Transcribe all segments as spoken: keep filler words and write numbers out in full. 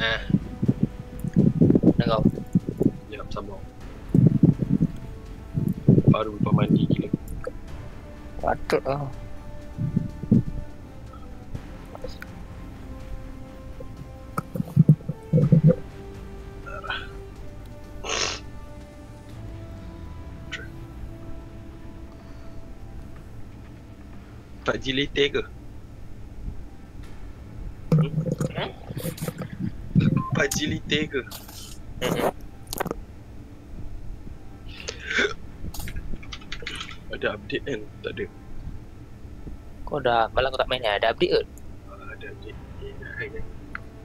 Eh. Dah kau. Sekejap, sabar. Baru lepas mandi gila. Patut lah. Pak G later ke? Hmm? Hmm? Pak G later ke? Hmm. Ada update kan? Tak ada. Kau dah, malam kau tak main dah, ada update ke? Ah, ada update. Eh, dah hai kan?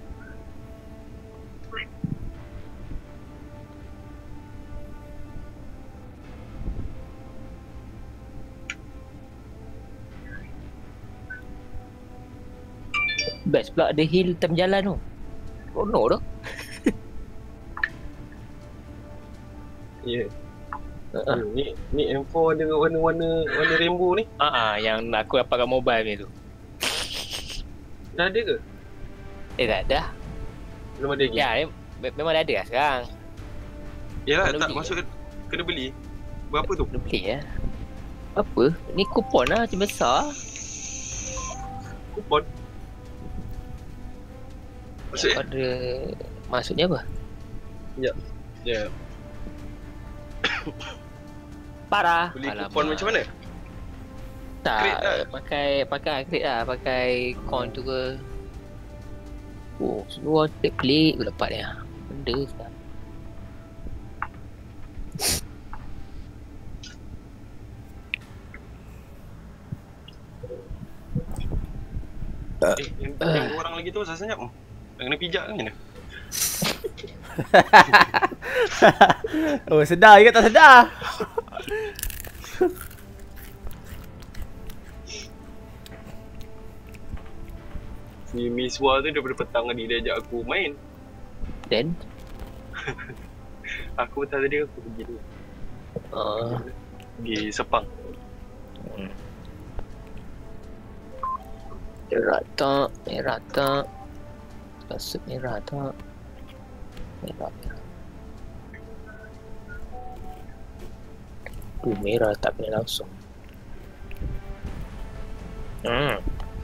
Best pula ada hill time jalan tu. Rono tu. Ya. Yeah. Uh-huh. Ni ni M four ada warna-warna warna rainbow ni. Ah, uh-huh, yang aku dapat kat mobile ni tu. Dah ada ke? Eh tak ada. Belum ada lagi? Ya, me- memang dah ada lah sekarang. Yalah, Kena tak beli masuk kena beli. Berapa tu? Kena beli ya. Apa? Ni kupon lah, macam besar. Kupon. Maksudnya? Pada... Maksudnya apa? Ya. Ya. Parah. Beli Alamak. kupon macam mana? Tak, Kredi lah. pakai pakai kredi lah, pakai coin tu ke. Oh, semua pelik-pelik aku dapat ni. Benda sekarang. Eh, yang, yang dua orang lagi tu saya senyap. Dah kena pijak kan ni? Oh, sedar ke tak sedar? Si Miswa tu daripada petang tadi dia ajak aku main. Then? Aku petang tadi aku pergi tu. Uh, Pergi Sepang. hmm. Merah tak, merah tak. Kasut merah tak. Merah, merah. Tu merah tak boleh langsung. Hmm.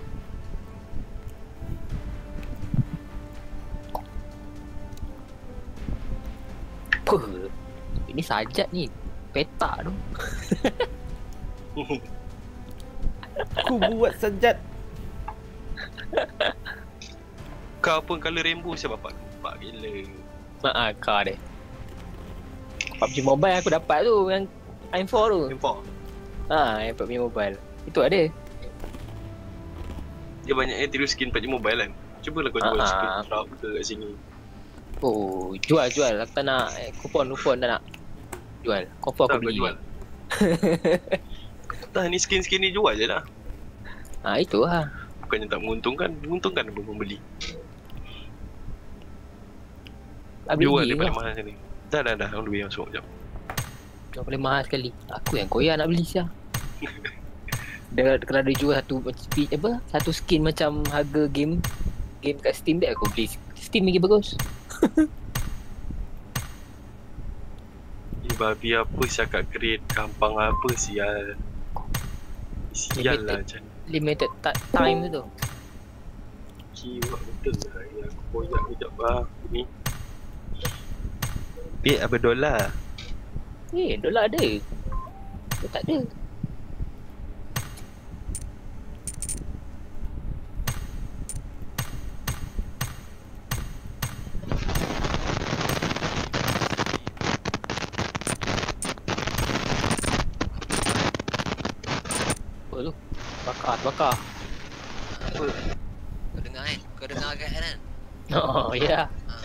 Apa? Ini sajat ni. Petak tu. Aku buat sajat. Kau pun colour rainbow siapa bapak? Nampak gila. Haa, car dia. P U B G Mobile aku dapat tu, yang M four tu. M four. Haa, yang P U B G Mobile. Itu ada. Dia banyak yang tiru skin P U B G Mobile kan. Cubalah kau jual Ah, skin ah. drop ke kat sini. Oh, jual jual. Aku tak nak eh, kupon-kupon tak nak. Jual. Confirm aku Tak kau beli. jual. Dah ni skin-skin ni jual je lah. Ha, itu lah. Bukannya tak menguntungkan, menguntungkan apa membeli. Tak beli Jual lagi dia paling lah. mahal sini. Dah dah dah, on the way masuk jap. Jual paling mahal sekali. Aku yang koyak nak beli siapa. Dia kalau dia jual satu speed apa? Satu skin macam harga game game kat Steam dia aku beli. Steam lagi bagus. Eh babi apa cakap create gampang apa sial. Sial lah macam Limited ta- time tu tu. kiwak betul lah. Ya, aku koyak kejap lah ni. Eh apa dolar? Eh, dolar ada. Dia tak ada. Apa tu? Bakar, bakar. Apa? Kau dengar kan? Kau dengar kan kan? Oh, ya. Yeah. Ha.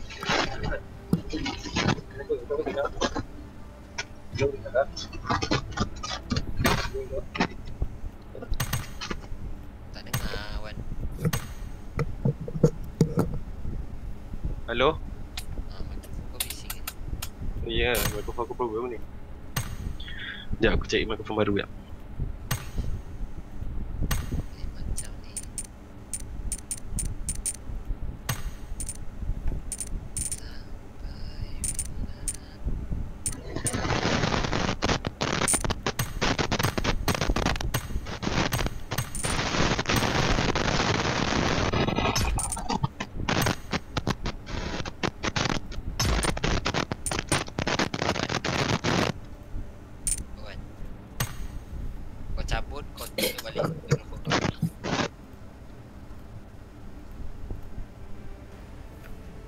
Kenapa? Kenapa dengar? Jom dengar. Tak dengar Wan. Halo? Ha, mikrofon kau bising kan? Ya, yeah, mikrofon aku problem ni. Sekejap aku cari mikrofon baru ya. Eh, macam ni.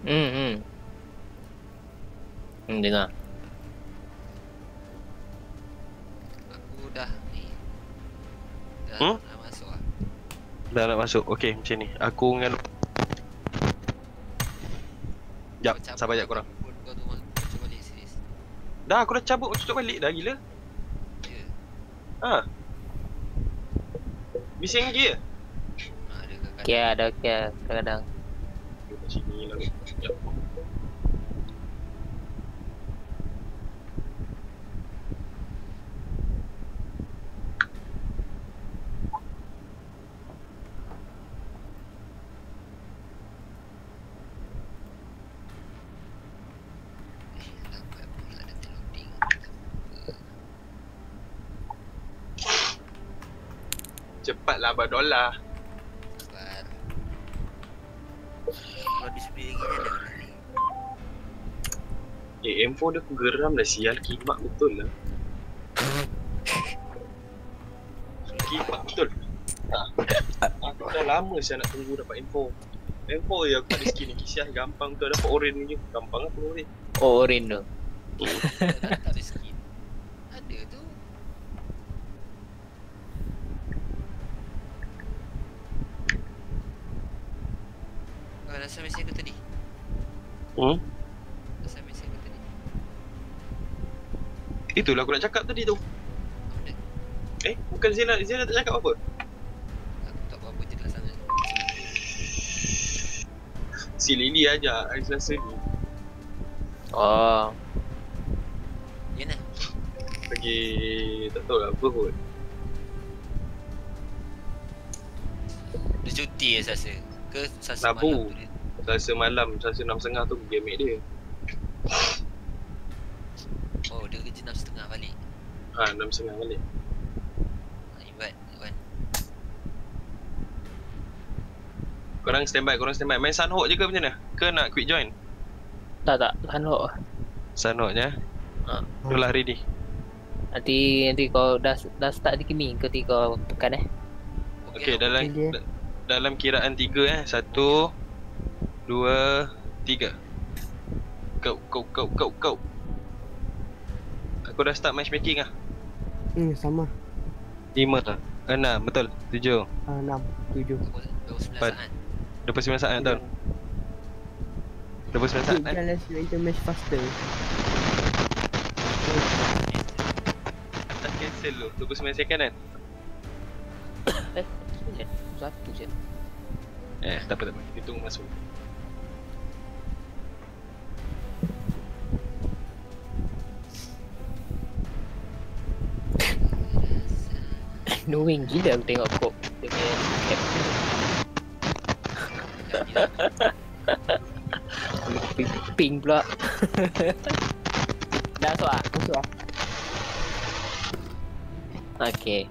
Hmm, hmm. Hmm, dengar. Aku dah ni. Dah, Hmm? dah masuk lah. Dah nak masuk. Okey, macam ni. Aku dengan Jap, Kau cabut sabar jap lah korang. phone kau tu, Mak. Kau cuba balik serius. Dah, aku dah cabut tutup balik dah gila. Ya. Ha. Bising lagi ya? Ha, ada kadang-kadang. Okay, ada okay kadang-kadang. Kat sini lah. Jap. Eh, lambat pula nanti loading. Cepatlah berdolar. Sabar. Kalau display lagi kan dah lari. Eh, M four dia aku geram dah sial. Kimak betul lah. Kimak betul. Ha. Aku dah lama saya nak tunggu dapat M four. M four je aku tak ada skin lagi. Sial gampang tu dapat orange je. Gampang lah tunggu orange. Oh, orange tu. Tak tak ada skin. Ada tu. Kau rasa mesej aku tadi? Hmm? Rasa mesej aku tadi? Itulah aku nak cakap tadi tu. Apa dia? Eh, bukan Zena. Zena tak cakap apa? Aku tak berapa jelas sangat. Si Lily ajak hari Selasa ni. Oh. Ya nah. Pergi tak tahu lah apa kot. Dia cuti ya Selasa. Ke Selasa Rabu. malam tu dia? Selasa malam, Selasa enam tiga puluh tu pergi ambil dia. Oh, dia kerja enam tiga puluh balik. Ha, enam tiga puluh balik. Ha, Ibat, Iban. Korang standby, korang standby. Main Sunhawk je ke macam mana? Ke nak quick join? Tak tak, Sunhawk. Sunhawk je. Ha. Tu lah ready. Nanti nanti kau dah dah start di kimi ketika kau tekan eh. Okey, lah. dalam Okey, dia. da- dalam kiraan tiga eh. Satu, dua, tiga. Kau, kau, kau, kau, kau. Aku dah start matchmaking lah. Hmm, sama. Lima, enam, betul. Tujuh. Uh, enam, tujuh. dua puluh sembilan Empat. saat. Dua puluh sembilan saat betul. Dua puluh sembilan saat kan? Jangan let's match faster. Tak cancel tu. Dua puluh sembilan second kan? Eh, satu je. Eh, tak apa, tak apa. Kita tunggu masuk. Knowing gila aku tengok kau. Dia punya caption. Ping, ping pula. Dah masuk ah? Masuk lah. Okay.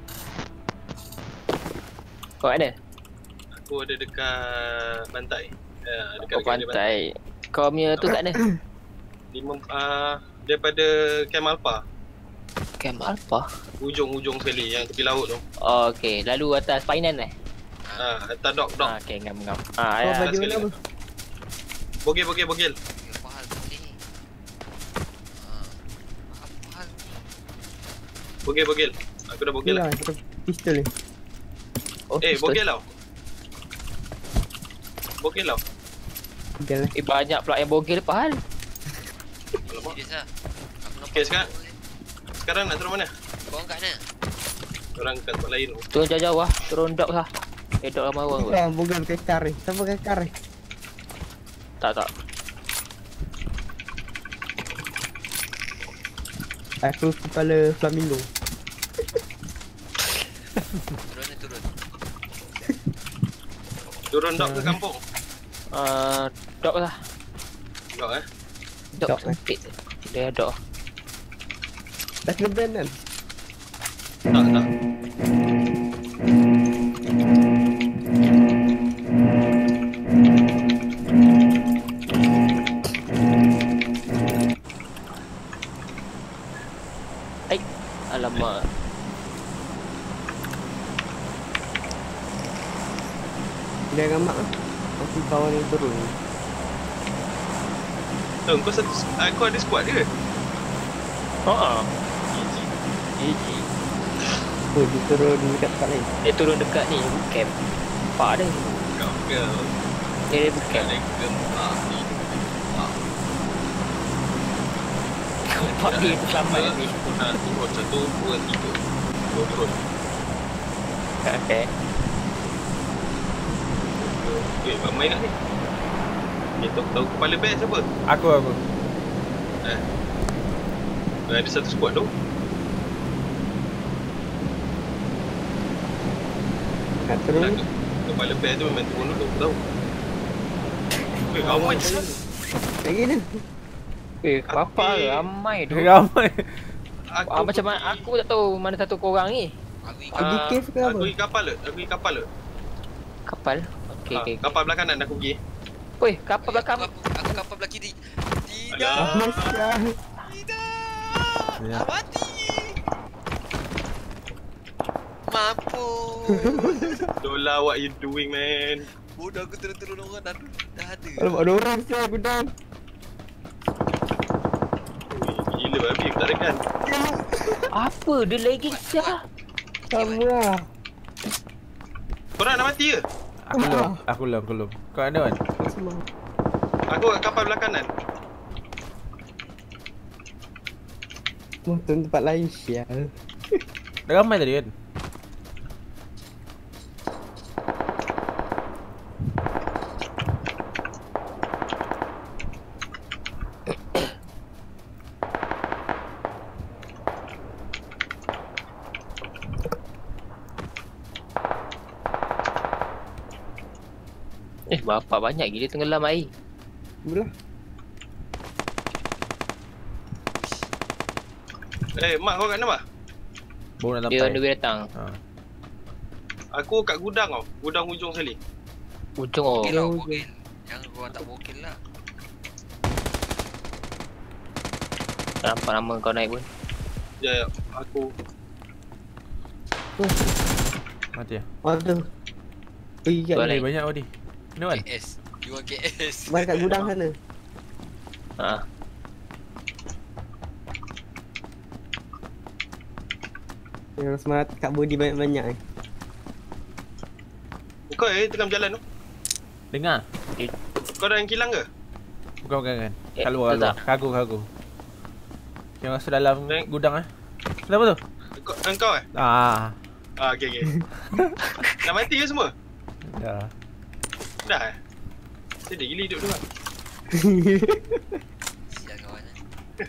Kau ada? Aku ada dekat pantai. Ya, dekat Kau pantai. Kau punya tu kat mana? Lima, uh, daripada Camp Alpha. Camp Alpha? Hujung-hujung sekali yang tepi laut tu. Oh, okay. Lalu atas Painan eh? Ha, atas dok dok. Ah, okay, ngam-ngam. Ah, Kau ya. baju sekali mana lah. apa? Bogel, bogel, bogel. Ya, fahal boleh. Ha. Fahal, fahal ni. Bogel, bogel. Aku dah bogel Ni lah. lah, satu pistol ni. Oh, Eh, pistol. bogel tau. Bogel tau. Bogel lah. Eh, banyak pula yang bogel pahal. Alamak. Serius lah. Aku nampak Okey, sekarang. tu. Sekarang nak turun mana? Korang kat mana? Orang kat tempat lain tu. Turun jauh-jauh lah. Turun dok lah. Eh, dok ramai orang kot. Ah, bogel kekar ni. Siapa kekar ni? Tak, tak. Aku kepala flamingo. Turun ni turun. Turun dok ke kampung? Uh, dok lah. Dok eh. Dok Dok, eh. sempit. Dia dok. Dah kena ban kan? Tak, tak. Alamak. Dia ramak lah. Aku kawan yang turun. Oh, kau satu, kau ada squad ke? Haa. Easy. Easy. Oh, dia turun dekat tempat lain. Dia turun dekat ni, camp. Nampak dia. Kau ke? Dia bukan. Ada gempak ni. Nampak dia selamat ni. Nah, turun satu, dua, tiga. Dua turun. Okay. Eh, ramai nak ni. Okay, tahu, tahu kepala band siapa? Aku aku. Eh. Ada satu squad tu. Kat turun. Nah, kepala band tu memang turun dulu, aku tahu. Eh, ramai je. Lagi ni. Eh, bapa Tapi- ramai tu. Ramai. Aku Ah, macam mana pergi- aku tak tahu mana satu korang ni. Aku ikut. Pergi Ah, cave ke apa? Aku pergi kapal ke? Aku pergi kapal ke? Kapal. Okey Ah, okey. kapal belah kanan aku pergi. Oi, kapal belakang. Aku, aku kapal belah kiri. Tidak. Alah. Masya. Tidak. Ya. Mati. Mampus. Dola, what you doing, man? Bodoh aku turun-turun orang dah dah ada. Kalau ada orang saya gudang. Ui, gila babi, aku tak ada kan. Apa dia lagging sia? Sama lah. Korang nak mati ke? Aku belum. Aku belum, aku belum. Kau ada kan? Semua. Aku kat kapal belah kanan. Mau turun tempat lain sial. Dah ramai tadi kan? Eh, bapak banyak gila tenggelam air. Belah. Eh, Mak kau kat mana, Mak? Baru nak Dia on sampai. the way datang. Ha. Aku kat gudang tau. Gudang hujung sekali. Ujung oh. Bokil lah, bokil. Jangan korang tak bokil lah. Nampak nama kau naik pun. Ya, ya. Aku Mati ya. Aduh. Pergi kat Boleh. ni. Eh, banyak tadi. Mana kan? K S. You want K S? Mari kat gudang sana. Ha. Yang semangat kat body banyak-banyak ni. Kau eh tengah berjalan tu. Dengar. Kau dah yang kilang ke? Bukan bukan kan. Eh, Kat luar, kat luar. tak. Kagu kagu. Yang rasa dalam Naik. gudang eh. Kenapa tu? Kau, engkau eh? Ah. Ah, okey okey. Dah mati ke semua? Dah. Dah eh? Sedih gila hidup tu kan? Sial kawan eh.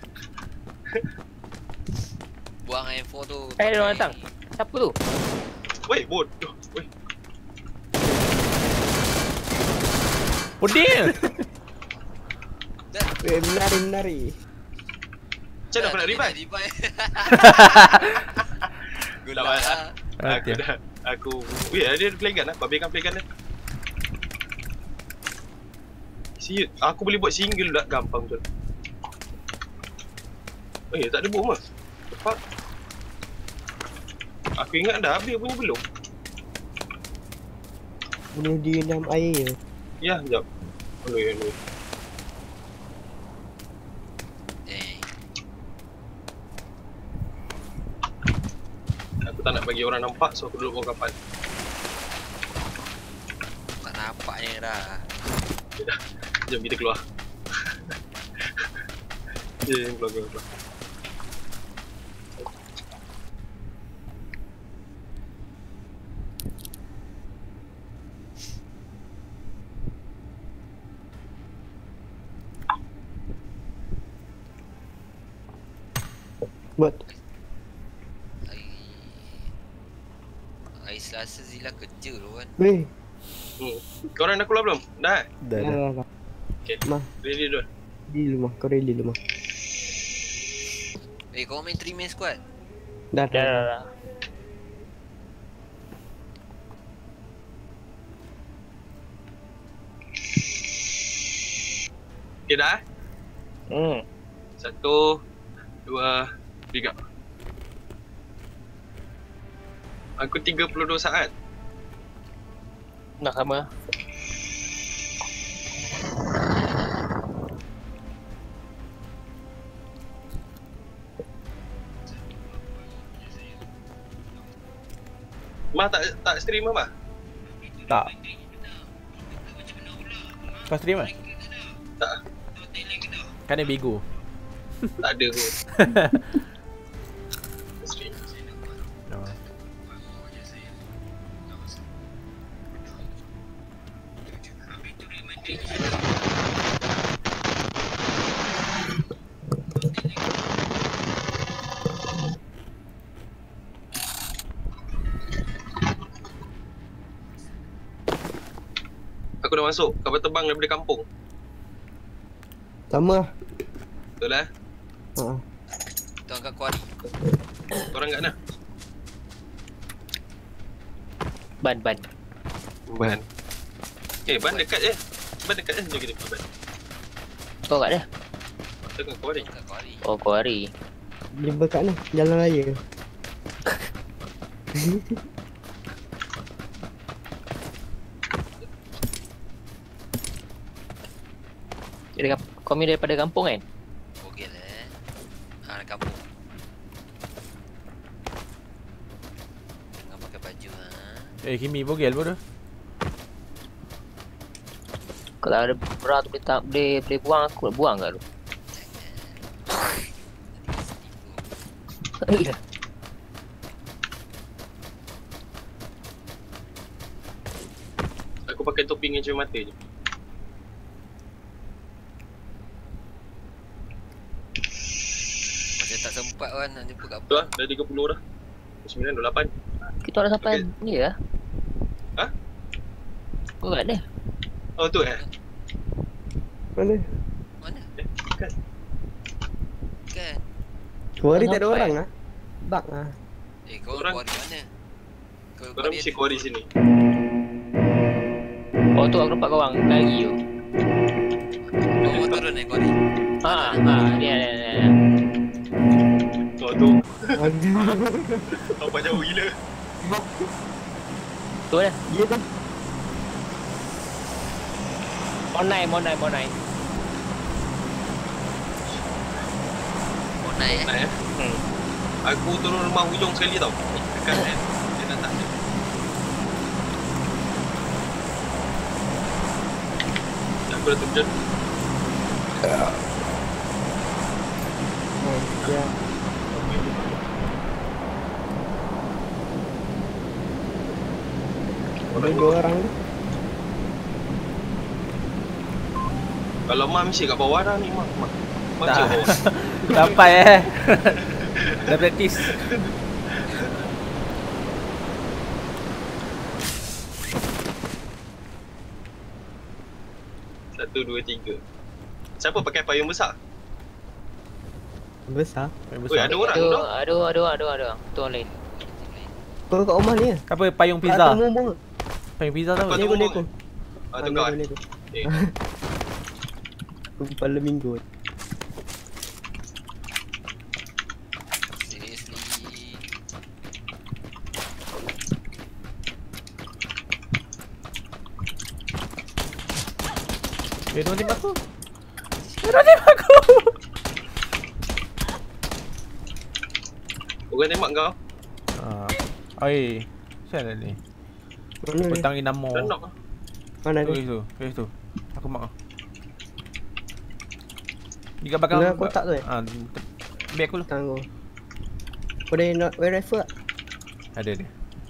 Buang M four tu. Eh, dia orang datang. Siapa tu? Weh, bodoh. Weh. Oh dia. Weh, menari menari. Macam mana aku nak revive? Revive. Good Tak luck payah. lah. Aku Mati. dah Aku Weh, ada play gun lah. Babikan play gun lah. Si, aku boleh buat single tak? Gampang tu. Eh, tak ada bom lah. The fuck? Aku ingat dah habis punya belum. Bunuh diri dalam air je. Ya, sekejap. Oi, oi. Eh, Aku tak nak bagi orang nampak, so aku duduk bawah kapal. tak nampaknya dah. Jom kita keluar. Jom keluar, keluar, keluar. Buat. Hari Hari Selasa Zila kerja tu kan. Weh. Hmm. Korang dah keluar belum? Dah eh? Dah Dah dah. dah dah. Okay. Mah, Ready dulu. ready dulu mah. Kau ready dulu mah. Eh, kau main three man squad? Dah Dah dah. dah dah. Okay dah eh? Hmm. Satu, dua, tiga. Aku tiga puluh dua saat. Dah sama. Mah tak tak stream apa? Tak. Kau stream ah? Tak. Kan dia bego. Tak ada pun. Stream. Oh. Aku dah masuk. Kapal terbang daripada kampung. Sama lah. Betul lah. Ha. Tuan kat kuari. Korang kat mana? Ban, ban. Ban. Eh, ban dekat je. Ban dekat je. Jom kita pergi ban. Kau kat dia? Tengok kau ni. Kat kuari. Oh, Kuari. Jumpa kat mana? Jalan raya. Jadi kau ni daripada kampung kan? Bogel eh. Ah, kampung. Tengah pakai baju ha. Eh, Kimi bogel pun tu. Kalau ada bra tu boleh tak boleh boleh buang aku nak buang kat tu. Alah. Aku pakai topi dengan cermin mata je. Macam tak sempat kan nak jumpa kat Tu lah, dah tiga puluh dah. sembilan, dua puluh lapan. Kita dah sampai Okay. ni lah. Ha? Kau kat dia? Oh tu eh? Mana? mana? Eh, kan? Kan? Kuari Dah tak ada sampai. orang lah. Bug lah. Eh kau Korang- kuari mana? Kau Korang mesti kuari sini. Oh tu aku nampak kau orang lagi tu. Kau mau turun eh kuari. Ha, ha, ni ni ni. Oh tu. Aduh. Nampak jauh gila. Tu dah. Ya tu. Monai, monai, monai. Mau naik eh? Nak eh? Hmm. Aku turun rumah hujung sekali tau. Dekat eh. Dia nak tak je. Aku dah terjun. Oh, ya. Ada dua orang tu. Kalau mak mesti kat bawah dah ni mak. Mak. Mak Tak. kat bawah. Sampai eh. Dah praktis. Satu, dua, tiga. Siapa pakai payung besar? Besar. Payung Oi, besar. ada orang Aduh, tu. aduh, aduh, aduh, aduh. Tu orang lain. Kau kat rumah ni lah. Apa payung Kat pizza? atas bunga. Payung pizza tau. Apa tu? Lego, lego. Ah, tu kau. eh? Lego. Eh, Aku kepala minggu. Seriously. Eh, dia tembak aku. Dia tembak aku. orang tembak kau. Ah. Oi. Siapa ni? Mana ni? Petang inamo. Dah knock. Mana Tu ni? tu. Tu tu. Aku mak. Di kat belakang. Belah kotak tu eh? Ah, biar aku dulu. Tangguh. Kau dah nak wear rifle tak? Ada dia.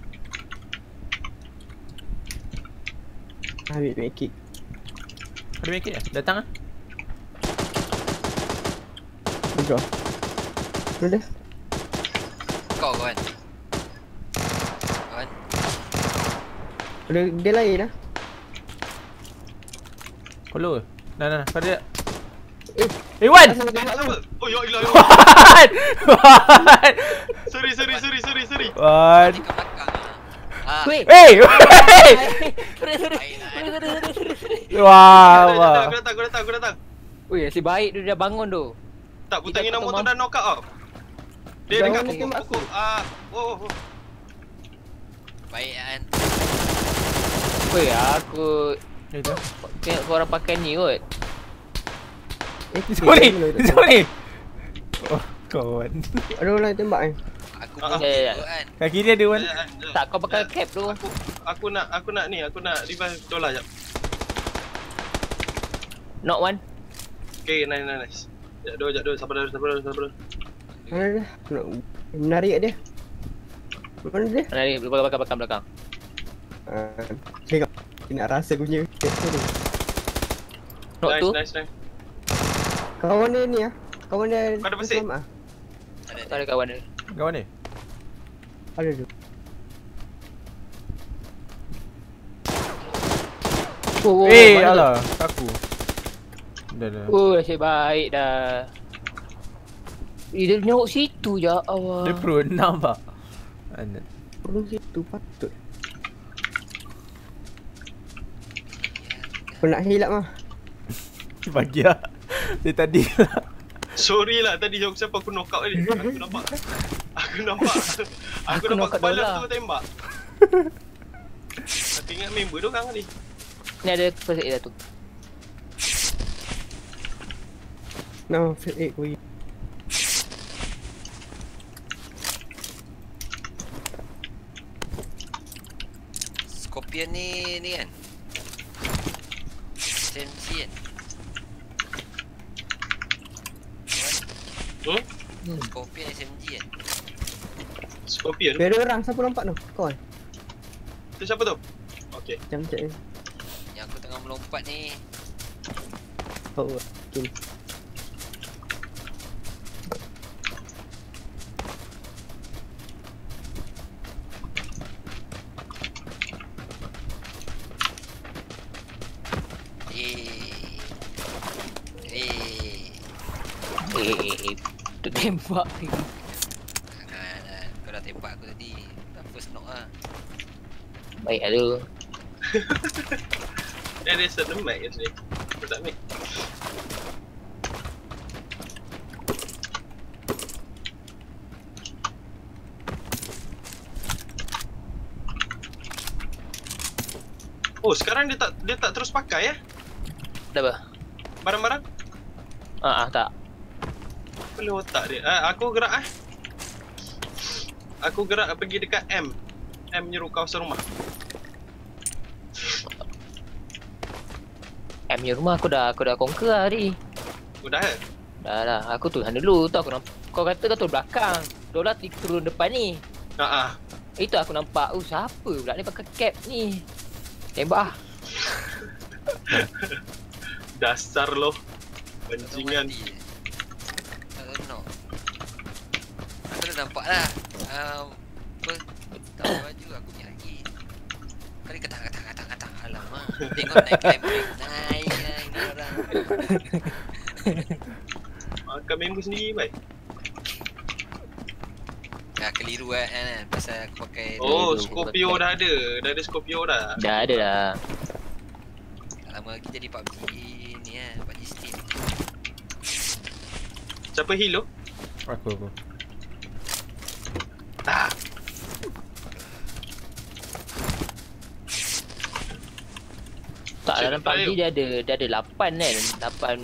Ambil make kick. Ada make it? Datang ah. Berdraw. Mana dia? Kau kawan. Kawan. Dia, dia lain lah. Follow. Nah nah, pada. Eh, eh Wan. Eh, apa? Oh, ya ilah. ya. Wan. Wan. Sorry, sorry, sorry, sorry, sorry. Wan. Di kat belakang ah. Ah. Weh. Eh. Sorry, sorry. Baiklah. Sorry, sorry, sorry, sorry, sorry. Wah, Aku wah. datang, aku datang, aku datang. Ui, nasib baik dia dah bangun tu. Tak, putang Kita nama tak tu tahu, dah knock out tau. Dia Jangan dekat dia pukul, tembak pukul. Ah, oh, oh. Baik kan. Weh, aku Eh tu. tengok korang pakai ni kot. Eh, Jom ni. Jom ni. Oh, kawan. Ada orang lain tembak eh. Aku Ah, pun ya, ya, ya. tengok kan. Kat kiri ada Wan. Sekejap, sekejap. Tak, kau pakai Sekejap. cap tu. Aku aku nak aku nak ni, aku nak revive Dola jap. Knock one. Okay, nice nice nice. Jap dulu, jap dulu, sabar dulu, sabar dulu, sabar dulu. Mana dia? Nak menarik kat dia. Mana dia? Mana ni? Belakang, belakang, belakang, belakang. Ah, tengok. Dia nak rasa aku punya cap tu. Knock Nice tu. nice nice. Kawan dia ni ah. Kawan dia. Kau ada pesik? Islam ah. Ada Tak ada kawan dia. Kawan ni. Ada tu. Oh, oh, Eh, mana tu? alah, aku. Dah dah. Oh, nasib baik dah. Eh, dia nyawak situ je. Allah. Dia pro enam pak. Anak. Tolong situ patut. Kau nak hilap mah. Bagi lah. Dia tadi lah. Sorry lah tadi jauh siapa aku knock out tadi. Aku nampak. Aku nampak. Aku, Aku nampak knock out kepala Dola. tu tembak. Aku ingat member tu orang ni. Ni ada first aid dah tu. No, first aid kau. Scorpion ni ni kan. S M G kan. Hmm? Scorpion S M G kan. Scorpion. Biar ada orang siapa lompat tu? Kawan. Tu siapa tu? Okay. Macam cak ni. Yang aku tengah melompat ni. Oh, okay. Eh. Eh. Eh, eh, eh. Tu tembak. Jangan lah. Kau dah tembak aku tadi. Dah first knock lah. Baik lah tu. There is a mic actually. What's that mic? Oh, sekarang dia tak dia tak terus pakai ya? Dah apa? Barang-barang? Ah, ah tak. Boleh otak dia. Ah, aku gerak ah. Aku gerak pergi dekat M. M nyuruh kawasan rumah. M punya rumah aku dah aku dah conquer lah tadi. Udah eh? Dah lah, aku turun dulu tu aku nampak. Kau kata kau turun belakang. Dola turun depan ni. Ha ah. Itu aku nampak. Oh, siapa pula ni pakai cap ni? Tembak ah. Dasar lo. Tak tahu Pancingan. mati je. Tak tahu knock. Aku dah nampak lah. Um, apa? Tak baju aku punya lagi. Kali ketang ketang ketang ketang. Alamak. Tengok naik climbing. Naik naik ni orang. Makan member sendiri baik. Dah keliru kan, kan pasal aku pakai Oh, tu, Scorpio betul. dah ada. Dah ada Scorpio dah. Dah ada dah. tak lama lagi jadi P U B G ni kan, P U B G Steam. Siapa heal tu? Aku aku. Ah. Tak, Cik, dalam P U B G try dia ada dia ada lapan kan. lapan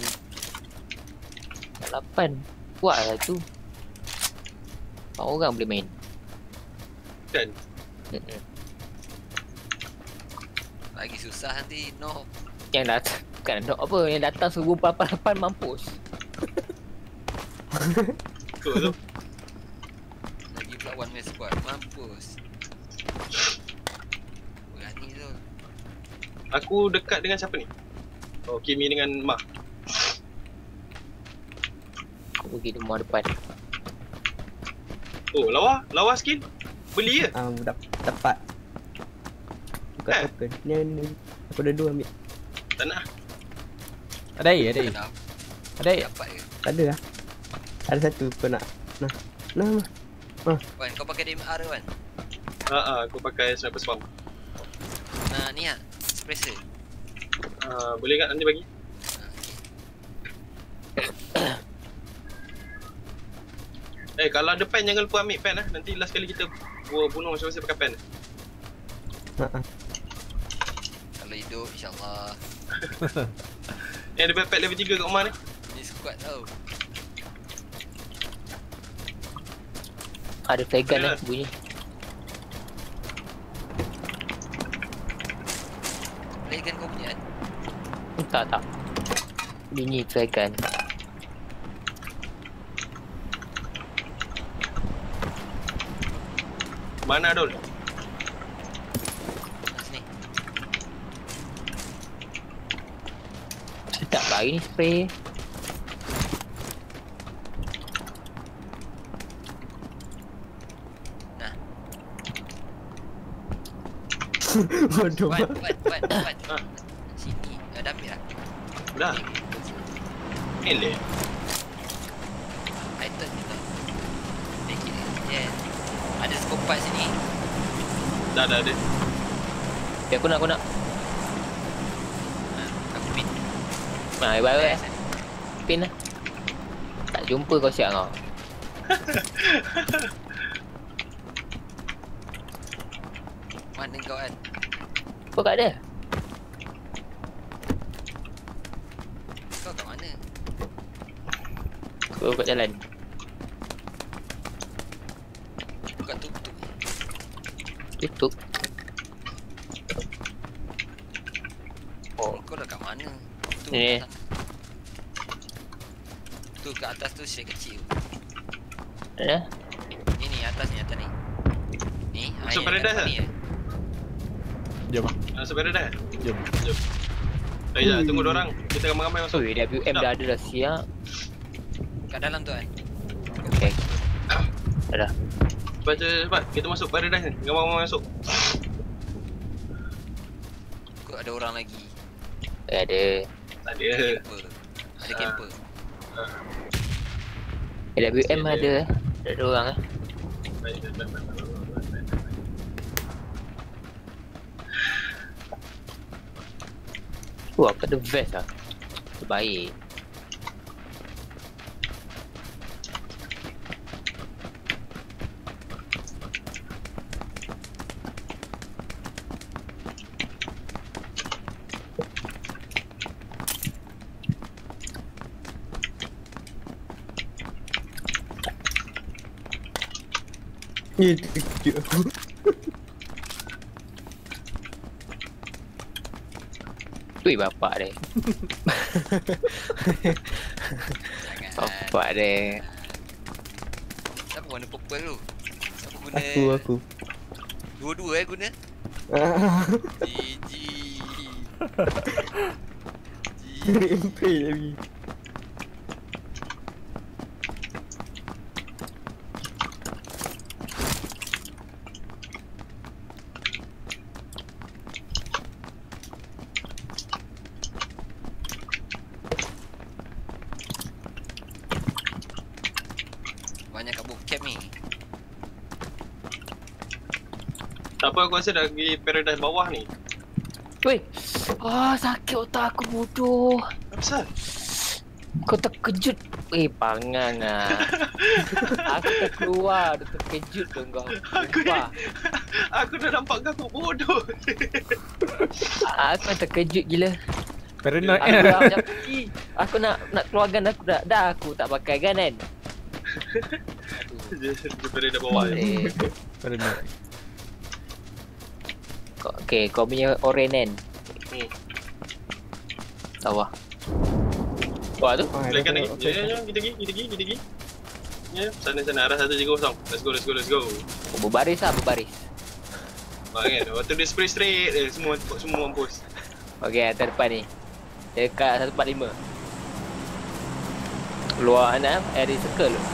lapan. Kuat lah tu. Empat orang boleh main. Kan? Mm-mm. Lagi susah nanti no. Yang datang bukan nak apa, yang datang seribu lapan puluh lapan mampus. Tu tu. Lagi pula one man squad mampus. Berani tu. Aku dekat dengan siapa ni? Oh, Kimi dengan Mak. Aku pergi rumah depan. Oh, lawa? Lawa skin? Beli ke? Ah, budak tepat. Buka Eh. token. Ni ni. Aku ada dua ambil. Tak nak. Ada air, ada air. Kenapa Ada air. dapat ke? Tak ada lah. Ada satu kau nak. Nah. Nah, mah. Wan, kau pakai D M R ke Wan? Ha ah, aku pakai sniper spam. Nah ni ah, suppressor. Ah, boleh tak nanti bagi? Ah, okay. Eh, kalau ada pen jangan lupa ambil pen lah. Nanti last kali kita bunuh bunuh masing-masing pakai pen. Ha ah. Kalau hidup insyaAllah. Eh, ada backpack level tiga kat rumah ni. Ni squad tau. Ada flare gun Ada. eh bunyi. Flare gun kau punya kan? Tak tak. Bunyi flare gun. Mana Dol? Kat sini. Sedap lagi ni spray. Nah. Bodoh. Wan, Wan, Wan, Wan. Ah. Sini. Ah, dah ambil lah. Dah. Eleh. Item ni tau. Take it. Yeah. Ada skopat sini. Dah dah ada. Ya aku nak aku nak. Ha, aku pin. Nah, baik Eh, eh. Pin lah. Tak jumpa kau siap kau. Mana kau kan? Kau kat dia? Kau kat mana? Kau kat jalan. Kau kat tuk-tuk. Tutup. Oh, kau dah kat mana? Tu Ni. kat sana. Tu kat atas tu shed kecil. Ya. Ni ni atas ni atas ni. Ni. ah, Masuk yang kat paradise ni eh. Jom. Masuk paradise. Jom. Eh, jap, tunggu dorang. Kita ramai-ramai masuk. Ui, W M dah ada dah siap. Kat dalam tu kan. Okay. Dah. Cepat, cepat, cepat. Kita masuk paradise ni. Ramai-ramai masuk. Kau ada orang lagi. Eh, ada. Tak ada. Camper. Ada camper. Eh, W M ada eh. Ada orang eh. Baik, baik, baik, baik, baik, baik, baik. Wah, aku ada vest lah. Terbaik. Ni terkejut aku. Ui, bapak dia. Jangan. Bapak dia. Siapa warna purple tu? Siapa guna? Aku aku. Dua-dua eh guna? G G. G. Gameplay lagi. Banyak kat boot camp ni. Tak apa, aku rasa dah pergi paradise bawah ni. Weh. Ah, sakit otak aku bodoh. Apa pasal? Kau terkejut. Eh, pangang ah. Aku terkeluar, dah terkejut tu kau. Aku Sumpah. Aku dah nampak kau bodoh. Aku terkejut gila. Paranoid Aku eh. dah macam "Ih, aku nak nak keluarkan aku dah. Dah aku tak pakai kan kan. Dia dia paradise bawah ni. Eh, Paranoid. kau, okay, kau punya oren kan. Hmm. Bawah. Wah tu. Ah, Silakan dah lagi. tengok. Ya, ya, ya, kita pergi, kita pergi, kita pergi. Ya, sana sana arah satu jaga kosong. Let's go, let's go, let's go. Oh, berbaris lah, berbaris. Ah, kan. Waktu dia spray straight, eh, semua semua mampus. Okey, atas depan ni. Dekat seratus empat puluh lima. Keluar mana? Area circle tu.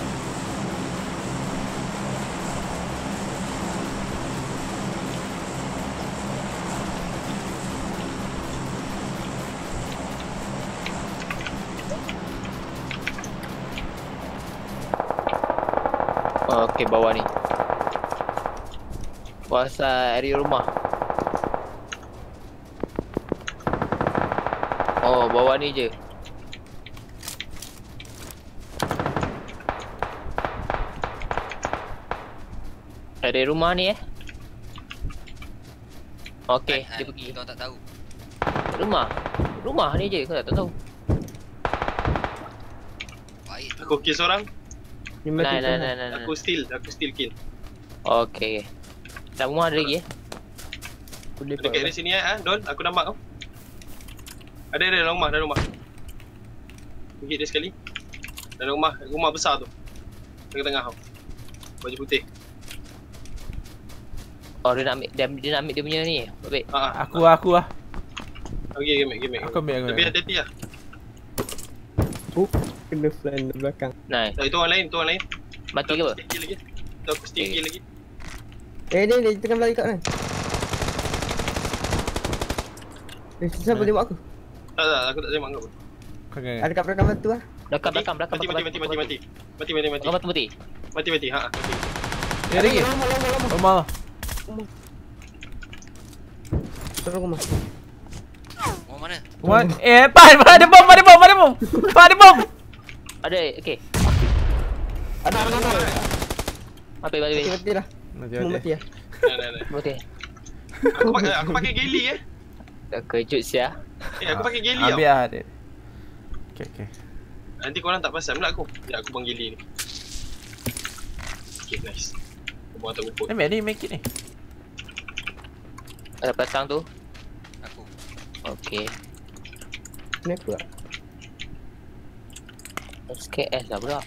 Oh, okey, bawah ni. Kuasa area rumah. Oh, bawah ni je. Ada rumah ni eh. Okey, Ah, dia pergi. Kau tak tahu. Rumah. Rumah ni je, kau tak tahu. Baik tu. Aku kiss orang. Ni mati Nah, nah, tu. nah, nah, nah. Aku steal, aku steal kill. Okay. Dalam rumah ada lagi eh? Boleh Dekat dari sini eh, ah, Don, aku nampak kau. Ada ada dalam rumah, dalam rumah. Pergi dia sekali. Dalam rumah, rumah besar tu. Tengah-tengah kau. Baju putih. Oh dia nak ambil, dia, dia nak ambil dia punya ni. Baik. Ha ah. Aku lah, aku lah. Okey, game game. Aku ambil, aku Tapi ambil. hati-hati lah. Oh, kena flank dari belakang. Nice. Tak, itu orang lain, itu orang lain. Mati ke Aku apa? steal kill lagi. Tu aku steal Okay. kill lagi. Eh, dia dia tengah berlari kat mana? Eh, siapa tembak aku? Tak tak, aku tak tembak kau. Okay. Ada kat belakang batu lah. Belakang, belakang, belakang. Mati mati mati mati mati. Mati mati mati. Belakang batu mati. Mati mati. Ha, mati. Eh, lagi. Lama, lama, lama. Rumah. Tolong rumah. Oh mana? Rumah. Eh, Pak, Pak ada bom, ada bom, ada bom. Pak ada bom. Ada, okay. Ada, ada, ada. Mati, mati, Mati, mati. mati lah. Mati, Semua mati. mati lah. Nah, nah, nah. Mati. Aku pakai aku pakai geli eh. Dah kejut sia. Eh, aku pakai geli Ambil tau. lah dia. Okay, okay. Nanti korang tak pasal pula aku. Ya, aku bang geli ni. Okay, nice. Aku buang atas rumput. Ambil ni, make it ni. Ada pasang tu. Aku. Okay. Kenapa lah? S K S lah pula.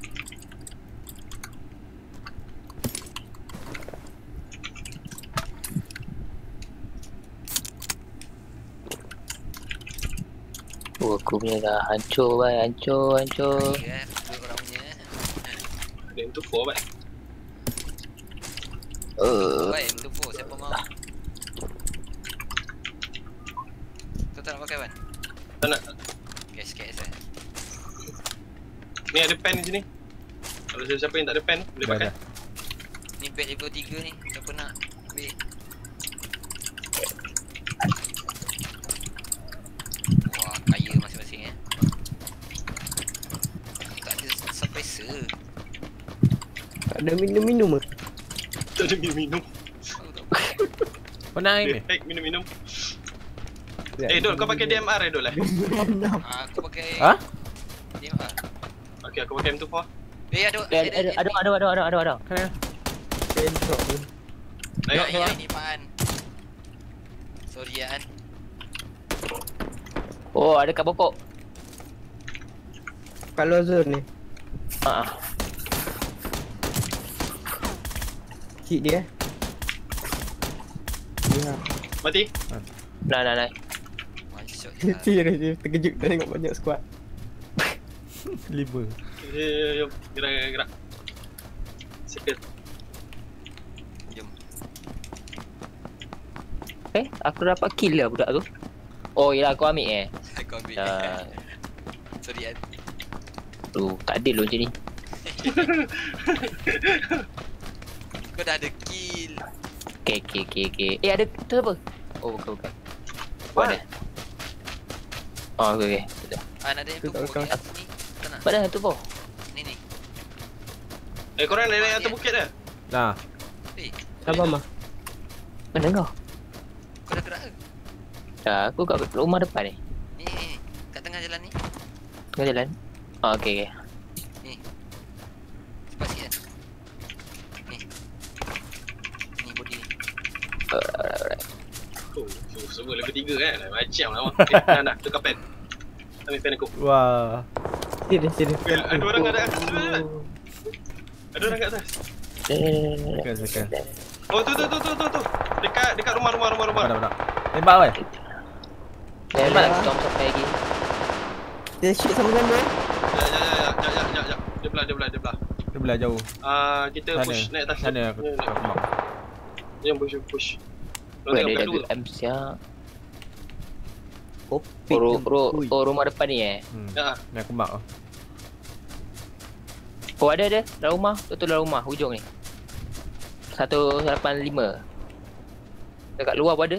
Oh, aku punya dah hancur bhai, hancur, hancur. Ya, dua orang punya. Ada yang tu four baik. Uh, Baik, M dua, siapa mau? Kau tak nak pakai Wan? Tak nak. Okay, S K S eh. Ni ada pen di sini. Kalau siapa-siapa yang tak ada pen boleh Dah, pakai. dah. Ni bed level tiga ni, siapa nak ambil? Wah, kaya masing-masing eh. Tak ada sampai se. Tak ada minum-minum ke? Tak ada minum-minum. Tahu tak? Kau nak air ni? Baik, minum-minum. Eh, Dol, kau pakai D M R eh, Dol eh? Ah, aku pakai Ha? D M R. Okay, aku pakai M two four. Eh, ada ada, ada, ada, ada, ada, ada, ada, ada. Kan? Drop tu. Tengok, Ya, ya, tengok. ni Pan. Sorry ya An. Oh, ada kat pokok. Kalau zone ni. Ha. Hit dia. Ya. Mati. Nah, nah, nah. One shot Dia je. dia dia terkejut dah tengok banyak squad. Lima. Eh, jom, gerak, gerak, gerak. Second. Jom. Eh, aku dapat kill lah budak tu. Oh, yelah aku ambil eh. Aku ambil. Dah. Sorry An. Tu, tak adil loh macam ni. Kau dah ada kill. Okay, okay, okay, okay. Eh, ada tu apa? Oh, bukan, bukan. Oh, ada. Oh, okay, okay. Sudah. An ada yang Tu tak tumpuk bekal. ni atas ni. Tak nak. Mana tu po? Ni ni. Eh, korang ada yang atas bukit dah? Nah. Eh, Sabar mah. Mana kau? kau dah gerak ke? Dah, aku kat rumah depan ni. Ni ni ni. Kat tengah jalan ni. Tengah jalan. Oh, okay, okay. Ni. Cepat sikit kan. Ni. Ni body ni. Alright, alright. Oh, so, semua level tiga kan? Macam lah. Okay, dah, dah. Tukar pen. Ambil pen aku. Wah. Sini sini. Eh, ada orang kat atas. Ada orang. Ada orang kat atas. Eh, Second, second. Oh, tu, tu, tu, tu, tu, tu. Dekat, dekat rumah, rumah, rumah, rumah. Pada, pada. Tembak weh. Tembak lagi, jom sampai lagi. Dia shoot sama-sama eh. Ya, ya, ya, ya, ya, ya, ya. Dia belah, dia belah, dia belah. Dia belah jauh. Ah, kita Sana. push naik atas. Sana aku Ya, aku mak. Yang push, push. Kau Weh, tengok dia pen dah dua. M siap. Oh, Oh, ru- ru- oh, rumah depan ni eh. Hmm. Ya. Ni aku mak. oh. Oh, ada ada dalam rumah. Betul dalam rumah hujung ni. seratus lapan puluh lima. Dekat luar pun ada.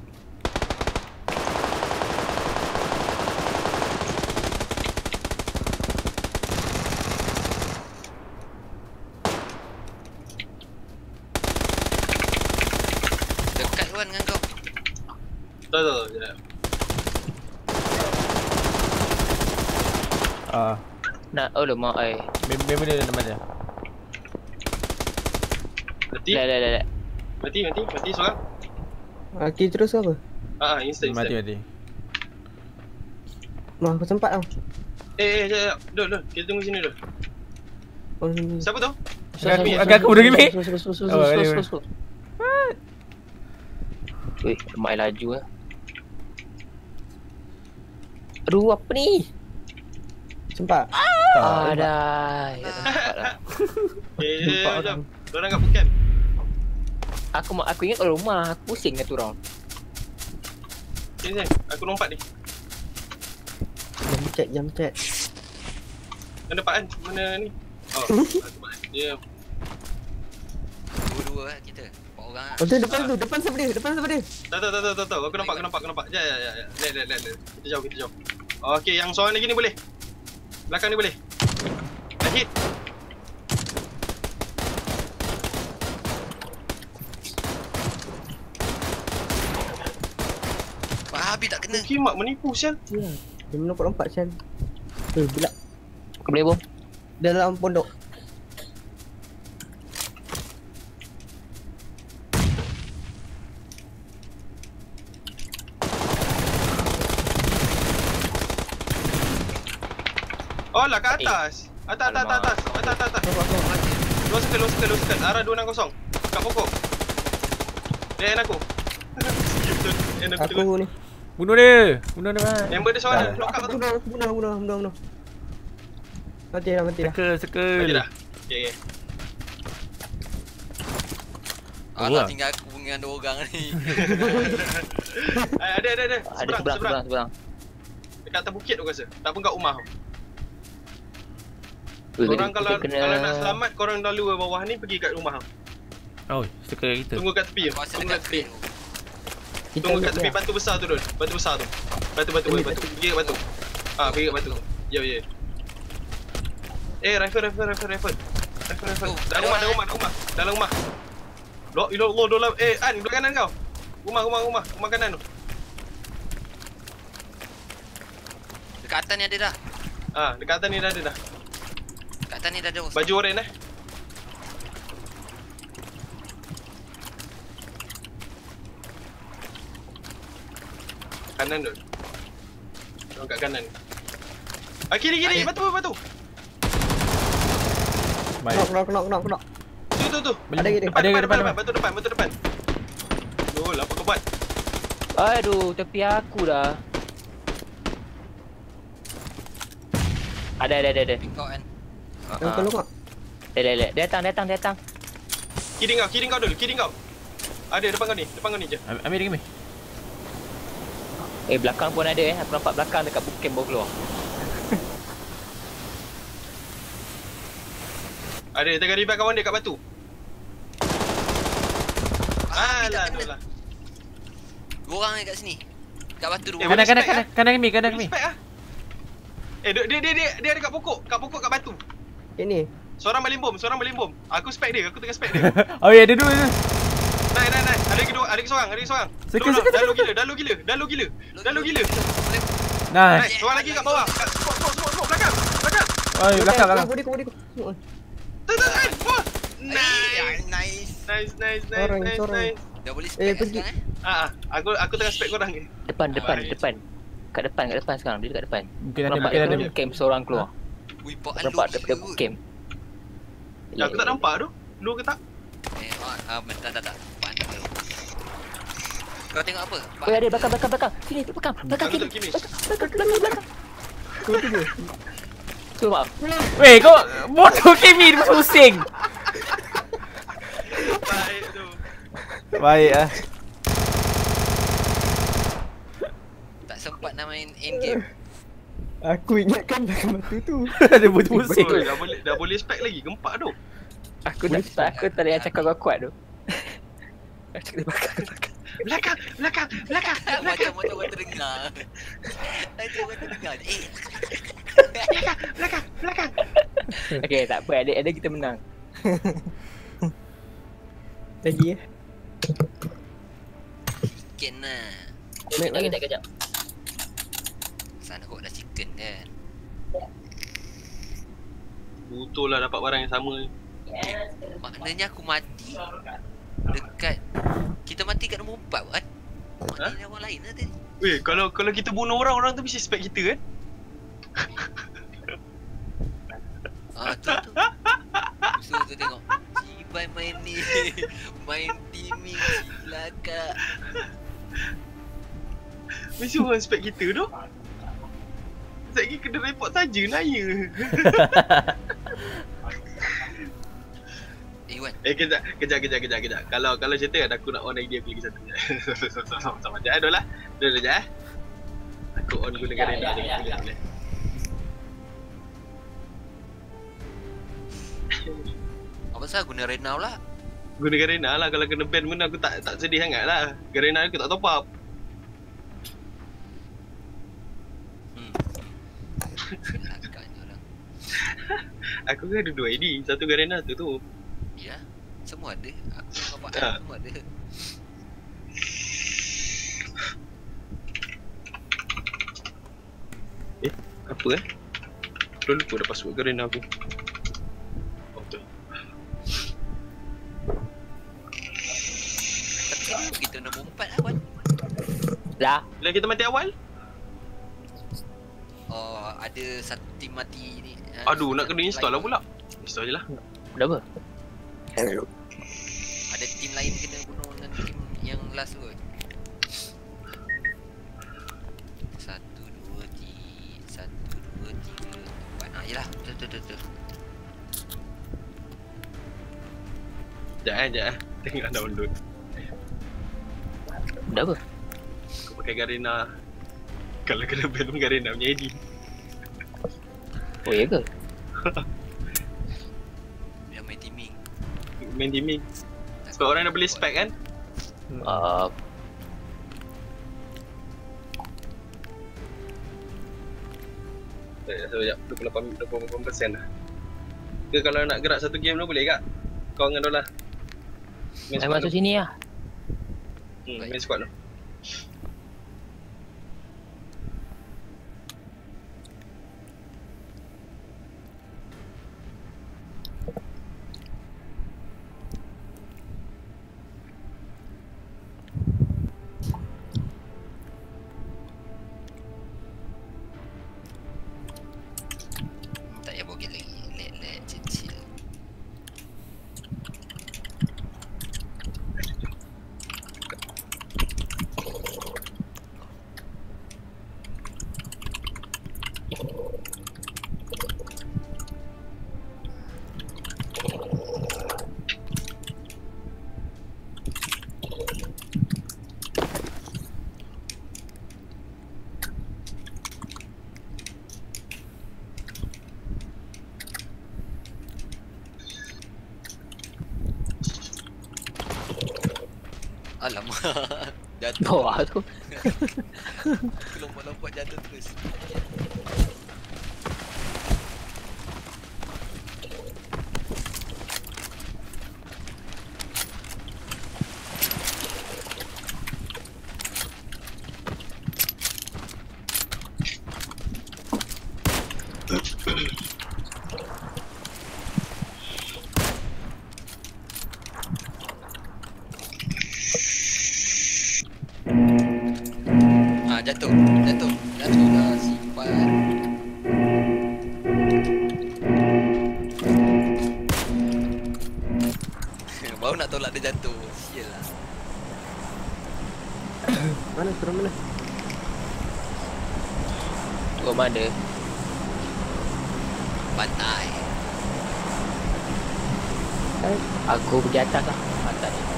Dekat Wan dengan kau. Tahu, tahu, ya. Ah. Nak, oh lemah ai. Member dia nama dia. Mati. Lek lek lek. Mati, mati, mati seorang. Ah, kill terus ke apa? Ah, instant, Mati instant. mati. Mah aku sempat tau. Eh, eh, jap, jap. Duduk, duduk. Kita tunggu sini dulu. Oh, ni. Siapa tu? Agak aku agak aku berdiri mik. Oh, boleh, boleh. Weh, lemah laju ah. Aduh, apa ni? Sempat. Ah, dah. Ya, dah nampak dah. Eh, Nampak jap. orang. Diorang kat bootcamp. Aku ma- aku ingat kalau rumah, aku pusing dengan tu round. Sini, sini. Aku lompat ni. Jam check, jam check. Mana Pak An? Mana ni? Oh, aku Pak An. Ya. Dua-dua lah kita. Empat orang lah. Oh tu depan tu, depan siapa dia? Depan siapa dia? Tak, tak, tak, tak, tak, tak. Aku nampak, aku nampak, aku nampak. Jap, jap, jap, jap. Lek, lek, lek, lek. Kita jauh, kita jauh. Okey, yang seorang lagi ni boleh. Belakang ni boleh. Dah hit. Pak Habib tak kena. Kimak menipu sial. Ya. Dia melompat-lompat Shan. Eh, pula. Kau boleh bom? Dia dalam pondok. Oh lah, kat atas. Atas, atas, atas, atas. Atas, atas, atas. Dua circle, dua circle, dua circle. Arah dua enam kosong. Kat pokok. Dia end aku. End aku tengok. Aku ni. Bunuh dia. Bunuh dia man. Member dia seorang. Lock up Aku tu. bunuh, aku bunuh, bunuh, bunuh, bunuh. Mati dah, mati dah. Circle Mati circle. dah. Okay, okay. Alah, Dua. tinggal aku dengan dua orang ni. Eh, ada, ada, ada. Ada Seberang, seberang, seberang. seberang, seberang. Dekat atas bukit tu rasa. Tak pun kat rumah tu. Weh, Korang kita kalau kena- kalau nak selamat, korang lalu ke bawah ni pergi kat rumah tu. Oh, circle kita. Tunggu kat tepi tu. Aku rasa Tunggu dekat kat tepi. bed tu. Kita Tunggu kat ambil tepi dia. batu besar tu dulu. Batu besar tu. Batu batu Ambil batu. batu. Pergi kat batu. Ah, pergi kat batu. Ya, ya. Eh, rifle rifle rifle rifle. Rifle rifle. Oh, Dalam rumah, dalam rumah, dalam rumah. Dalam rumah. Lock, you lock, dalam. Eh, An, belah kanan kau. Rumah, rumah, rumah. Rumah kanan tu. Dekat atas ni ada dah. Ah, dekat atas ni dah ada dah. Dekat atas ni dah ada. Baju oranye eh. Kanan tu. Orang kat kanan. Ah, kiri kiri, Ada. batu batu. Baik. Knock, knock, knock, knock, knock. Tu tu tu. Ada lagi dia. Depan, Ada depan, ke depan? depan, batu depan, batu depan. Oh, apa kau buat? Aduh, tepi aku dah. Ada, ada, ada, ada. Kau kan. Yang kau longak. Lek, lek, lek. Dia datang, dia datang, dia datang. Kiri kau, kiri kau dulu, kiri kau. Ada depan kau ni, depan kau ni je. Am- Ambil dia ambil. Eh, belakang pun ada eh. Aku nampak belakang dekat bootcamp baru keluar. Ada, tengah revive kawan dia kat batu. Ah, Alah, tak tu kena. lah. Dua orang ni kat sini. Kat batu dua. Eh, Kanan kanan respect, kanan kanan kami kanan kami. Respect ah. Eh, dia dia dia dia, dia ada kat pokok, kat pokok kat batu. Ini. Seorang maling bom, seorang maling bom. Aku spec dia, aku tengah spec dia. Oh ya, dia dua tu. Naik, naik, naik. Ada lagi dua, ada lagi seorang, ada lagi seorang. Sekejap, Lock, lock. sekejap, Dah lu gila, dah lu gila, dah lu gila. Dah lu gila. Nice. Naik, seorang lagi kat bawah. Kat smoke, smoke, smoke, smoke, belakang. Belakang. Oh, belakang belakang. Kau dia, kau dia. Tak, tak, tak. Wah. Nice. Nice. Nice. Nice, nice, nice, Seorang, nice, seorang. nice. Dah boleh Eh, spek kat pergi. sekarang eh. Ah, ah. aku aku tengah spec korang ni. Depan, depan, Baik. depan. Kat depan, kat depan sekarang. Dia dekat depan. Mungkin ada Nampak mungkin ada. dia camp seorang keluar. Ui, Pak An Nampak low daripada gila. camp. Ya, aku tak nampak tu. Lu ke tak? Eh, ah, ah, tak, tak, tak. Pak An tak tahu. Kau tengok apa? Pak Oh, ada belakang, belakang, belakang. Sini, belakang. Belakang Aku kiri. tengok kiri. Belakang, belakang, belakang, belakang. Kau tu dia. Tu maaf. Weh, kau bodoh Kimi dia pusing. Baik tu. Baik ah. tak sempat nak main end game. Aku ingatkan belakang batu tu. Dia bodoh pusing. Betul, dah boleh dah boleh spec lagi. Gempak tu. Aku tak, tak aku tak ada yang cakap kau kuat tu. Aku cakap dia belakang, belakang. Belakang, belakang, belakang, belakang, Macam-macam orang terdengar. Macam orang terdengar. Eh, belakang, belakang. Okay, tak apa. Ada, ada kita menang. Lagi eh. chicken lah. Naik Kejap, mana? kejap, kejap. Sana kot dah chicken kan. betul lah dapat barang yang sama. Maknanya aku mati dekat, kita mati kat nombor empat kan? Maknanya orang lain lah tadi. Weh, kalau kalau kita bunuh orang, orang tu mesti spek kita kan? Ah tu tu. So tu tengok. Cibai main ni. Main teaming silakak. Mesti orang spek kita tu. Sekejap kena report saja Naya. Eh Wan, Eh kejap, kejap, kejap, kejap, kejap. Kalau kalau cerita kan aku nak on lagi aku lagi satu. Sama-sama je. Aduh lah. Dulu je eh. Aku on guna garena je. Boleh. apa pasal guna Rena pula? Guna garena lah. Kalau kena ban pun aku tak tak sedih sangat lah. Garena aku tak top up. Hmm. Silakaknya orang. Aku kan ada dua I D. Satu garena, satu tu. Ya, semua ada. Aku nampak Ya. semua ada. Apa eh? Aku lupa dah password garena aku. Oh betul. Tapi kita nombor empat lah Wan. Lah, Bila kita mati awal? Oh, ada satu team mati ni. Aduh, nak kena install lah pula. Install je lah. dah apa? Ada team lain kena bunuh dengan team yang last tu. Satu, dua, tiga. Satu, dua, tiga, empat. Ah, yelah. Betul, betul, betul, betul. Sekejap eh, sekejap eh. Tengok download. Dah apa? Aku pakai garena. Kalau kena ban pun garena punya I D. Oh ya ke? Yang main teaming. Main teaming. Sebab orang dah beli spek kan? Uh, Sekejap, sekejap. dua puluh lapan, dua puluh lapan peratus lah. Ke kalau nak gerak satu game tu boleh kak? Kau dengan Dola. Main saya squad masuk tu. sini lah. Hmm, main squad tu. Tak payah bogel lagi. Let-let chill-chill. Alamak. Jatuh. Bawah tu. Aku lompat-lompat jatuh terus. Ah, jatuh. Jatuh. Jatuh dah simpan. Baru nak tolak dia jatuh. Sial lah. Mana turun mana? Kau mana? Pantai. Eh, Aku pergi atas lah. Atas ni.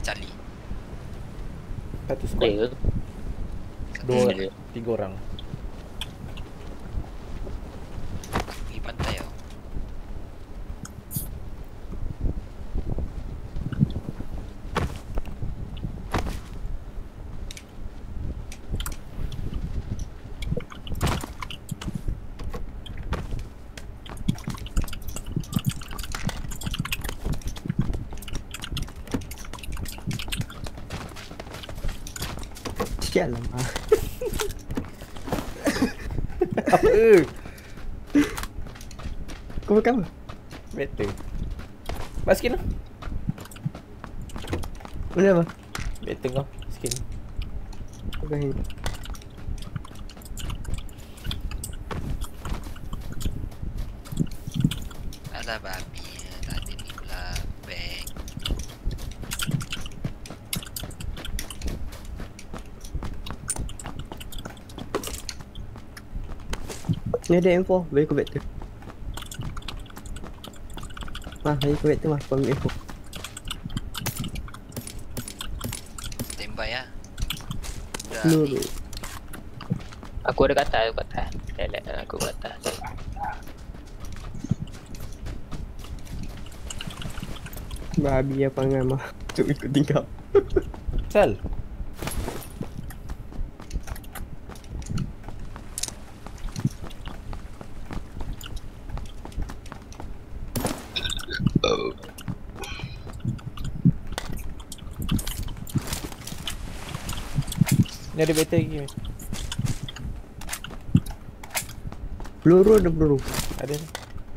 Charlie. Satu squad. Boleh ke? Dua, Boleh. tiga orang. Pergi pantai tau. Sial lah mah. Apa? Kau makan apa? Better. Baskin lah. Mana apa? Better kau. Skin. Bukan. Alah babi. Tak ada ni pula. Bank. Ni ada M four, bagi aku vector. Mah, bagi aku vector mah, kau ambil M four. Standby lah. Dah Lu ni. Aku ada kat atas, aku kat atas. Lelek aku kat atas. Babi apa pangan mah. Untuk ikut tingkap. Sal. Oh. Ni ada better lagi. Peluru ada peluru. Ada ni.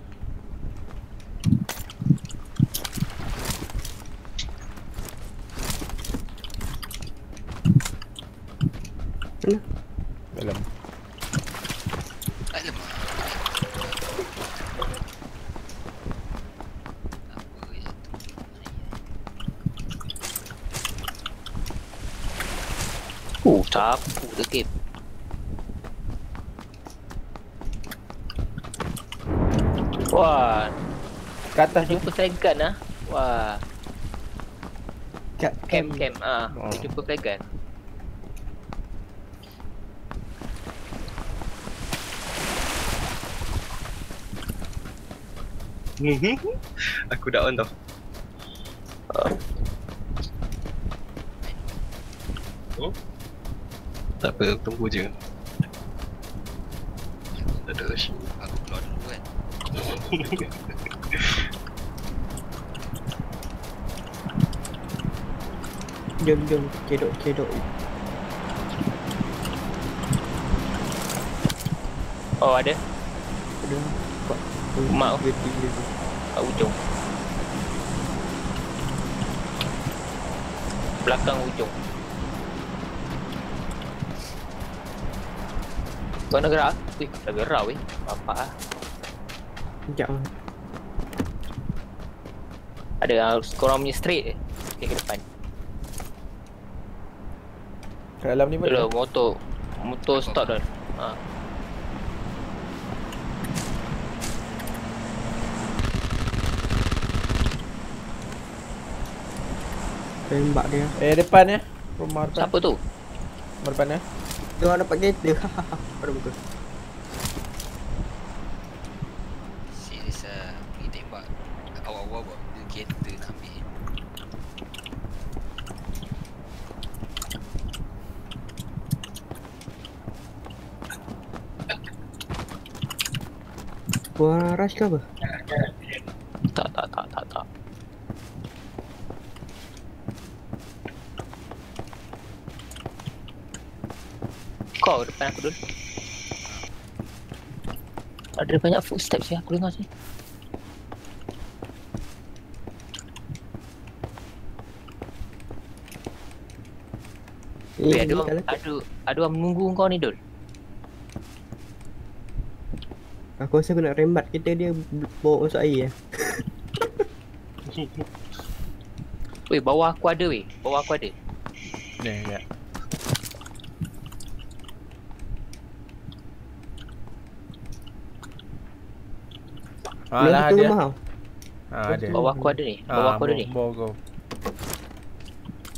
Mana? Dalam. Alamak. Apa je tu? Uh, sapu tu game. Wah, Kat atas tu. jumpa flag gun lah. Wah, Kat camp camp ah. Oh. Dia jumpa flag gun. Aku dah on tau. Oh. Tak apa, tunggu je. Tak ada rush. Aku keluar dulu kan. Jom jom, kedok kedok. Oh, ada. Ada. Kuat. Mak. Dia tinggi tu. Kat ujung. Belakang ujung. Kau nak gerak? Wih, dah gerak weh. Bapak lah. Sekejap lah. Ada uh, korang punya straight je. Okay, ke depan. Kat dalam ni Betul mana? lah, motor. Motor stop dah. Ha. Tembak dia. Eh depan ya. Rumah depan. Siapa tu? Rumah depan ya. Dia orang dapat kereta. Pada betul. Serius lah. Pergi tembak. Awal-awal buat benda kereta nak ambil. Korang rush ke apa? Tak, tak, tak, tak, tak. Kau depan aku dulu. Ada banyak footsteps ya, aku dengar sini. Eh, Eh, ada ni orang, tak letak. ada, ada orang menunggu kau ni, Dul. Aku rasa aku nak rembat kereta dia bawa masuk air lah. Weh, bawah aku ada weh. Bawah aku ada. Ni ya. Ah Belum lah satu ada. rumah tau. Ah ada. Bawah aku ada ni. Bawah aku ada ni. Bawa kau.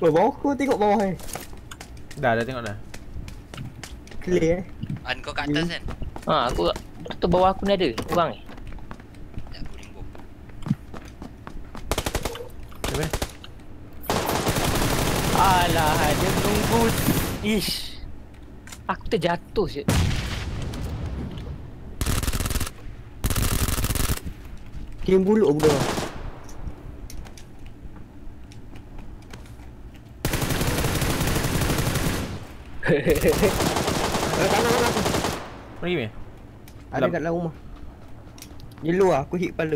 Oh, bawah aku tengok bawah eh. Dah, dah tengok dah. Clear eh. An kau kat atas kan? Ha, aku tu bawah aku ni ada orang ni. Ya, aku limbuk. Macam mana? Alah, dia nunggu. Ish. Aku terjatuh je. Game buluk budak. Pergi ni? Ada kat dalam rumah. Yellow lah, aku hit kepala.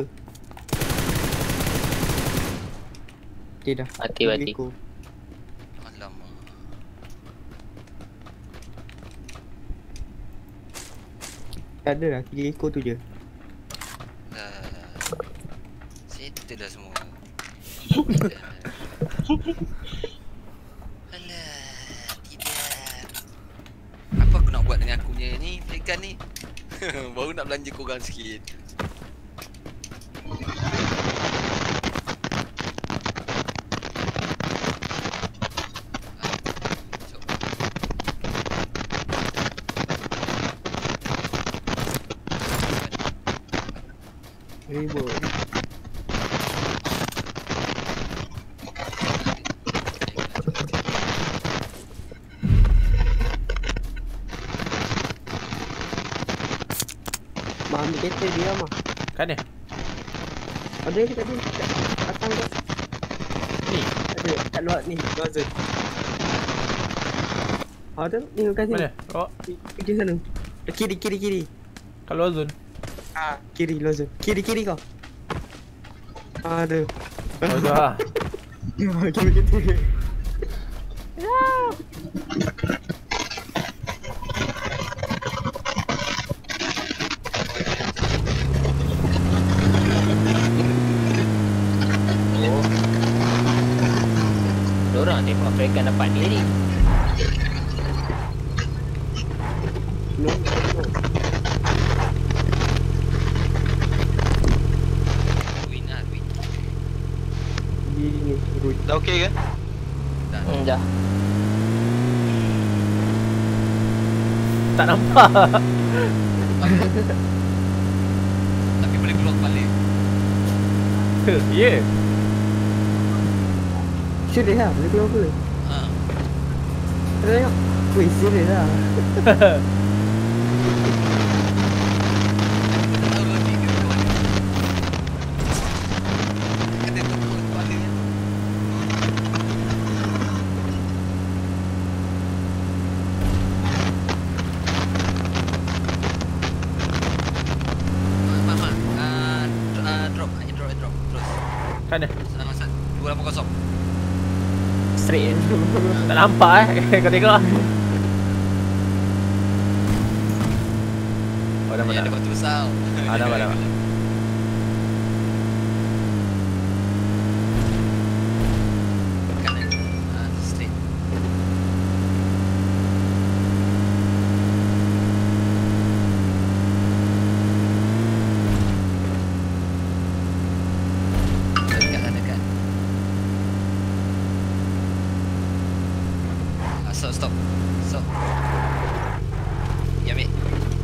Okay dah. Mati, mati. Aku. Alamak. Tak ada lah, tiga ekor tu je. Dah. Settle dah semua. Alah, tidak. Apa aku nak buat dengan aku punya ni, pelikan ni? Baru nak belanja korang sikit. Ribut. Mak ambil kereta dia mah. Kat ni? Ada ke tadi? Kat atas tu. Ni? Ada kat luar ni, luar zone. Ah tu, ni kat sini. Mana? Oh, Pergi sana. Kiri kiri kiri. kat luar zone. Ah, kiri luar zone. Kiri kiri kau. Ah ada. Oh, tu lah. Kiri kiri. Oh. Diorang tembak mereka dapat ni ni. No. Win lah, win. Di ni. Root. Dah okey ke? Dah. Hmm, dah. Tak nampak. Tapi boleh keluar kepala. Ya. Yeah. Serius lah, boleh keluar ke? Ha. Ada tengok. Weh, serius lah. Tahu lagi ke keluar ni. Kena keluar kepala ni. Mak, mak, ah, ah, drop, hanya drop, drop, terus. Kat ni? Senang masuk. dua lapan kosong. Straight je. Tak nampak eh. Kau tengok lah. Oh, dah Ada mana? batu besar. Ah, dah dah. Kanan. Ah, straight. Dekat lah, dekat. Ah, stop, stop. Stop. Ya, ambil.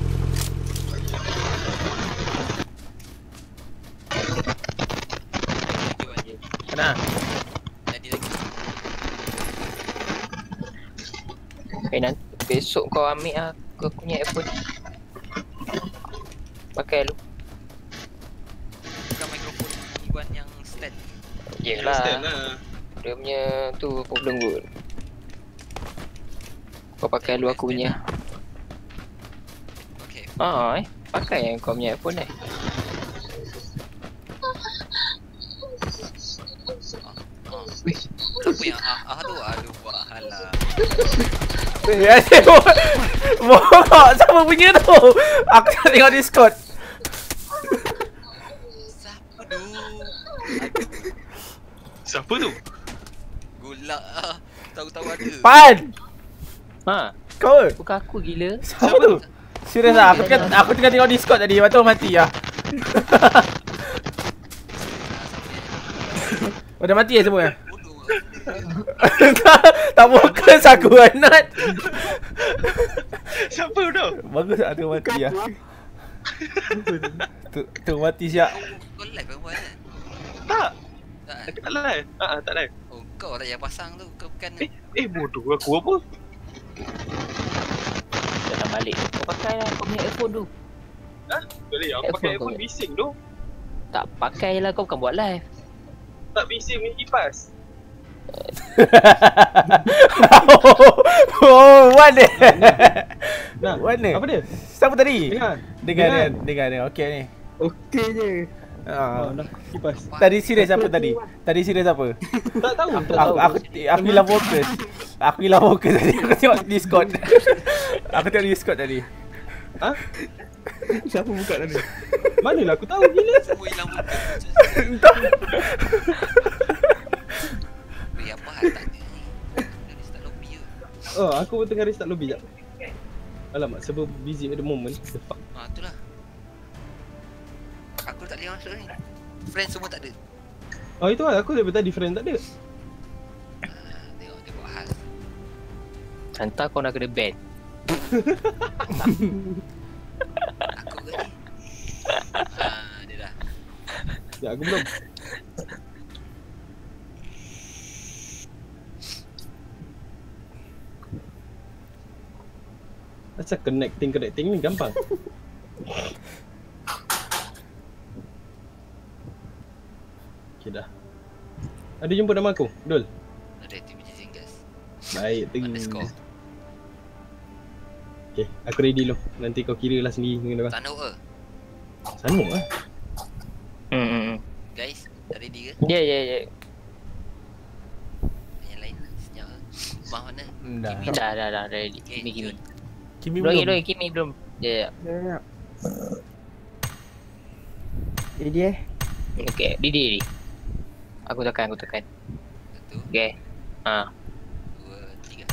Lagi, lagi. Kena. Lagi, lagi. Eh nanti besok kau ambil lah kau punya iPhone. Pakai lu. Bukan mikrofon Iwan yang stand. Yelah. Stand lah. Dia punya tu problem kot. Kau pakai lu aku punya. Okay. Ah eh. Pakai yang kau punya iPhone eh. Ah, weh. Siapa yang ah, ah tu? Aduh, buat hal lah. Eh, asyik bokok. Siapa punya tu? Aku nak tengok Discord. Siapa tu? Siapa tu? Gulak ah. Tahu-tahu ada. Pan! Ha. Kau ke? Bukan aku gila. Siapa tu? Serius lah, aku tengah, aku tengah tengok Discord tadi, lepas tu mati lah. Oh, dah mati lah semua? Bodoh. Tak fokus aku Anat. Siapa tu? Bagus tak tu mati lah. Tu, tu mati siap. Kau live kan buat kan? Tak. Tak kan? Aku tak live. Ha ah, tak live. Oh kau tak payah pasang tu. Kau bukan Eh, eh bodoh aku apa? Datang balik. Kau pakai lah kau punya earphone tu. Ha? Boleh aku Earphone pakai kau earphone ke? bising tu. Tak pakai lah kau bukan buat live. Tak bising punya kipas. Oh, mana? Nah, Mana? apa dia? Siapa tadi? Dengar. Dengar dengar dengar dengar. Okey ni. Okey je. Ha. Oh, dah kipas. Tadi serius apa tadi? Tadi serius apa? Tak tahu. Aku aku aku, aku hilang fokus. Aku hilang fokus tadi. Aku tengok Discord. Aku tengok Discord tadi. Ha? Siapa buka tadi? Manalah aku tahu gila. semua hilang muka. Entah. Weh apa hal tanya ni? Dah restart lobby ke? Oh, aku pun tengah restart lobby jap. Alamak, serba busy at the moment. The fuck. Ha itulah. Aku tak boleh masuk ni. Friend semua tak ada. Oh, itu lah. Aku daripada tadi friend tak ada. Ha, tengok dia buat hal. Hantar kau nak kena ban. Aku ke ni? Ha, dia dah. Ya, aku belum. Asal connecting-connecting ni gampang. Okay dah. Ada jumpa nama aku? Dul? Ada activity Zingas. Baik, Underscore. tengok. Okay, aku ready dulu. Nanti kau kira lah sendiri dengan orang. Tak nak ke? Sanuk lah. Hmm, hmm, hmm. Guys, dah ready ke? Ya, ya, ya. Yang lain lah, senyap ke? Mah mana? Dah. Kimi. Dah, dah, dah. Ready. Okay, Kimi, Kimi. Jun. Kimi Belum, belum. belum. Kimi belum. Ya, ya. Ya, ya. Ready eh? Okay, ready, ready. Aku tekan, aku tekan. Satu, Okay. Ha. dua, tiga.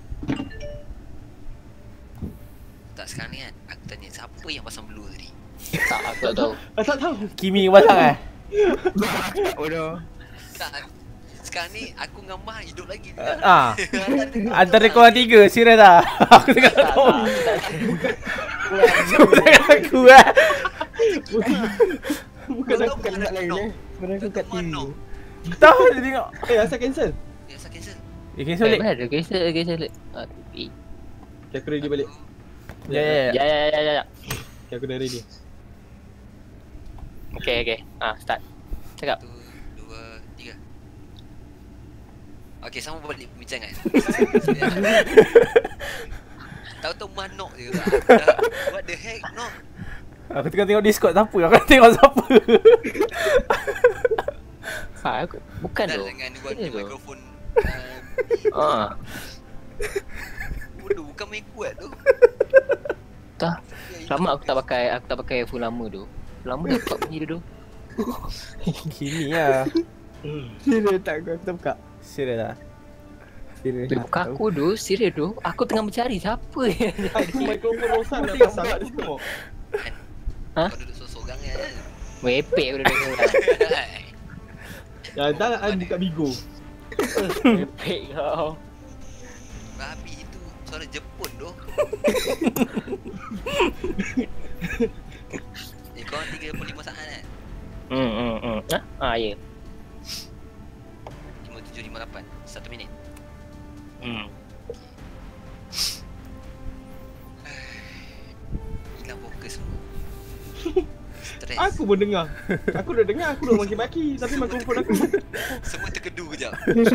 Tak sekarang ni kan, aku tanya siapa yang pasang blue tadi? Tak, aku tak tahu. Ah, tak tahu. Kimi pasang eh? Bodoh. Tak, sekarang ni aku dengan Mah hidup lagi. Ah. Antara korang tiga, serius tak? Aku tengah Tak, tahu. tak, tak. Bukan aku eh. Bukan aku kat tempat lain eh. Bukan aku kat T V. Tahu dia tengok. Eh, asal cancel? Ya, saya cancel. Eh, cancel Eh, balik. mana ada? Cancel, cancel. Ah, tapi. Okay, aku ready balik. Ya, ya, ya. Ya, ya, ya, ya, ya. Okay, aku dah ready. Okay, okay. Ah, start. Cakap. Satu, dua, tiga. Okay, sama balik pembincangan. Tahu-tahu Mah knock je tak? Dah, what the heck, knock? Aku tengah tengok Discord siapa? Aku tengok siapa? Ha, aku bukan Dah tu. jangan buat Ini tu. mikrofon. Ah, Bodoh, bukan main kuat tu. tak. Lama aku tak pakai, aku tak pakai phone lama tu. Lama dah buka bunyi dia tu. Kimi lah. Serius tak aku, aku tak buka. Serius lah. Serius. Dia buka aku tu, serius tu. Aku tengah mencari siapa yang Aku mikrofon rosak nak pasang tak tengok. Ha? Kau duduk sorang-sorang kan. Wepek aku dah dengar. Ya, dah I buka bigo. Wepek kau. Babi itu suara Jepun tu. Eh, kau tiga puluh lima saat kan? Hmm, hmm, hmm. Ha? Ah, ya. lima tujuh lima lapan. Satu minit. Hmm. Hilang fokus semua. Stres. Aku pun dengar. Aku dah dengar, aku dah maki-maki. Tapi mikrofon aku. Semua terkedu kejap.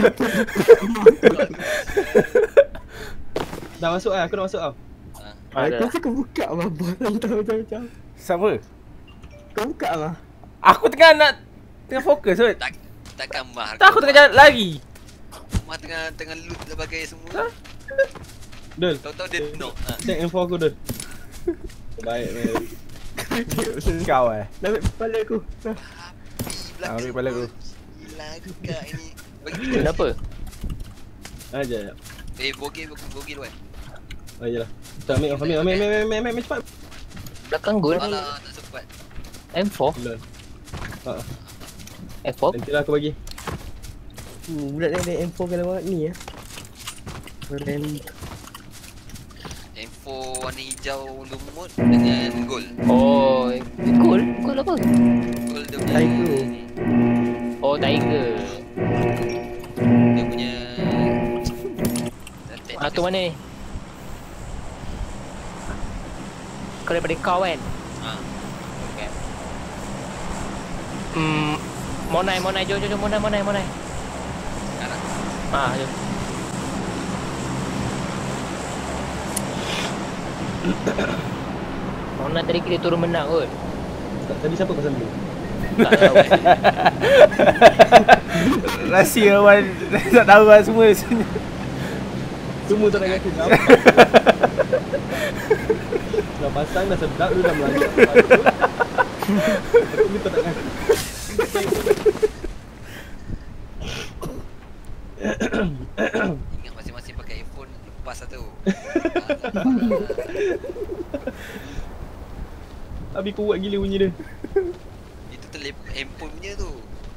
Dah masuk lah, aku dah masuk tau. Ha. Ah, dah. kau buka lah, barang tahu macam-macam. Siapa? Kau buka lah. Aku tengah nak tengah fokus kot. Tak takkan Mah. Tak, aku tengah jalan lagi. Mah tengah tengah loot sebagai semua. Dul, Tahu-tahu dia knock. Ha. check info aku Dul. Baik, baik. Kau eh. Dah ambil kepala aku. Dah. Api Ah, ambil kepala aku. Gila kak ini. Bagi Kenapa? Aja ya. Eh, bogey bogey luar. Oh iyalah. Tak ambil, ambil, ambil, ambil, ambil, ambil, ambil cepat. Belakang gol. Alah, tak sempat. M four. Dul. Ha, M four. nanti lah aku bagi. Hmm, budak ni ada M four kalau ni ya. Keren. M four warna hijau lumut dengan gold. Oh, gold? Gold apa? Gold dia punya Tiger. ni. Oh, Tiger. Dia punya Ah, tu mana ni? Kau daripada kau kan? Ha. Okay. Hmm, Monai, Monai, jom, jom, jom, Monai, Monai, Monai. Sekarang. Ah, jom. Monai tadi kita turun menang kot. Tadi siapa pasal dulu? Tak tahu. Rahsia Wan. Tak tahu lah semua sini. Semua tak nak aku gampang. Dah pasang dah sedap dulu dah melangkah. Aku minta tak nak. Ingat masing-masing pakai iPhone lepas lah tu. Abi kuat gila bunyi dia. Itu telefon handphone punya tu.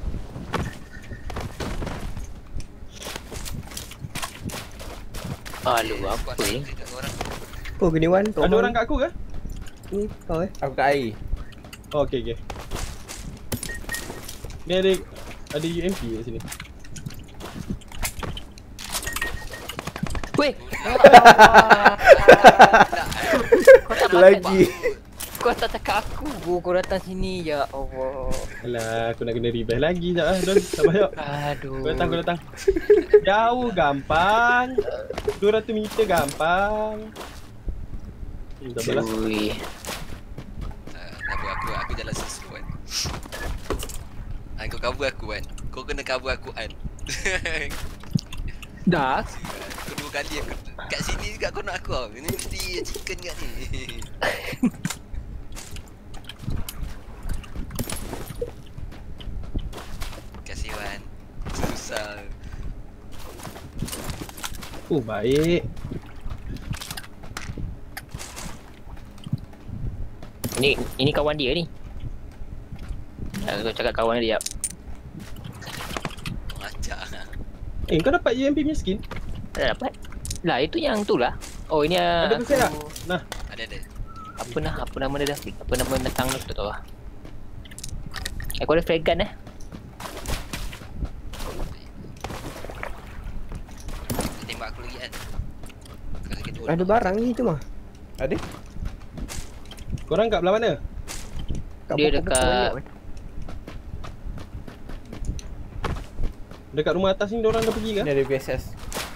Aduh, Eh, apa squad ni? tak kat korang. Oh, gini Wan. Ada orang kat aku ke? ni kau eh. Aku kat air. Oh, okey okey. Ni ada ada U M P kat sini. Weh! Kau tak Lagi. Kau tak cakap aku. Oh, kau datang sini, ya Allah. Alah, aku nak kena revive lagi jap ah. Don, sabar jap. Aduh. Aku datang, aku datang. Jauh gampang. dua ratus meter gampang. Hmm, sabarlah. Ui. Tak, tak apa, aku aku jalan susu kan. Ah, kau cover aku kan. Kau kena cover aku kan. Dah. Kau dua kali aku kat sini juga kau nak aku tau. Ini mesti chicken kat ni. Kasih Wan. Susah. Oh, baik. Ni ini kawan dia ni. Aku cakap kawan dia. Macam. Eh, kau dapat U M P punya skin? Tak dapat. Lah itu yang tu lah. Oh ini ah, Ada pesan tak? Nah, Ada ada. apa nah apa nama dia dah? Apa nama datang tu tak tahu lah. Aku ada frag gun eh. Dia tembak aku lagi kan. Kalau kita Ada barang ni tu mah. Ada? korang kat belah mana? Kat Dia pokok-pokok dekat- banyak, Wan. Dekat rumah atas ni diorang dah pergi ke? Ni ada V S S.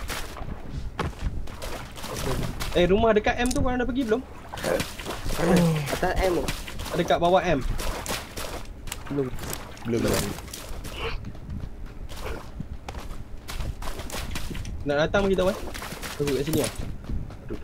Eh, rumah dekat M tu korang dah pergi belum? Atas M tu. Dekat bawah M. Belum. Belum belum. Nak datang bagi tahu eh. Aku kat sini ah. Aduh.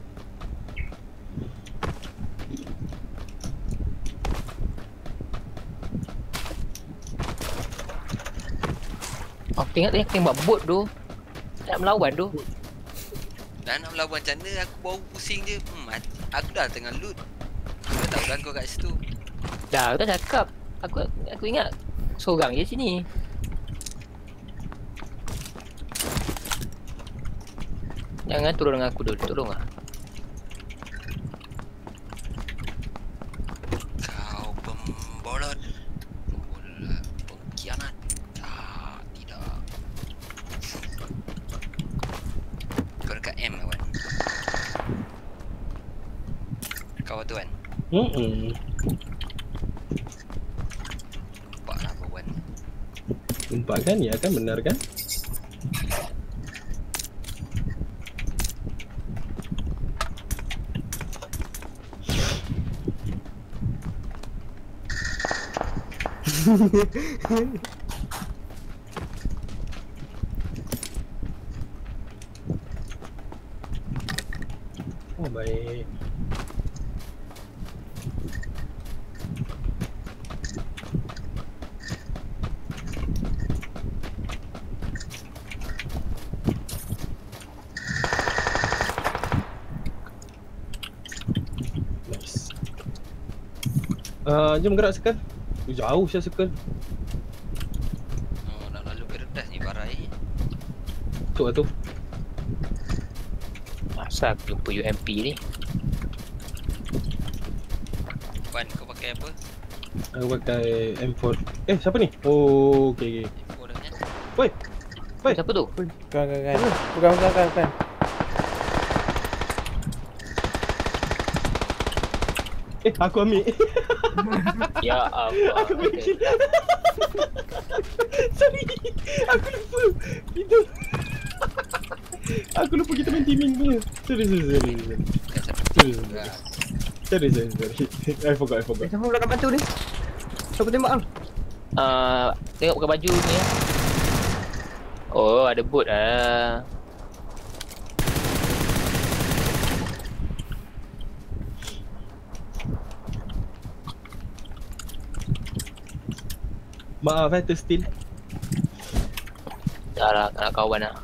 Aku tengok dia tembak bot tu. Tak melawan tu. dah nak melawan macam mana aku baru pusing je. Hmm, aku dah tengah loot. Aku tahu dah kau kat situ. Dah, aku tak cakap. Aku aku ingat seorang je sini. Jangan turun dengan aku dulu, tolong ah. Kau pembolot. Bola pengkhianat. Ah, tidak. Kau dekat M kawan. Kau tu kan. Hmm. Nampak lah kawan. Nampak kan? Ya kan, benar kan? Oh, baik. Nice. Uh, jom gerak circle. Jauh saya circle. Oh, nak lalu ke rendah ni barai. Masuk lah tu. Asal aku jumpa U M P ni. Wan, kau pakai apa? Aku pakai M four. Eh, siapa ni? Oh, okey okey. Kau dah kan? Woi. Woi. Siapa tu? Bukan, bukan, bukan. Bukan, bukan, bukan, bukan. Eh, aku ambil. Ya Allah. Aku ambil kill. Sorry. Aku lupa. Itu. Aku lupa kita main teaming punya. Sorry, sorry, sorry. Bukan satu Sorry, tim juga. sorry, sorry, sorry. I forgot, I forgot. Eh, siapa belakang batu ni? Siapa tembak bang? Uh, tengok pakai baju ni ya. Oh, ada bot ah. Maaf eh, terstill. Dah lah, tak nak kawan lah.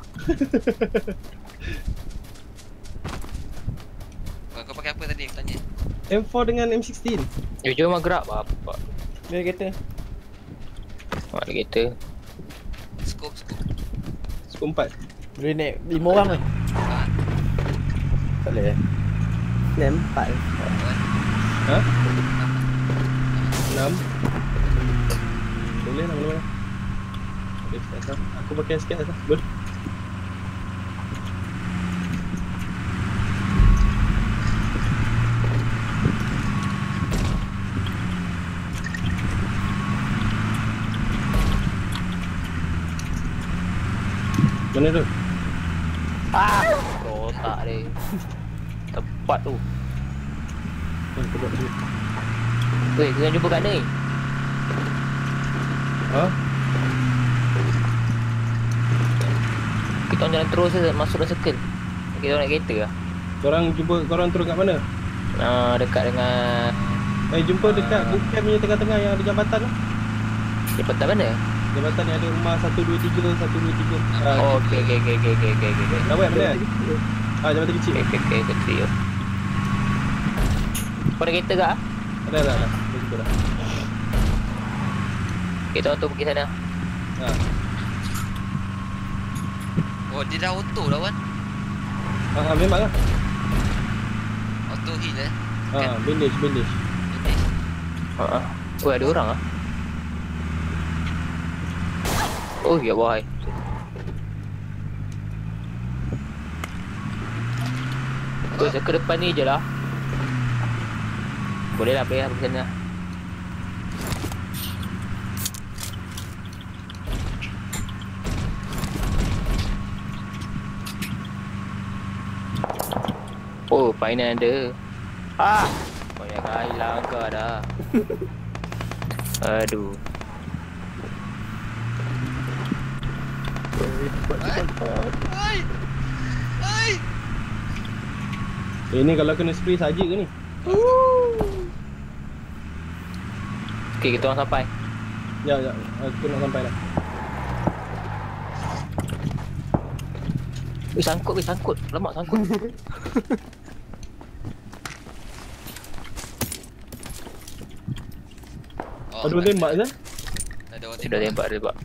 Kau, kau pakai apa tadi aku tanya? M four dengan M sixteen. Eh, jom lah gerak apa. Dia kata. Mak dia kata. Scope, scope. Skop empat. Boleh naik lima orang ke? Ah, Tak boleh. Ni empat. Wan. Ha? Nampak. enam. Boleh lah, boleh lah. Boleh sikit atas. Aku pakai sikit atas. Boleh. Mana tu? Rosak dia. Tepat tu. Oh, aku buat dulu. Weh, kita nak jumpa kat ni. Ha? Kita orang jalan terus je masuk dalam circle. Kita orang naik kereta lah. Korang jumpa, korang turun kat mana? Uh, dekat dengan... Eh, jumpa dekat bootcamp punya tengah-tengah yang ada jambatan lah. Jembatan mana? Jambatan yang ada rumah satu dua tiga, satu dua tiga. Ah, Oh, okey okey okey okey okey okey okey. dah buat mana? Ah, jambatan kecil. Okey okey okey kecil. Kau ada kereta tak? Ada, ada, ada. Dah jumpa dah. Kita orang tu pergi sana. Ha. Oh, dia dah auto dah Wan. Ah, memang lah. Auto heal eh. Ah, bandage, bandage. Bandage. Ha ah. Oh, ada orang ah. Oh, ya wahai. Kau ke depan ni je lah. Boleh lah, boleh lah pergi sana. Oh, final ada. Ah! Kau jangan hilang kau dah. Aduh. Hai. Hai. Eh, ni kalau kena spray saja ke ni? Okay, kita orang sampai. Ya, ya. Aku nak sampai dah. Weh, sangkut weh, sangkut. Lemak sangkut. Oh, Ada orang tembak je? Ada orang Sudah tembak, dia tembak.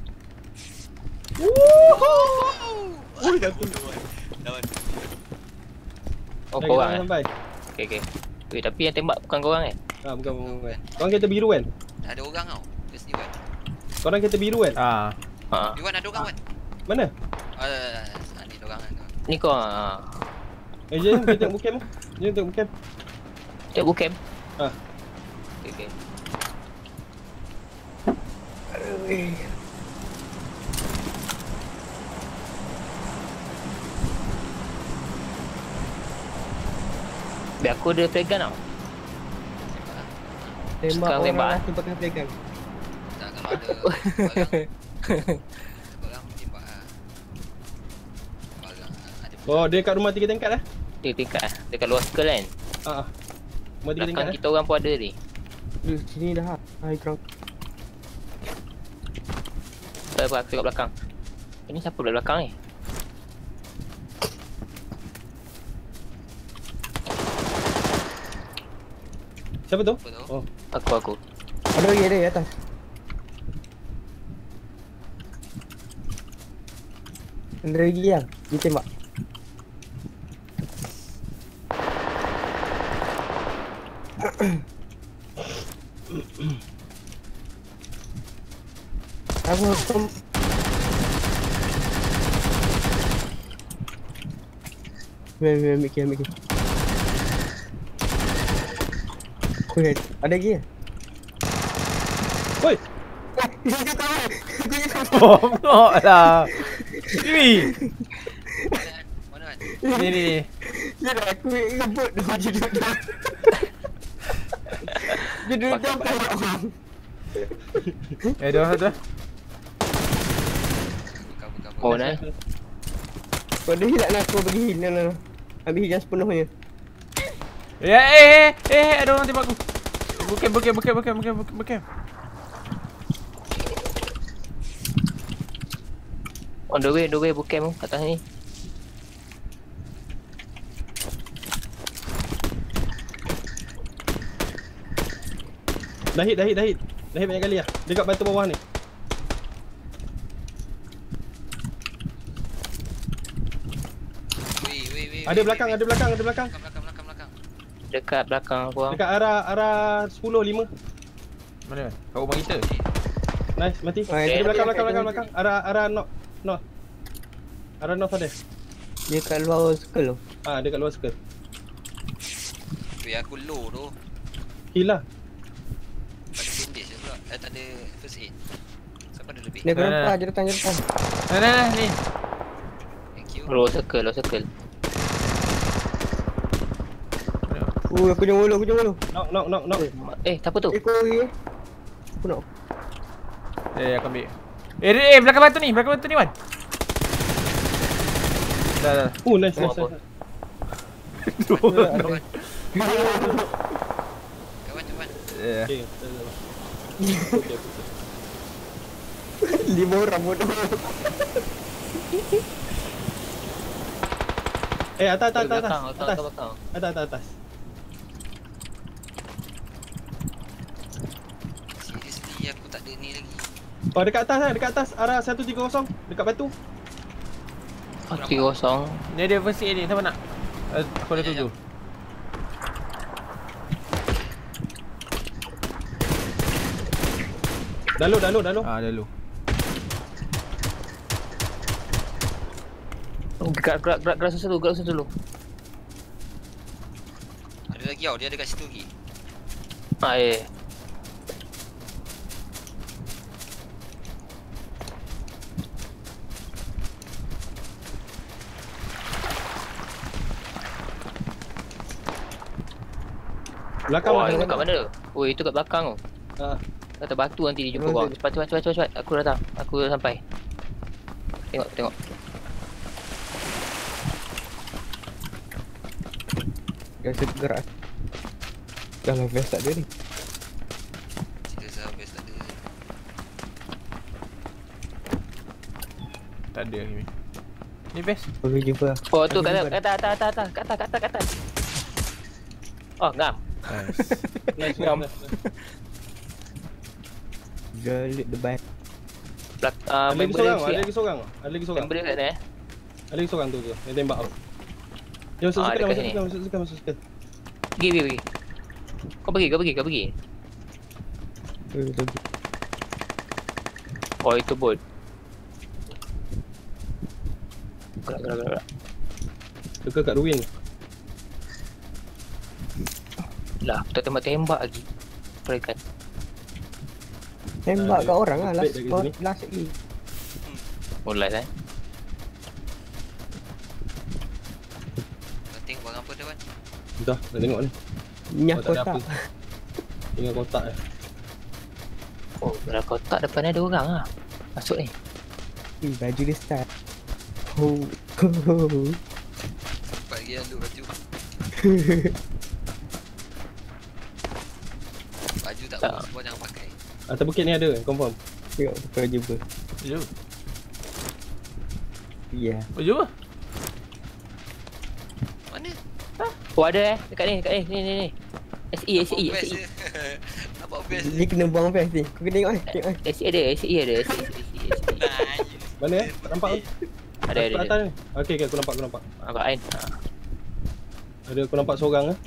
Oh, jatuh. Lawan. Oh, Dah, korang kita eh? sampai. Okay, okay. Weh, tapi yang tembak bukan korang eh? Ah, bukan, bukan, bukan. Korang kereta biru kan? Ada orang tau. Dia sini Wan. Korang kereta biru kan? Ah. Ha. Di Wan ada orang Wan. Mana? Ah, dah, dah, dah. Ah, ni orang kan. Ni korang ah. Eh, jom kita tengok bootcamp lah. Jom tengok bootcamp. Tengok bootcamp. Ah. Okay, okay. Biar aku ada flare gun tau. Tembak Sekarang orang tembak, lah, tu pakai pegang. Tak kalau ada barang. Barang tembak ah. Barang ah, ada. Oh, dia kat rumah tiga tingkat lah. Dia tingkat lah. Dekat luar circle kan. Ah, ah. Rumah tiga tingkat Belakang lah. kita orang pun ada ni. Di sini dah. High ground. Tak apa, aku tengok belakang. Ini siapa pula belakang ni? Siapa tu? Apa tu? Oh, Aku, aku. Ada lagi, ada di atas. Ada lagi lah. Dia tembak. Aku kom. Wait, wait, ambil kiri, ambil kiri. Wait, ada lagi ya? Woi, Bongok lah. Ni. Mana kan? Ni ni ni. Ya dah aku ngebut dia je duduk dah. Dia duduk dah orang. Eh, dah dah. Cover, cover. Oh, nice. Kau ada heal tak nak aku bagi heal. No, no, no. Ambil heal yang sepenuhnya. Ya, eh, eh, eh, ada orang tembak aku. Bukan, bukan, bukan, bukan, bukan, bukan, bukan. On the way, on the way, bukan tu atas ni. dah hit, dah hit, dah hit. Dah hit banyak kali lah. Dekat batu bawah ni. Weh, weh, weh. Ada weh, belakang, weh, ada belakang, ada belakang. Belakang, belakang, belakang, belakang. Dekat belakang aku. Dekat arah arah sepuluh, lima. Mana? Kat rumah kita. Nice, mati. Ah, Ada eh, belakang, eh, belakang, eh, belakang, eh, belakang. Arah arah north. North. Arah north ada. Dia kat luar circle tu. Ah, dekat luar circle. Weh, aku low tu. Heal lah. Tak ada bandage juga. Eh, tak ada first aid. Siapa ada lebih? Dia aku Dah, dah, nampak dah. je depan, je depan. Nah, nah, nah, ni. Thank you. Low circle, low circle. Uh, aku jom mulu, aku jom mulu. Knock, knock, knock, knock. Eh, siapa tu? Eh, kau lagi eh. Aku nak. Eh, aku ambil. Eh, eh, eh, belakang batu ni, belakang batu ni, Wan. Dah, dah. Oh, nice, Oh, nice, apa? nice. Kawan. Kawan, kawan. Eh, Okay, dah, dah, dah. Okay, okay. Lima orang bodoh. Eh, atas, atas, atas, atas. Belakang, atas, Atas, belakang. atas, atas, atas. Seriously, aku tak ada ni lagi. Oh, dekat atas lah, dekat atas. Arah seratus tiga puluh. Dekat batu. Tiga kosong. ni ada first aid ni, siapa nak? Eh, aku ada Ya, tuju. Dah load, dah load, dah load. Ah, dah lu. Gerak, gerak, gerak, gerak susu dulu, gerak susu dulu. Ada lagi tau, dia ada kat situ lagi. Ah, eh. Belakang Oh, belakang, itu kat belakang. mana? Oh, itu kat belakang tu. Ah, Kata batu nanti dia jumpa Oh, kau. dia- Cepat, cepat, cepat, cepat, cepat. Aku datang. Aku dah sampai. Tengok, tengok. Rasa gerak. Dah lah vest tak ada ni. Cerita sahabat tak ada. Tak ada ni. Ni best. Boleh jumpa lah. Oh, tu kat Aku atas, kat atas, atas, atas, kat atas, kat atas, kat atas. Oh, ngam. Nice. nice, Ngam. nice, nice. Galit the back. Belak, uh, Ada lagi member seorang, dia ada lagi seorang. Ada lagi seorang. Member dia kat sana eh. Ada lagi seorang tu tu. Yang tembak tu. Dia masuk Ah, circle, dekat masuk sini. circle, masuk circle, masuk circle. Pergi, pergi, pergi. Kau pergi, kau pergi, kau pergi. Eh, lagi. Oh, itu bot. Gerak, gerak, gerak. Circle kat ruin. Lah, aku tak tembak-tembak lagi. Perekan. Tembak Ah, kat orang lah. dia Last, dari kau sini. last lagi. Mulai eh. Kau tengok barang apa dia, Wan? Dah, nak tengok ni. Nyah Oh, tak ada kotak. apa. Tinggal kotak je. Oh, dalam kotak depan ni ada orang lah. Masuk ni. Eh, baju dia start. Oh. Oh. Cepat lagi loot baju. Baju tak Tak. bagus, semua jangan pakai. Atas bukit ni ada, confirm. Tengok kau jumpa. Jom. Ya. Oh, jom lah. Mana? Oh, ada eh. Dekat ni, dekat ni. Ni, ni, ni. S E, S E, Nampak S best E. je. Nampak best Dia kena buang vest ni. Kau kena tengok ni. Tengok ni. S E ada, S E ada, S E, S E, S E. Nah, Mana eh? Tak nampak tu? Ada ada. Kat ada. atas ni. Okey okey aku nampak aku nampak. Nampak Ain. Ha. Ada aku nampak seorang ah.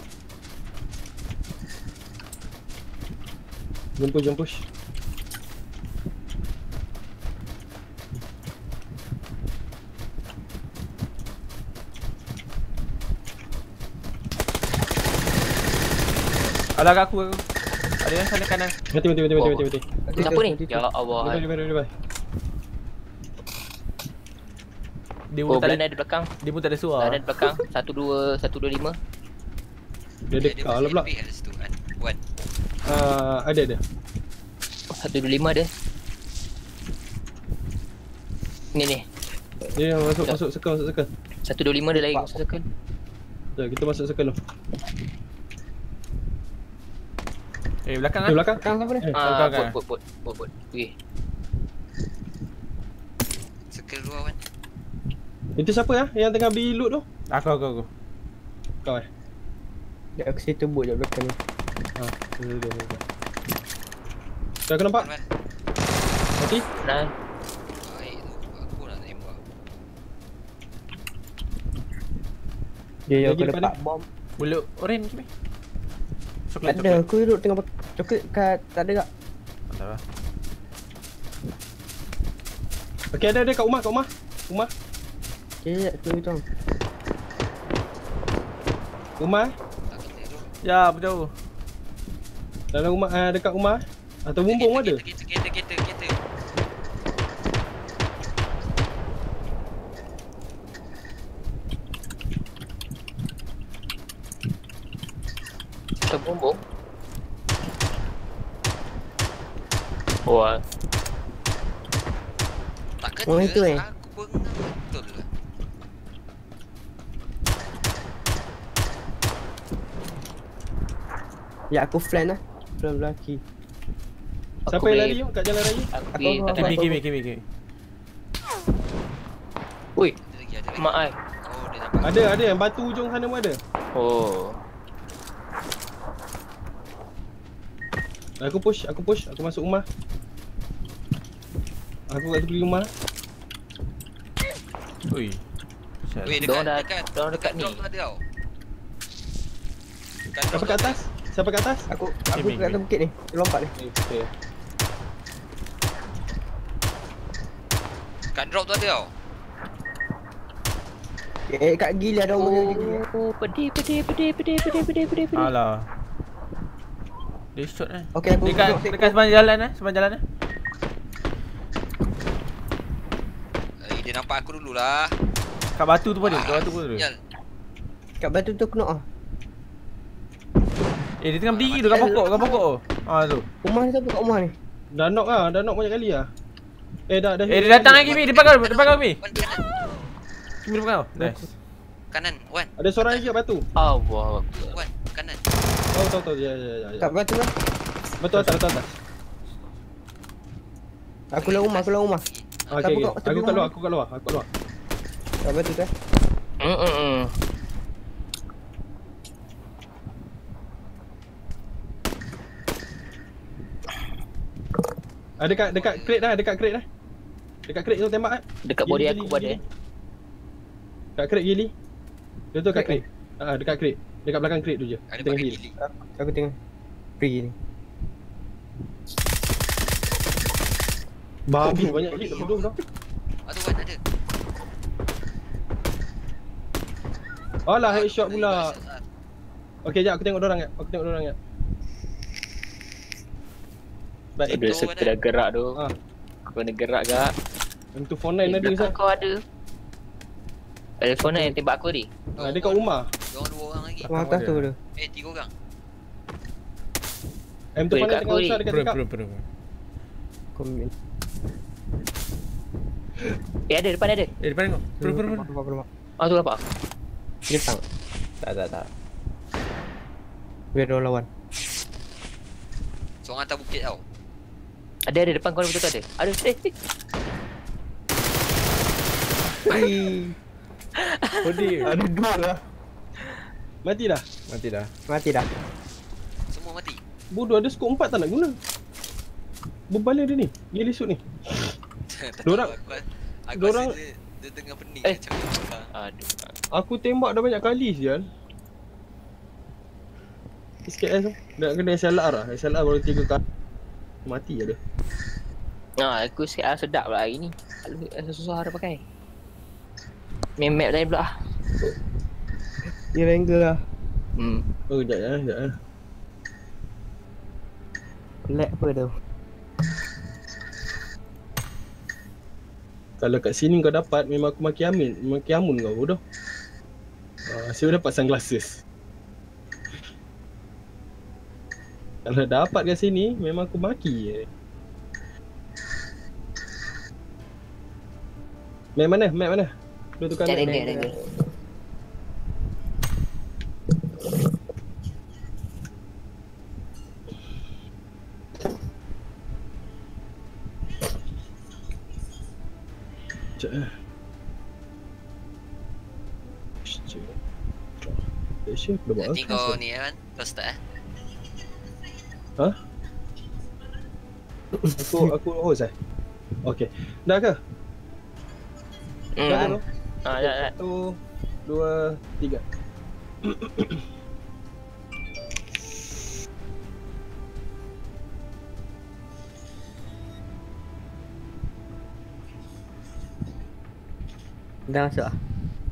Jom push jom push. Alah kat aku aku. Ada yang sana kanan. Mati mati mati mati mati mati. Siapa ni? Ya Allah. Depan depan depan. Dia Oh, pun tak Belan ada ada belakang. dia pun tak ada suara. Belan ada belakang. satu dua satu dua lima. Dia dekat lah pula. Kat situ kan. Wan. Ah ada ada. satu dua lima ada. Ni ni. Dia masuk masuk circle masuk circle. satu dua lima dia lagi masuk circle. Jom kita masuk circle tu. Eh belakang Di ah. belakang. Kang siapa ni? Eh, Ah, belakang, bot bot bot bot bot. Okey. Circle luar Wan. Itu siapa ah yang tengah beli loot tu? Aku aku aku. Kau eh. Dia aku situ boot je belakang ni. Ha. Dia dia dia. Dah aku nampak. Wan. Mati. Nah. Baik tu. Aku nak tembak. Dia yang Lagi aku depan lepak ni. bom. Buluk orange ni. Coklat Ada coklat. aku duduk tengah bak- coklat kat tak ada tak? Tak apa. Okey ada ada kat rumah kat rumah. Rumah. Okay, aku tu. Rumah eh. Tak kena tu. Ya, berjauh. Dalam rumah ah dekat rumah. Atau bumbung ada. Kereta kereta kereta kereta. Terbumbung. Wah. Tak kena. Oh, itu eh? Aku bengang betul lah. Ya aku flank lah. Flank belaki. Siapa Aku yang boleh- lari tu kat jalan raya? Aku Aku- pergi aku- kat Kimi atas. kimi kimi kimi. Ui, Ada lagi ada lagi. mak ai. Oh dia nampak. Ada ada yang batu hujung sana pun ada. Oh. Aku push, aku push, aku masuk rumah. Aku kat tepi rumah. Ui. Sial. Weh dekat Diorang dah- dekat. diorang dekat ni. drop tu ada tau. Dekat Siapa drop kat tu atas? Siapa kat atas? Aku aku Kimi, kat Kimi. atas bukit ni. Dia lompat ni. Okey. Kat drop tu ada tau. Eh kat gila ada orang jaga gila. Oh, pedih pedih pedih pedih pedih pedih pedih pedih. Alah. Dia shot eh. Okey aku Dekat duduk dekat sepanjang jalan eh, sepanjang jalan eh. Eh dia nampak aku dululah. Kat batu tu pun ada, kat batu pun ada. Sial. kat batu tu aku nak ah. Eh dia tengah berdiri tu kat pokok, kat pokok tu. Ah tu. Rumah ni siapa kat rumah ni? Dah knock ah, dah knock banyak kali ah. Eh dah dah. Eh dia datang lagi Mi, depan kau, depan kau Mi. Wan kanan. Mi depan kau. Nice. Kanan. Wan. Ada seorang lagi kat batu. Allah. Wan. Kanan. Tahu tahu tahu. Ya ya ya. ya. Kat batu lah. Betul atas betul atas. Aku lah rumah, aku lah rumah. Ah, Siapa okey okey. kat tepi Aku kat rumah luar, ni? aku kat luar, aku kat luar. Kat batu tu eh. Hmm hmm, hmm. Ah dekat dekat crate dah, dekat crate dah. Dekat crate tu tembak ah. Dekat body aku buat dia. Dekat crate gili. Dia tu kat Crate crate. Ah dekat crate. Dekat belakang crate tu je. Ada Tengah pakai heal. gili. Aku tengok. Pergi ni. Babi banyak hit bodoh dah. Ah tu Wan ada. Alah headshot pula. Okey jap aku tengok dorang jap. Aku tengok dorang jap. Baik. Dia tu circle ada. dah gerak tu. Ah, Aku kena gerak gak. M two forty-nine ada Belakang Zat. kau ada. Telefon yang tembak aku tadi. Ah, dia kat rumah. Diorang dua orang lagi. Rumah atas tu tu. Eh tiga orang. M two Dekat forty-nine tengah aku ni. usah dekat Bro dekat. bro bro. Komen. Eh ada depan ada. Eh depan kau. Bro bro bro. Rumah rumah. Ah tu nampak. Dia tang. Tak tak tak. Biar dia lawan. Seorang atas bukit tau. Ada ada depan kau betul tu ada. Ada. Eh. eh. Odi. Ada dua lah. Mati dah. Mati dah. Mati dah. Semua mati. Bodoh ada skop empat tak nak guna. Berbala dia ni. Dia lisut ni. Tak Dorang- tahu, aku, aku dorang- rasa dia, Dia tengah pening Eh. macam tu. Aduh. Aku tembak dah banyak kali sial. Sikit S tu. Nak kena S L R lah. S L R baru tiga kali. Mati je dia. Ah, aku sekarang sedap pula hari ni. Lalu susah dah pakai. Main map lain pula. Dia angle lah. Hmm. Oh, sekejap lah, sekejap lah. Lag apa tu? Kalau kat sini kau dapat, memang aku maki amin. Maki amun kau bodoh. Ah, saya dapat sunglasses. Kalau dapat kat sini, memang aku maki je. Map mana? Map mana? Dua tukar Cari map. dia dia. Sekejap lah. Sekejap. Malaysia aku dah buat Nanti apa? kau ni kan, kau start eh. Ha? Aku aku host eh? Okay. Dah ke? Hmm. Dah ke tu? Ah, dah dah. Satu, dua, tiga. Dah masuk ah.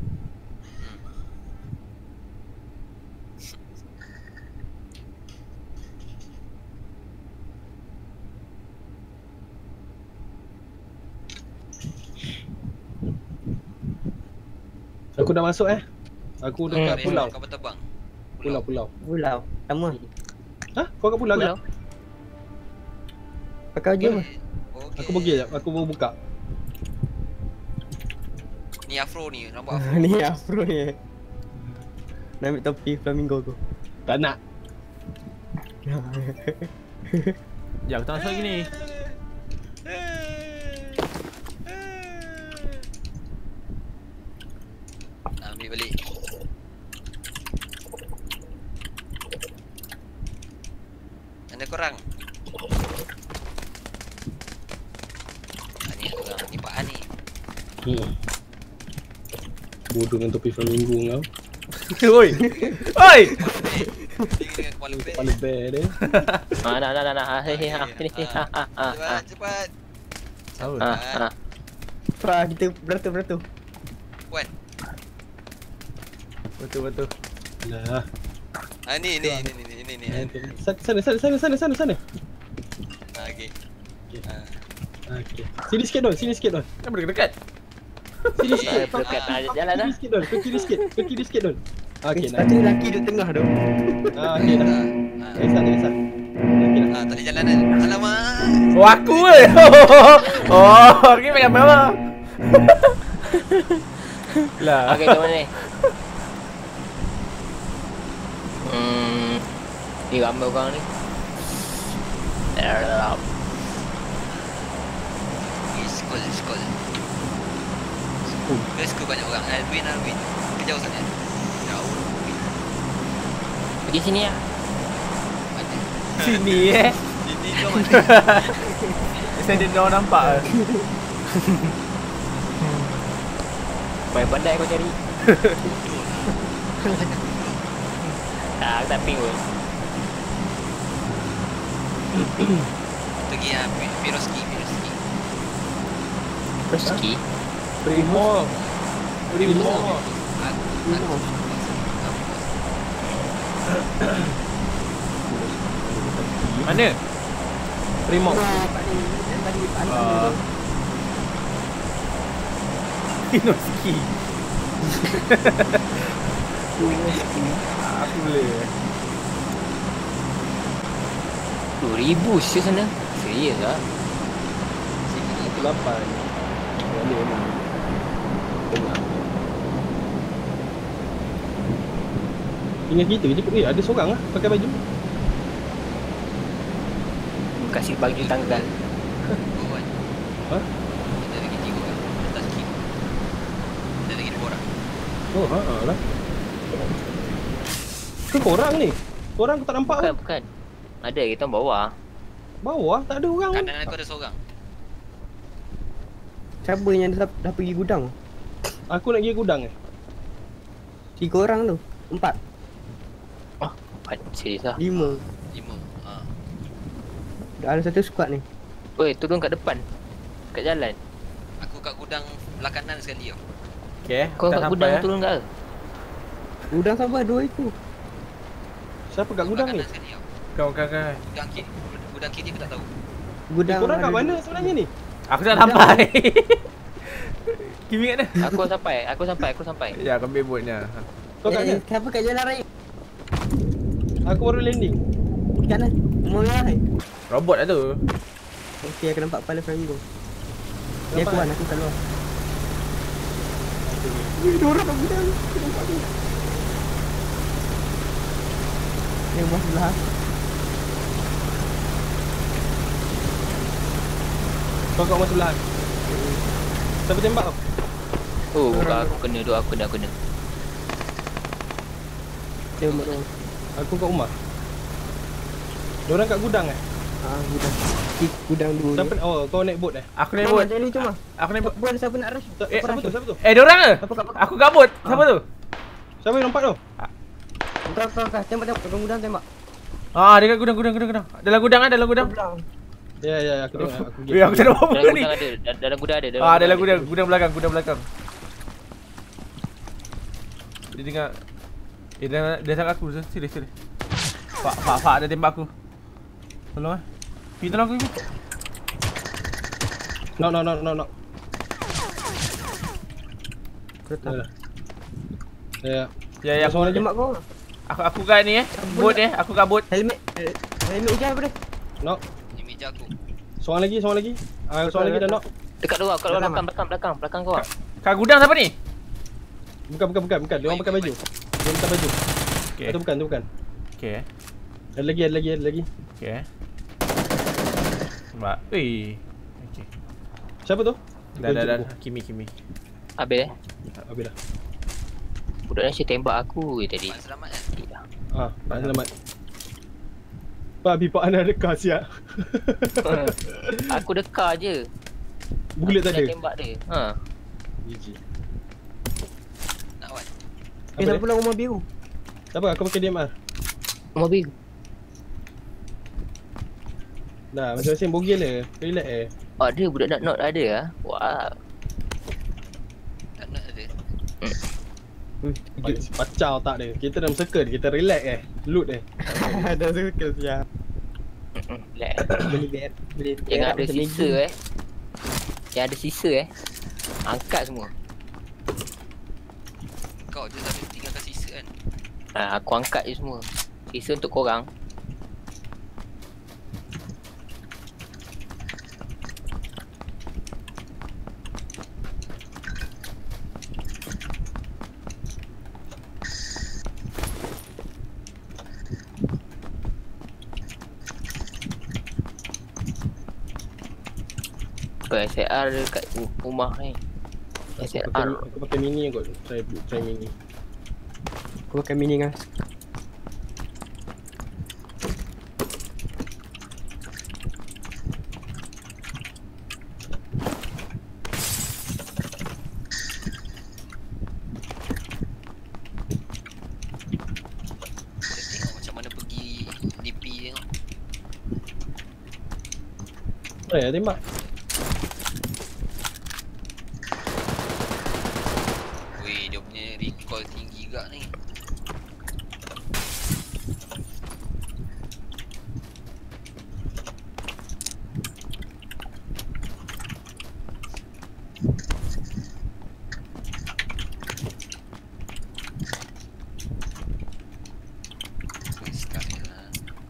Aku dah masuk eh. Aku dekat Hmm. pulau. Kau berterbang. Pulau pulau. Pulau. Sama. Ha? Kau kat pulau Pulau. kan? Pakai je mah. Okey. Aku pergi sekejap. Aku baru buka. Ni afro ni, rambut afro. Ni afro ni. Nak ambil topi flamingo tu. Tak nak. Ya, aku tak masuk lagi ni. Ambil balik. Mana korang? Ah, ni korang, ni Pak An ni. Hmm. Bodoh dengan topi flamingo kau. Oi. Oi. Tiga dengan kepala beg. Kepala bear dia. Ah, dah dah dah dah. Hei hei ha. Sini sini. Ha ha ha. Cepat, cepat. Tahu. Ha ha. Pra kita beratur-beratur. Puan. Betul betul. Alah. Ah ni ni ni ni ni ni ni. Sana sana sana sana sana sana sana. Ah okey. Ah. Okey. Sini sikit Don, sini sikit Don. Kenapa dekat-dekat? Sini sikit. Eh, dekat Ah. ah, jalan dah. Kiri sikit Don, ke kiri sikit. Ke kiri sikit Don. Okay, Okey, nak. sepatutnya lelaki duduk tengah tu. Ah, okey dah. Ah. Tak kisah, tak kisah. Okey dah. Ah, tak ada jalanan. Alamak. Oh aku ke? Oh, ni pegang mama. Lah. Okey, kat mana ni? Hmm. Ni ramai orang ni. Erlap. Ni school, school. School. Ke school banyak orang. Alvin, Alvin. Kejauh sangat. Jauh. Pergi sini ah. Mana? Sini eh. Ini kau mana? Saya dia dah nampak. Main pandai kau cari. Bodoh lah. Tak, aku tak ping pun. Itu lagi ah, Pi- Piroski, Piroski. Perski. Primo. Primo. Aku, aku. Mana? Primo. Ah. Pinoski. Aku boleh. dua ribu sia sana. Serius lah. Satu lapan. Boleh memang. Tengah. Tinggal kita je. Eh, ada seorang lah pakai baju. Kasih baju tanggal. Kawan. Ha? Kita lagi tiga orang. Atas kiri. Kita lagi dua orang. Oh, ha ah lah. Ke korang ni? Korang aku tak nampak Bukan, kan? bukan. Ada kita bawah. Bawah tak ada orang. Kanan aku ada seorang. Siapa yang dah, dah pergi gudang? Aku nak pergi gudang eh. Tiga orang tu. Empat. Pancit lah. Lima. Lima. Ha. Dah ada satu squad ni. Oi, turun kat depan. Kat jalan. Aku kat gudang belah kanan sekali tau. Okay, Kau dah kat sampai gudang eh. turun kat. Udang sabar dua itu. Siapa kat gudang ni? Belah kanan sekali tau. Kau kau kau. Gudang kiri, gudang kiri aku tak tahu. Gudang. Korang kat ada- mana sebenarnya ni? Aku dah sampai. Kimi kat mana? Aku sampai, aku sampai, aku sampai. Ya, kau ambil boatnya. Kau kat Eh, mana? siapa kat jalan raya? Aku baru landing. Kat mana? Mau raya. Robot lah tu. Okey, aku nampak kepala flamingo. Ni Nampak aku kan, tak? aku kat luar. Wih, dua orang kat gudang. Aku nampak tu. Ni rumah sebelah. Kau kat rumah sebelah. Siapa tembak kau? Oh, bukan aku kena tu, aku kena, aku kena. Dia rumah tu. Aku kat rumah. Diorang kat gudang eh? Ah, gudang. Di gudang dulu. Siapa? Oh, kau naik boat eh? Aku naik boat. Jadi cuma. Aku naik boat. Buat siapa nak rush? Eh, Siapa tu? Siapa tu? Eh, dia orang ke? Aku kat boat. Siapa tu? Siapa yang nampak tu? Kau kau kau tembak tembak dalam gudang tembak. Ah, dia kat gudang gudang gudang gudang. Dalam gudang ah, dalam gudang. Belang. Ya, ya, aku tengok. Aku pergi. Eh, aku tak ada apa Dalam ni. gudang ada, da- dalam gudang ada. Ah, dalam gudang, gudang belakang, gudang belakang. Dia dengar. Eh, dia dia tengok aku. Sini, sini. Pak, pak, pak dia tembak aku. Tolong ah. Pergi tolong aku. pergi. No, no, no, no, no. Kau tak. Ya. Ya, ya, aku Seorang lagi. Tembak kau. aku aku kat ni eh. Boat eh, aku kat boat. Helmet. eh, Helmet hijau apa dia? No. Ni meja aku. Seorang lagi, seorang lagi. Ah, seorang lagi dah knock. Dekat luar, kat luar Dalam, belakang, belakang, belakang, belakang kau. ah. Kat gudang siapa ni? Bukan, bukan, bukan, bukan. Dia orang pakai baju. Dia pakai baju. Okey. Itu bukan, itu bukan. Okey. Ada lagi, ada lagi, ada lagi. Okey. Nampak. Ui. Okey. Siapa tu? Dah dah dah. Kimi Kimi. Habis eh. Habis dah. Budak Nasir tembak aku je tadi. Pak selamat kan? Gila. Ah, tak selamat. Pak Bipak anda dekat siap. Aku dekar je. Bulat Aku tak dah ada. tembak dia. Ha. G G. Nak wan. Apa Eh, siapa dia? pula rumah biru? Tak apa, aku pakai D M R. Rumah biru. Dah, masing-masing bogel je. Relax eh. Oh, ada budak nak not ada ah. Wah. Tak nak ada. Hmm. Pacau tak ada. Kita dalam circle, kita relax eh. Loot eh. Ada circle siap. Relax. Beli bed. Beli Yang ada bed, sisa eh. Yang ada sisa eh. Angkat semua. Kau je tak tinggalkan sisa kan. Ha, aku angkat je semua. Sisa untuk korang. Kau S L R dekat ru- rumah ni. S L Pakai, R. aku pakai mini kot. Try, try mini. Aku pakai mini kan. Kita tengok macam mana pergi D P tengok. Eh, tembak. Weh, dia punya recoil tinggi gak ni. Weh, sekali lah.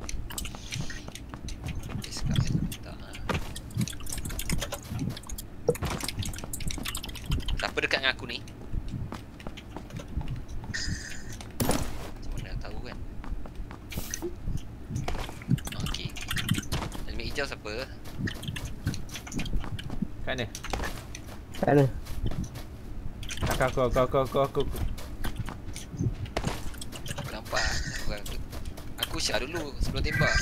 Weh, sekali lah. Tak lah. Siapa dekat dengan aku ni? Macam mana nak tahu kan? Okey. Helmet hijau siapa? Kat mana? Kat mana? Aku aku aku aku aku aku. Aku nampak. Aku, aku, aku share dulu sebelum tembak.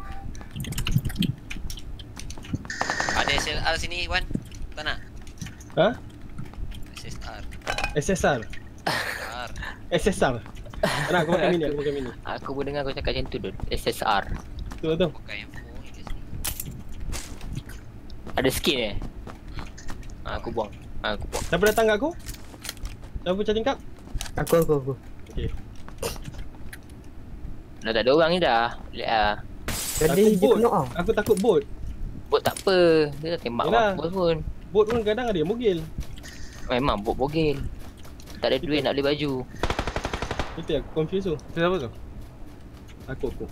Ada S L R sini Wan? Tak nak? Ha? S S R. S S R. R. S S R. Nak aku pakai mini, aku pakai mini. Aku pun dengar kau cakap macam tu Dul. S S R. Tu tu. Pakai handphone ni kat sini. Ada skin eh? Ha, aku buang. Ha, aku buang. Siapa datang kat aku? Siapa chatting kap? Aku aku aku. Okey. Dah tak ada orang ni dah. Lihat lah. Jadi dia bot. kena ah. Aku takut bot. Bot tak apa. Dia dah tembak Yelah. orang pun. Bot pun kadang ada yang mogil. Memang bot bogel. Tak ada duit nak beli baju. Itu aku confuse tu. Tu siapa tu? Aku aku.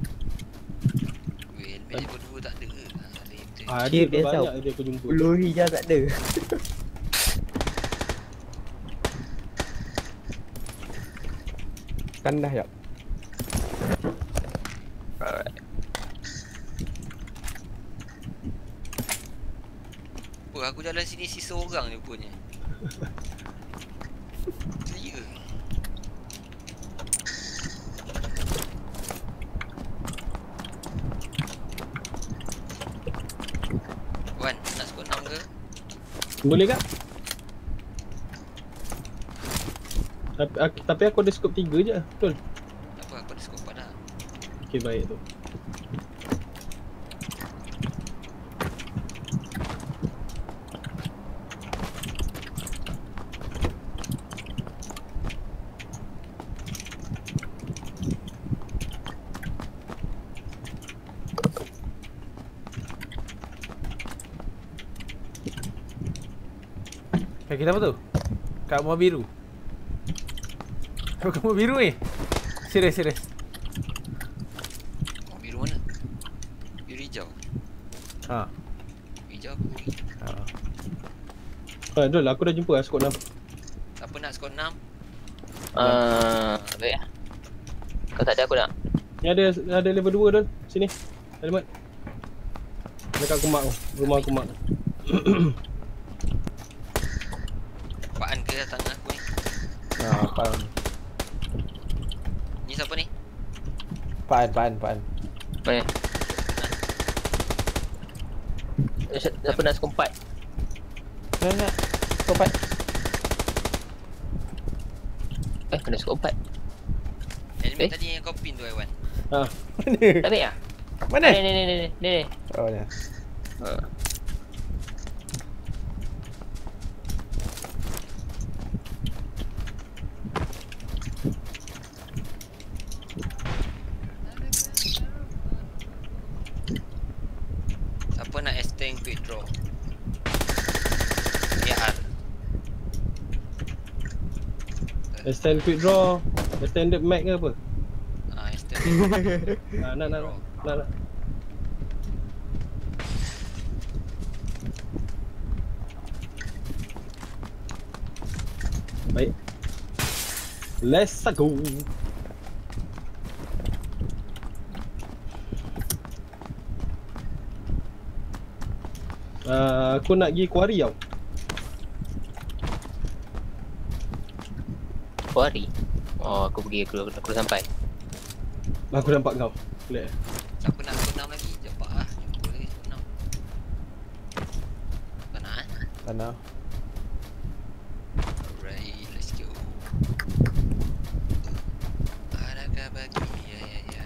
Well, match berdua tak ada. Ah, later. Ah, Dia ada biasa. banyak dia aku jumpa. Ulu hijau tak ada. Kandah jap. Alright. Oh, aku jalan sini sisa orang je punya. Clear. Wan, nak skor enam ke? Boleh tak? Tapi aku, tapi aku ada scope tiga je. Betul. Tak apa, aku ada skor empat dah. Okey baik tu. Kat kita apa tu? Kat rumah biru. Kat rumah biru ni? Serius, serius. Oh, biru mana? Biru hijau. Ha. Hijau aku. Ha. Ah, Dul, aku dah jumpa lah scope enam. Siapa nak skor enam? Uh, baik lah. Kau tak ada aku nak. Ni ada ada level dua Dul. Sini. Helmet. Dekat kumak tu. Rumah kumak. Apaan ke datang aku ni? Ha, Paan. Ni siapa ni? Paan, Paan, Paan. Mana? Eh, si- Siapa nak skor empat? Nak, nak. Sopat. Eh, kena skor empat. Helmet Eh? tadi yang kau pin tu Aiwan. Ha. Mana? Tak baik lah? Mana? Ni, ni, ni, ni, ni, ni. Oh, ya. Uh. Siapa nak extend quick draw? A R. Extend quick draw. Extended mag ke apa? Ah, extend. Ah, nak nak nak. Nak nak. Baik. Let's go. Uh, aku nak pergi quarry tau. Quarry. Oh, aku pergi aku, aku, aku dah sampai. Aku nampak kau. Lihat. Siapa nak skor enam lagi? Cepat lah. Jumpa lagi skor enam. Tak nak eh? Mana? Alright, let's go. Adakah bagi ya ya ya.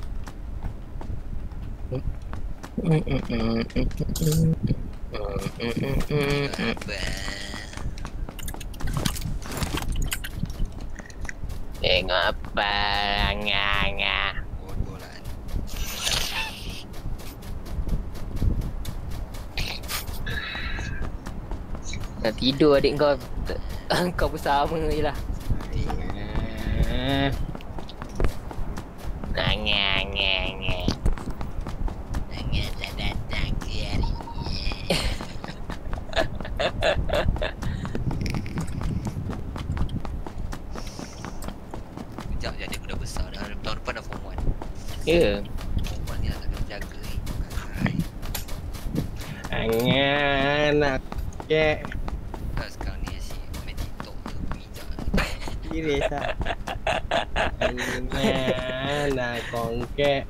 Tengok apa nganga. Bodoh lah. Nak tidur adik kau. Kau bersama je lah. Nganga nganga. Jangan tak datang ke hari ni. Sekejap je adik aku dah besar dah. Tahun depan dah form one. Ya. Form one ni lah kena jaga ni. Angan nak kek. Tak sekarang ni asyik main TikTok ke bijak. Serius ah. Angan nak kongkek.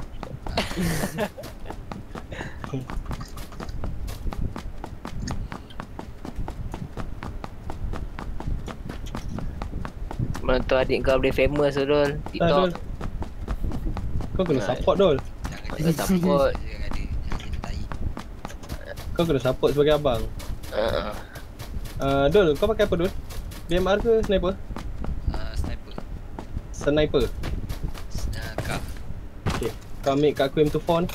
Penonton adik kau boleh famous tu Dol. Tak, TikTok. Dol. Kau kena support Dol. Jangan Kita support. Jangan ada. Jangan ada tai. Kau kena support sebagai abang. Uh, Uh, Dol, kau pakai apa Dol? D M R ke sniper? Ah, sniper. Sniper. Ah, kak. Okay. Kau ambil kat aku M two four ni.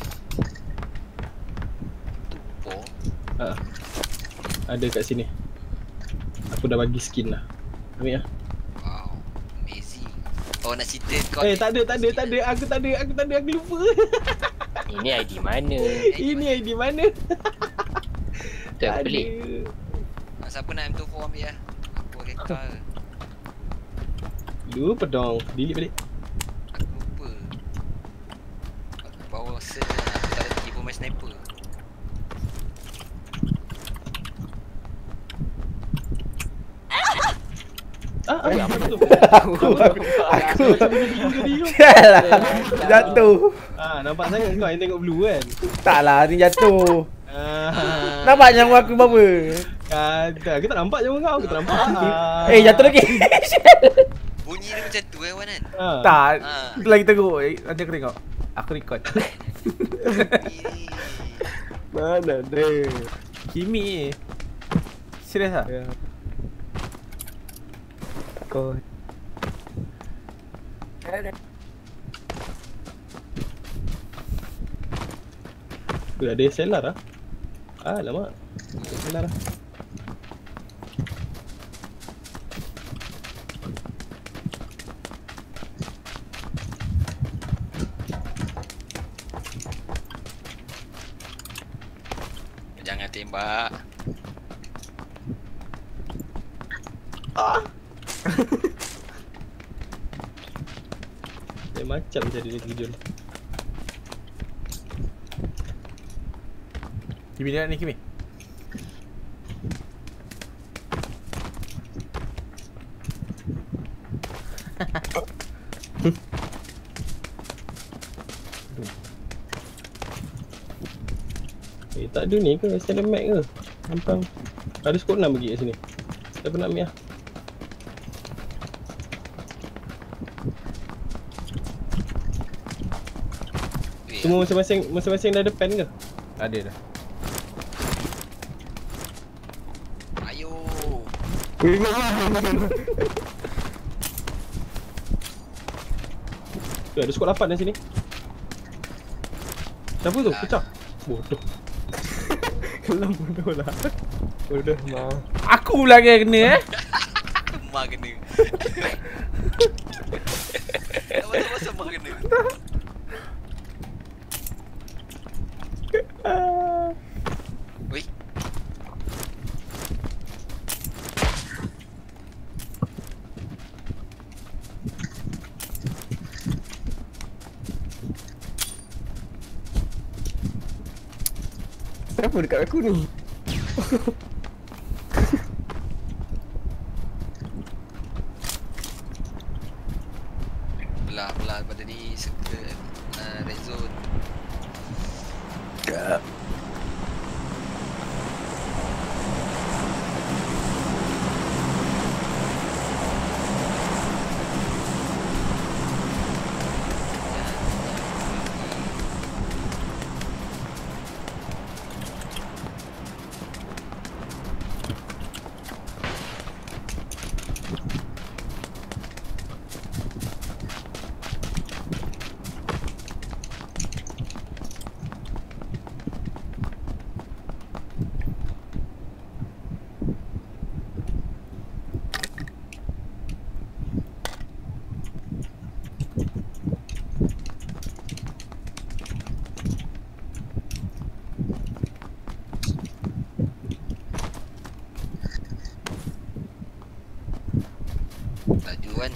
Tumpor. Ha. Ada kat sini. Aku dah bagi skin lah. Ambil lah. Wow. Amazing. Oh nak cerita kau Eh ni- tak ada, tak ada, tak ada. Aku tak ada, aku tak ada, aku lupa. ini I D mana? Ini I D mana? Tu aku pelik. Ah, siapa nak M two four ambil lah. Aku reka. Lupa dong. Delete balik. Aku lupa. Aku bawa sen aku tak ada tipu main sniper. Ah, ah, apa tu? Aku Sialah. Jatuh. Ah, nampak sangat kau yang tengok blue kan? Taklah, ni jatuh. Ah. Nampak nyawa aku apa? Kata, aku tak nampak je kau, aku tak nampak. Ah. Eh, jatuh lagi. Bunyi dia macam tu eh Wan kan. Ah. Tak, Ah. tu lagi teruk. Eh, nanti aku tengok. Aku record. Ni. Mana ada. Kimi. Serius tak? Ya. Kau Dah ada S L R lah. Ah, lama. S L R lah. Jangan tembak. Dia macam jadi ni kerja ni. Kimi dia ni Kimi. Eh, tak ada ni ke? S L M Mac ke? Gampang. Ada skop enam bagi kat sini. Siapa nak ambil lah? Weh, Semua masing-masing, masing-masing dah ada pen ke? Ada dah. ayo. Tu ada skop lapan kat sini. Siapa tu? Pecah. Bodoh. kelam bodoh lah. Bodoh mau. Aku pula yang kena eh. Mak kena. Masa-masa mak kena. Wei. Siapa dekat aku ni? Belah-belah pada ni circle uh, red zone. Laju kan.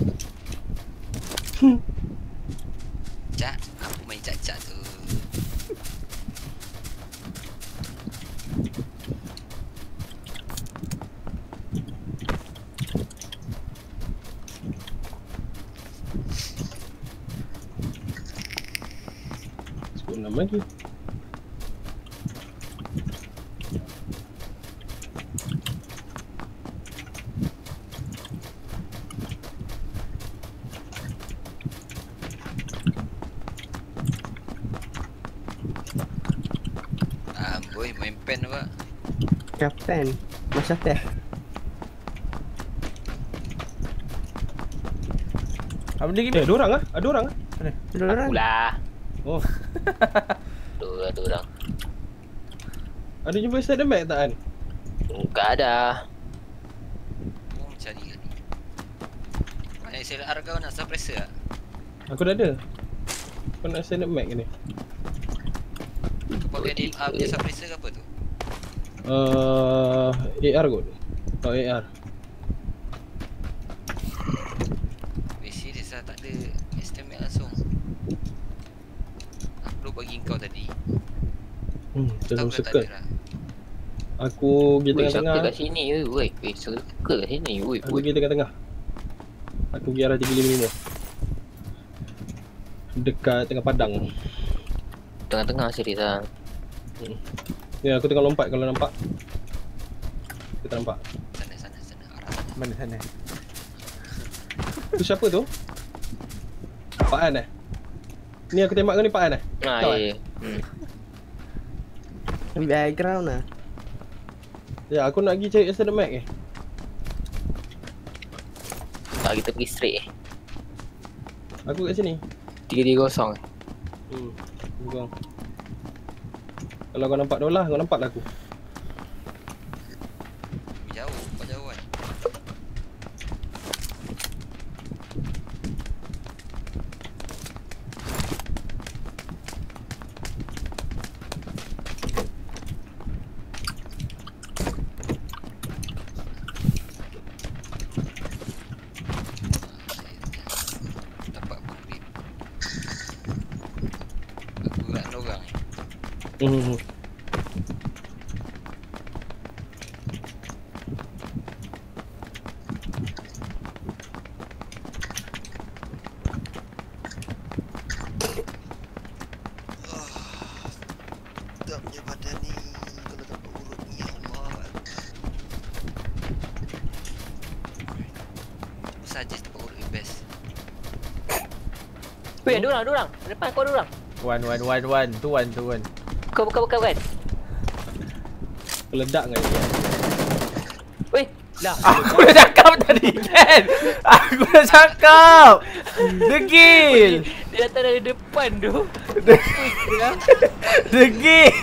Cak, aku main cak-cak tu. Skop enam lagi. main pen apa? Kapten. Masa teh. Apa benda gini? Eh, ada orang ah? Ada orang ah? Ada orang. Akulah. Oh, Tu tu orang. ada jumpa set the mag tak kan? Enggak ada. Kau mencari kan ni. Mana S L R kau nak suppressor tak? Aku dah ada. Kau nak set the mag ke ni? Kau pakai D L R punya suppressor ke apa tu? Uh, A R kot. Oh, A R. Eh serius lah, tak ada estimate langsung. Aku bagi kau tadi. Hmm, Tahu terus ke tak circle. ada lah. Aku pergi Weh, tengah-tengah. circle kat sini ke? Weh, weh, circle kat sini. Weh, Aku weh. pergi tengah-tengah. Aku pergi arah tiga lima lima. Dekat tengah padang. Tengah-tengah serius lah. Ya, aku tengah lompat kalau nampak. Kita nampak. Sana sana sana arah sana. Mana sana? Tu siapa tu? Pak An eh? Ni aku tembak kau ni Pak An eh? Ha, Kau, ya. ya. Hmm. Ambil high ground lah. Ya, aku nak pergi cari extended mag eh. Tak, kita pergi straight eh. Aku kat sini. tiga tiga kosong. Hmm. Tunggu. Kalau kau nampak dolah, kau nampak lah aku. Jauh, kau jauh kan? Dapat konkret. Aku kat lorang ni. Hmm. Sedapnya badan ni kalau dapat urut ni, ya Allah. Aku suggest dapat urut yang best. Weh, ada orang, ada orang. Depan kau ada orang. One, one, one, one. Tu one, tu one. Bukan, bukan, bukan, bukan. Peledak dengan dia. Weh, dah. Aku dah cakap tadi kan. Aku dah cakap. Degil. Dia datang dari depan tu. Degil.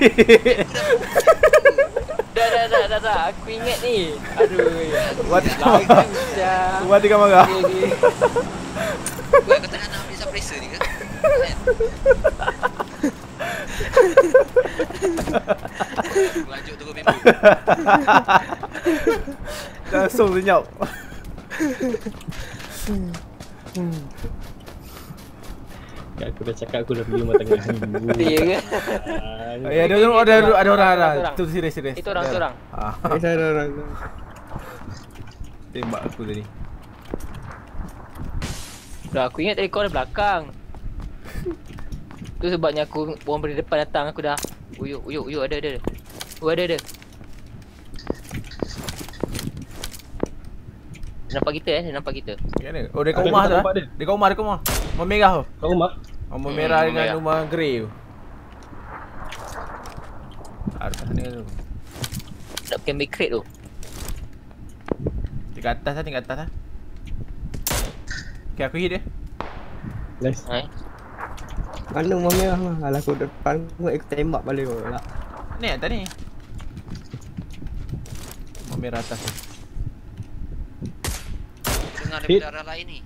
Dah, dah, dah, dah, dah. Aku ingat ni. Aduh. Buat Lagi dah. Buat tengah marah. Okay, okay. Weh, kau tak nak ambil suppressor ni ke? Kan? Lanjut turun bimbo. Langsung senyap. Aku dah cakap aku dah pergi rumah tengah ni. Ya ke? Ya, ada orang, ada ada ada orang ada. Orang. Tu serius serius. Itu orang, itu orang. Ah, Eh, ada orang. tembak aku tadi. Dah, aku ingat tadi kau ada belakang. Tu sebabnya aku orang dari depan datang aku dah. Uyuk, uyuk, uyuk ada ada. Oh, ada ada. Dia nampak kita eh, dia nampak kita. Kat mana? Oh, dekat Ada rumah kita tu. nampak ah. dia. Dekat rumah, dekat rumah. Rumah merah tu. Kat rumah? Rumah Hmm, merah rumah dengan merah. rumah grey tu. Ada sana tu. Nak pakai make crate tu. Dekat atas lah, tingkat atas lah. Okay, aku hit dia. Nice. Ha. Mana rumah merah mah? Alah aku depan aku aku tembak balik pula. Ni atas ni. Rumah merah atas tu. Dengar Hit. daripada arah lain ni.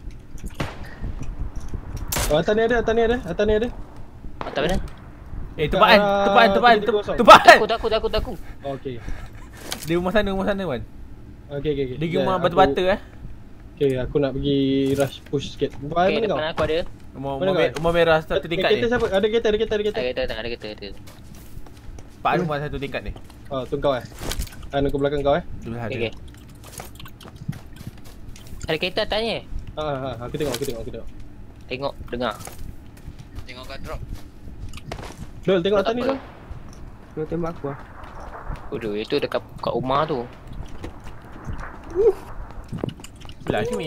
Oh, atas ni ada, atas ni ada, atas ni ada. Mata mana? Eh, tepaan, Ah, tepaan, tepaan, tiga tiga kosong. tepaan. Takut, takut, takut, takut. Oh, okey. Di rumah sana, rumah sana kan. Okey, okey, okey. Dia Sekejap, rumah aku- batu-batu eh. Okey, aku nak pergi rush push sikit. Buat Okay, mana kau? depan aku ada. Rumah, Mana rumah, me- kau? rumah merah satu Eh, tingkat kereta ni. siapa? Ada kereta, ada kereta, ada kereta. Ada kereta, ada kereta, ada kereta. Pak rumah satu tingkat ni. Oh, tu kau eh. Anu ke belakang kau eh. Tu lah Okay, ada. okay. Ada kereta tanya. Ha ha, ha, aku tengok, aku tengok, aku tengok. Tengok, dengar. Tengok kau drop. Dol, tengok Tak atas ni apa. Dol. Kau tembak aku ah. Aduh, itu dekat kat rumah tu. Belah sini.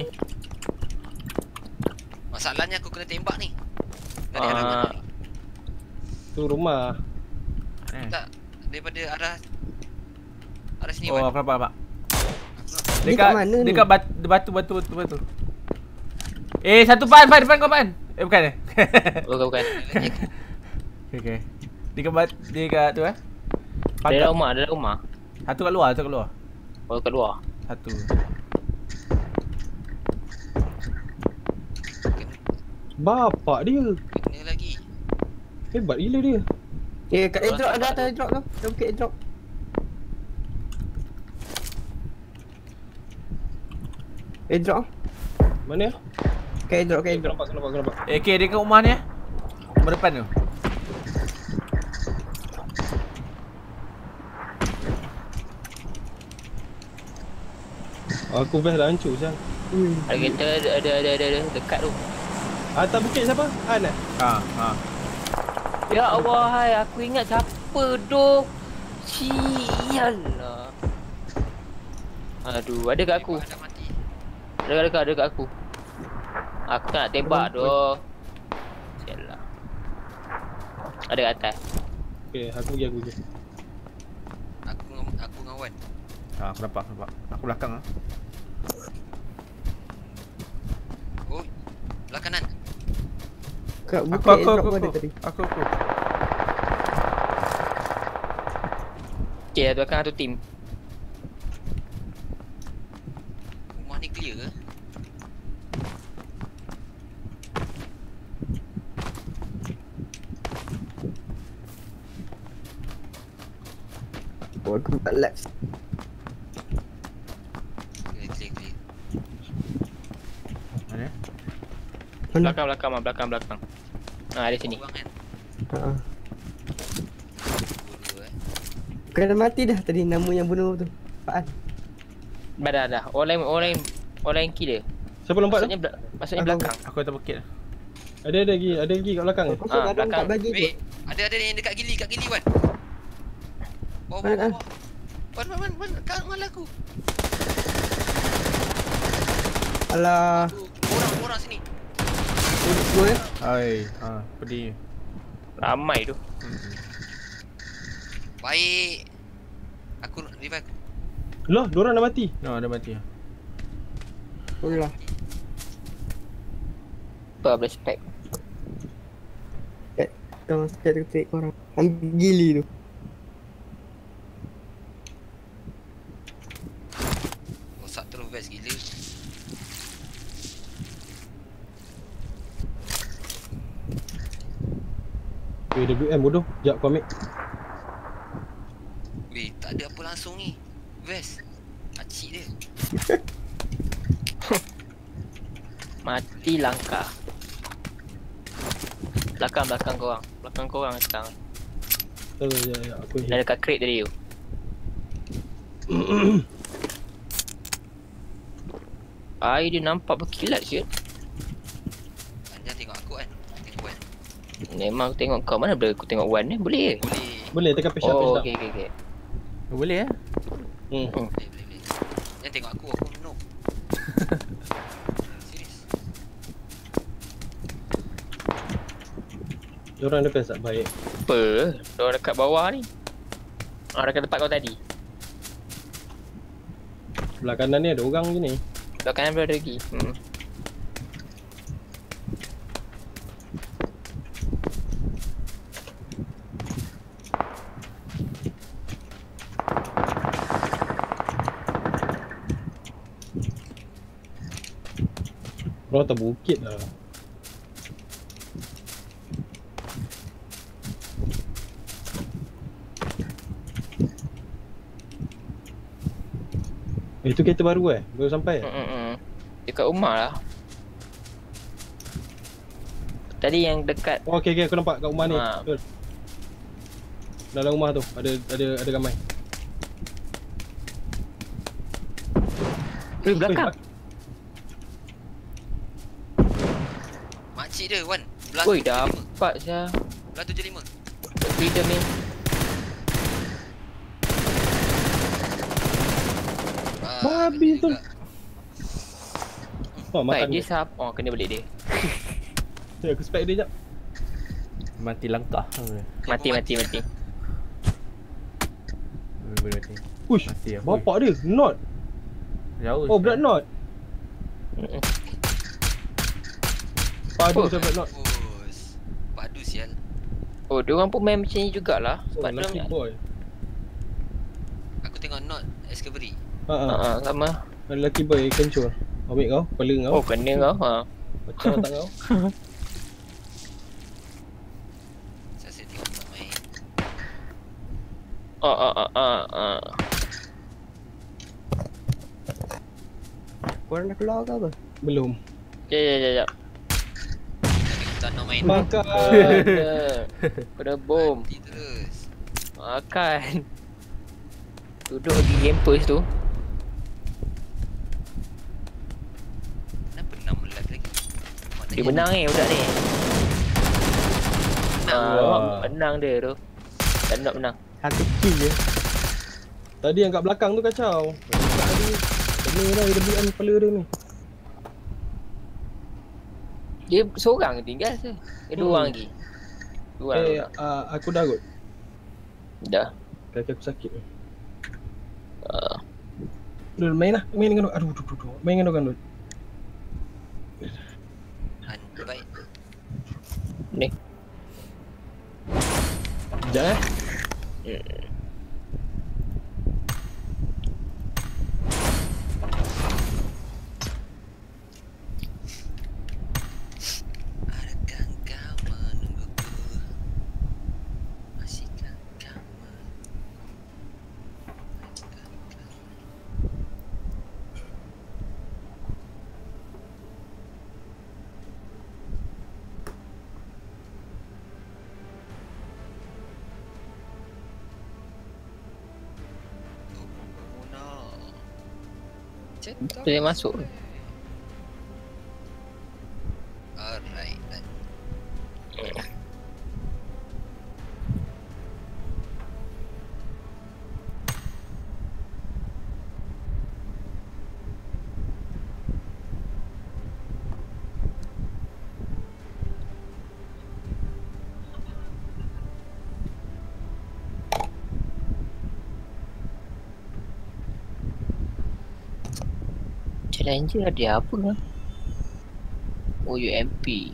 Masalahnya aku kena tembak ni. Dari Ah. arah mana ni? Tu rumah. Eh. Tak. daripada arah arah sini Oh, Wan. aku nampak, nampak. Dia Dekat kat mana ni? dekat batu, batu batu batu batu. Eh, satu pan, pan depan kau pan. Eh bukan eh. Bukan bukan. Lagi Okey okey. Dekat bat dekat tu eh. Ada dalam rumah, ada dalam rumah. Satu kat luar, satu kat luar. Oh kat luar. Satu. Bapak dia. kena lagi. Hebat gila dia. Eh, kat airdrop ada atas airdrop tu. Dia bukit airdrop. Airdrop. Mana? Kat airdrop, kat Aku airdrop. nampak, aku nampak, aku nampak. Eh, okey, dia kat rumah ni eh. Rumah depan tu. Aku best dah hancur siang. Hmm. Ada kereta ada ada ada ada, ada dekat tu. Atas bukit siapa? An eh? Ha, ha. Ya Allah, hai aku ingat siapa tu. Sialah. Aduh, ada kat aku. Dah mati. Ada dekat ada kat aku. Aku tak nak tembak tu. Sialah. Ada kat atas. Okay, aku pergi, aku pergi. Aku dengan aku dengan Wan. Ha, aku nampak, aku nampak. Aku belakang ah. Oh, belah kanan. Kat Aku bukit aku airdrop aku pun ada aku. tadi. Aku aku. Okay, belakang tu tim. Rumah ni clear ke? Oh, aku empat laps. Clear, clear, clear. Mana? Mana? Belakang belakang mah, belakang belakang. Ah, ada sini. Orang kan? Ha. Dua-dua eh. Bukan dah mati dah tadi nama yang bunuh tu. Pak An. Dah dah dah. Orang lain orang lain orang lain kill dia. Siapa lompat tu? Maksudnya bela- maksudnya Aku- belakang. Aku atas bukit. Ada ada lagi, ada lagi kat belakang ni. Aku Ah, ada belakang. empat bagi tu. Wait, ada ada yang dekat gili, kat gili Wan. Bawah, Mana, bawah, ah? bawah. Wan, Wan, Wan, Wan, kat malah aku. Alah. Aduh, orang, orang sini. Dua eh. Hai, ha, pedih. Ramai tu. Hmm. Baik. Aku revive. Loh, diorang dah mati. No, dah mati. Boleh lah. Apa boleh spek. Kau sikit ketik korang. Ambil gili tu. Rosak terus vest gila. A W M bodoh. Sekejap aku ambil. Weh, tak ada apa langsung ni. Vest. Acik dia. Mati langkah. Belakang belakang korang. Belakang korang sekarang. Oh, ya, ya, aku Dah dekat crate tadi tu. Ai dia nampak berkilat siut. Anja tengok aku kan. Tengok Wan. Memang aku tengok kau. Mana boleh aku tengok Wan ni? Boleh ke? Boleh. Boleh tekan pesh up, Oh, pesh up. okey okey okey. Boleh eh? Hmm. Hmm. Boleh, boleh, boleh. Jangan tengok aku, aku noob. Serius. Diorang defense tak baik. Apa? Dia dekat bawah ni. Ah, dekat tempat kau tadi. Belah kanan ni ada orang je ni. Belah kanan ada lagi. Hmm. Orang atas bukit lah. Eh, itu kereta baru eh? Baru sampai eh? Hmm, hmm. Dekat rumah lah. Tadi yang dekat Oh, okey okey aku nampak kat rumah ni. Ha. Betul. Dalam rumah tu ada ada ada ramai. eh, belakang. Makcik dia Wan. Belah Oi, tujuh lima. dapat saya. Belah tujuh lima. Freedom ni. Ah, Babi tu. juga. Oh, Baik makan dia dia. sap. Oh, kena balik dia. Ya, aku spek dia jap. Mati langkah. Mati mati mati. Boleh mati. Push. Mati lah. Bapak dia, not. Jauh. Oh, blood not. Mm-mm. Padu Oh. saya blood not. Mampus. Padu sial. Oh, diorang pun main macam ni jugalah. Oh, Sebab lucky diorang boy. Aku tengok not Discovery. Ha ah. Ha ah, sama. Lucky boy kencur. Ambil kau, kepala kau. Oh, kena kau. Ha. Macam otak kau. Saya asyik tengok not main. Ah ah ah ah. ah. Korang dah keluar ke apa? Belum. Ya ya ya ya. Tapi tak not main. Makan. Kena. Kena bom. Mati terus. Makan. Duduk lagi campus tu. Kenapa enam live lagi? Dia menang ni budak ni. Menang. Ah, Wah. menang dia tu. Dan nak menang. Satu kill je. Tadi yang kat belakang tu kacau. Tadi kena lah dia beli kepala dia ni. Dia seorang tinggal je. Dia dua Hmm. orang lagi. Dua orang. Eh, orang. uh, aku dah kot. Dah. Kaki aku sakit. Ah. Dul, main lah. Main dengan Dul. Aduh, aduh, aduh, aduh. Main dengan Dul. Han, baik. Ni. Sekejap eh. Hmm. Adakah kau menungguku? Masihkah kau menungguku? Oh no. Cetak. Boleh masuk. Alright. then. Challenger ada apa lah? O U M P.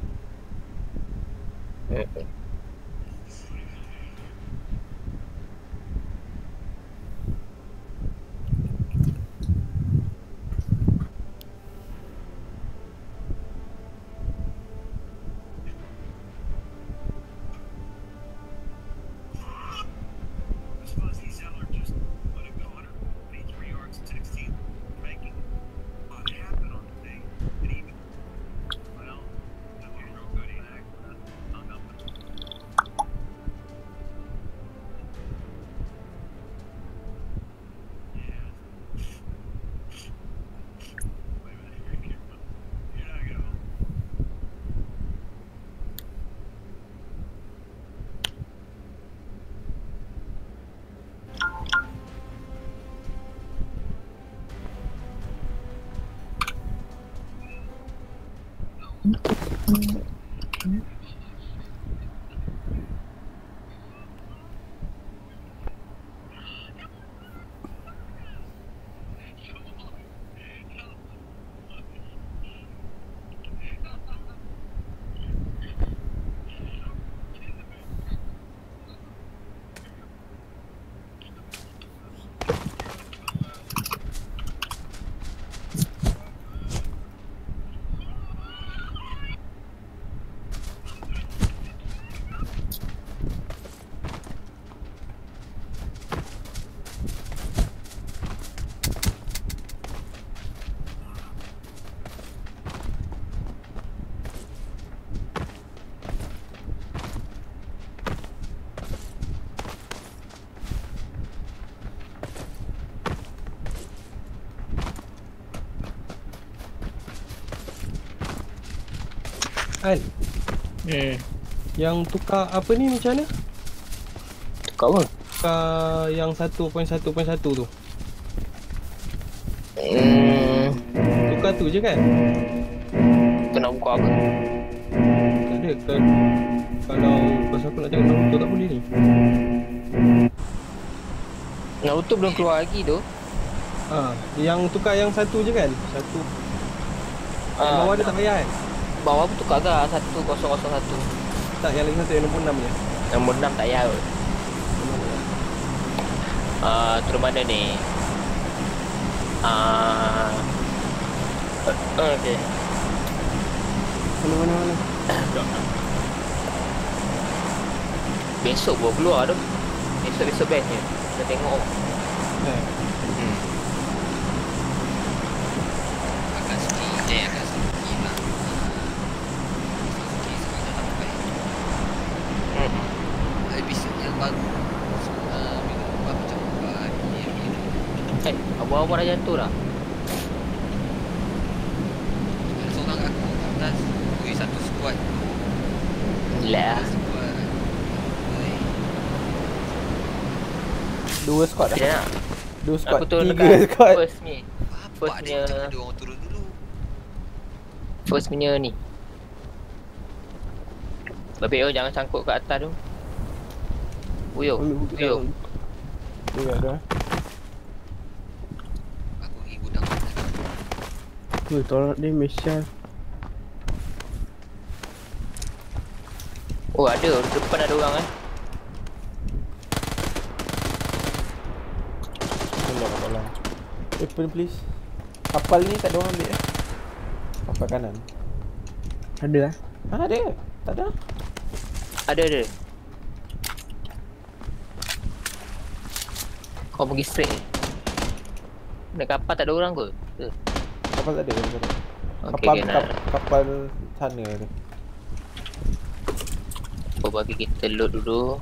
An, Hmm. yang tukar apa ni macam mana? Kau apa? Tukar yang satu titik satu titik satu tu. Hmm. Tukar tu je kan? Kena buka apa? Tak ada kan. Kalau pasal aku nak tengok Naruto tak boleh ni. Naruto belum keluar lagi tu. Ha, yang tukar yang satu je kan? Satu. Yang Ah, bawah dia tak payah kan? bawah pun tukar agak satu kosong kosong satu. Tak, yang lagi satu yang nombor enam je. Nombor enam tak payah kot. Ah, terus mana ni? Ah. Uh, okey. Mana mana mana. Besok baru keluar tu. Besok-besok best ni. Kita tengok. Eh. Hmm. Akan sikit, eh akan sikit lah. Sikit sebab dah sampai. Hmm. Episod yang baru. Ah, minggu lepas macam apa ni? Eh, awal-awal dah jatuh dah. Ada seorang aku kat atas. Ui, satu squad. Lah. Squad. Ui. Dua squad Tidak dah. nak. Dua squad. Aku turun Tiga dekat squad. first ni. Apa First dia punya- ada orang turun dulu. First punya ni. Babe, oh jangan sangkut kat atas tu. Uyuk. Uyuk. Tiga dah. Aku pergi gudang. Tu tolak dia Michelle. Oh ada, depan ada orang eh. Tolong, tolong. Eh, please, please. Kapal ni tak ada orang ambil eh. Kapal kanan. Ada lah. Ah, ada. Tak ada. Ada ada. Kau pergi straight. Naik kapal tak ada orang ke? Eh, Kapal tak ada. Tak ada. Okey, Kapal, okay, kap, nak. kapal sana tu. Kau bagi kita load dulu.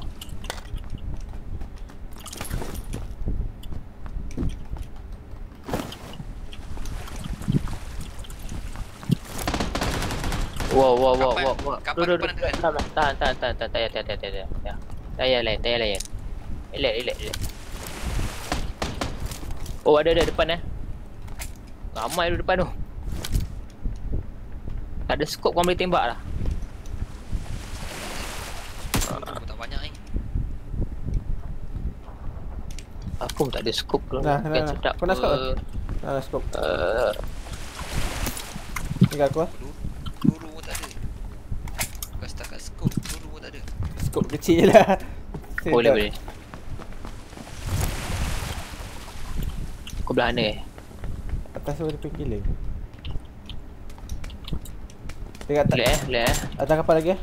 Wow, wow, wow, Kapal- wow, wow. kapal Duduk, depan duduk, ada tahan, tahan, tahan, tahan, tahan, tahan, tahan, tahan, tahan, tahan. Tak payah layan, tak payah layan. Relax, relax, relax. Oh, ada, ada depan eh. Ramai tu depan tu. Tak ada scope kau boleh tembak lah. Aku tak banyak ni. Aku pun tak ada scope tu. Nah, nah, Kan nah. sedap Kau nak scope ke. Ah, scope. Uh, Tinggal aku lah. Peluru pun tak ada. Bukan setakat scope, peluru pun tak ada. Scope kecil lah. boleh, boleh. Kau belah mana eh? Atas tu ada penggiling. Dekat atas. Boleh eh, boleh eh. Atas kapal lagi eh.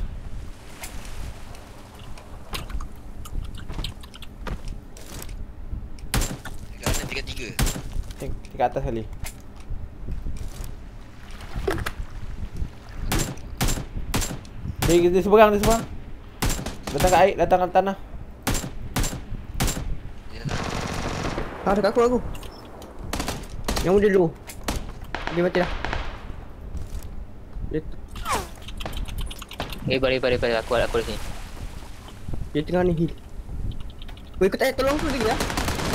Dekat ada tiga tiga. Ting- Dekat atas kali. Dia, dia seberang, dia seberang. Datang kat air, datang kat tanah. Dia datang. Ah, dekat aku aku. Yang muda dulu. Dia mati dah. Dia, Eh, balik, balik, balik. Aku, aku di sini. dia tengah ni heal. Kau ikut ayat tolong tu lagi lah.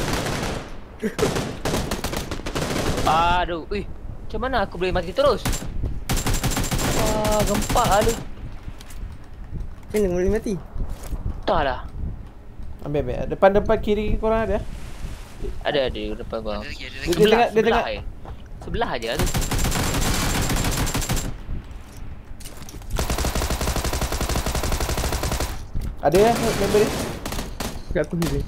Aduh, ui. Macam mana aku boleh mati terus? Wah, gempak lah lu. Kena boleh mati. Tak lah. Ambil, ambil. Depan, depan kiri korang ada. Ada, ada depan gua. Ada lagi, ada Dia, lagi. dia tengah, dia sebelah tengah. je. Sebelah aja tu. Ada ya member dia? Dekat aku heal.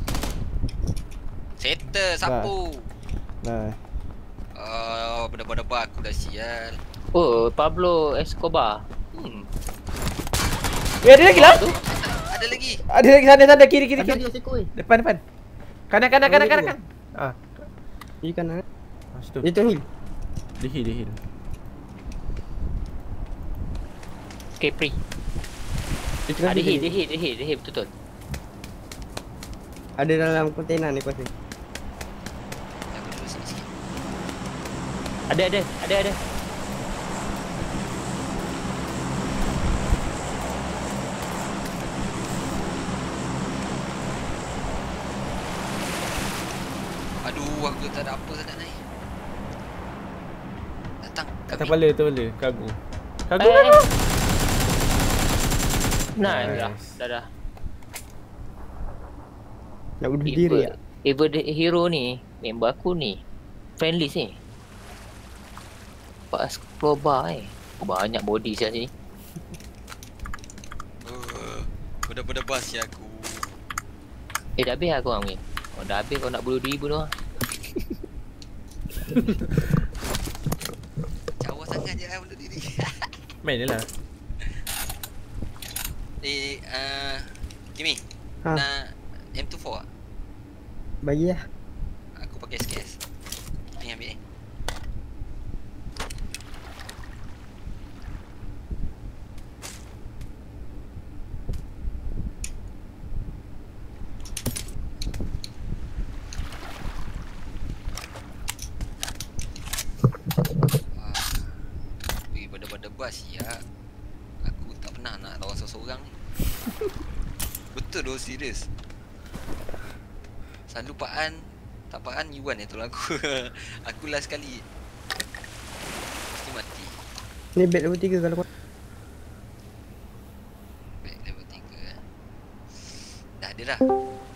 Settle sapu. Nah. Oh, benda-benda aku dah sial. Oh, Pablo Escobar. Hmm. Ya, ada lagi lah. Tu. Ada lagi. Ada lagi sana, sana, kiri, kiri, Ada kiri. dia sekoi. Depan, depan. Kanan, kanan, kanan, kanan, kanan. Ah, Ini kanan. ah, situ. Dia tu heal. Dia heal, dia heal. Capri. Dia tengah Ada hit, heal. dia hit, dia hit, dia hit betul-betul. Ada dalam kontena ni kuasa. Aku duduk sini sikit. Ada, ada, ada, ada. Aduh, aku tak ada apa sangat ni. Datang. Atas Kami. kepala, atas kepala. Kagu. Kagu, Eh, kagu. eh. Nice Nice. dah, dah dah. Nak bunuh Tiba. diri tak? Ever the Hero ni, member aku ni, friend list ni. Pak explore bar eh. Banyak body siap sini. Uh, Budak-budak bas ya aku. Eh dah habis lah korang ni. Oh, dah habis kau nak bunuh diri bunuh lah. Cawa sangat je lah bunuh diri. Main je lah. Eh, uh, Kimi, Ha. nak M two four tak? Bagi lah. Aku pakai S K S. Ni ambil ni. Wah. Pada-pada bas ya. Aku tak pernah nak lawan seorang-seorang ni. Betul doh, serius. Selalu Pak An, tak Pak An Yuan yang tolong aku. Aku last kali mesti mati. Ni bed level tiga kalau kau. Back level tiga. Dah ada dah.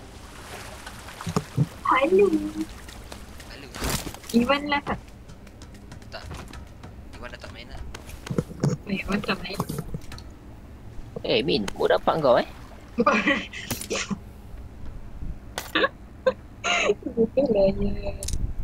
Hello. Lalu Iwan lah tak? tak. Iwan dah tak main lah. Iwan tak main. Eh Min, kau dapat kau eh? Betul lah ya.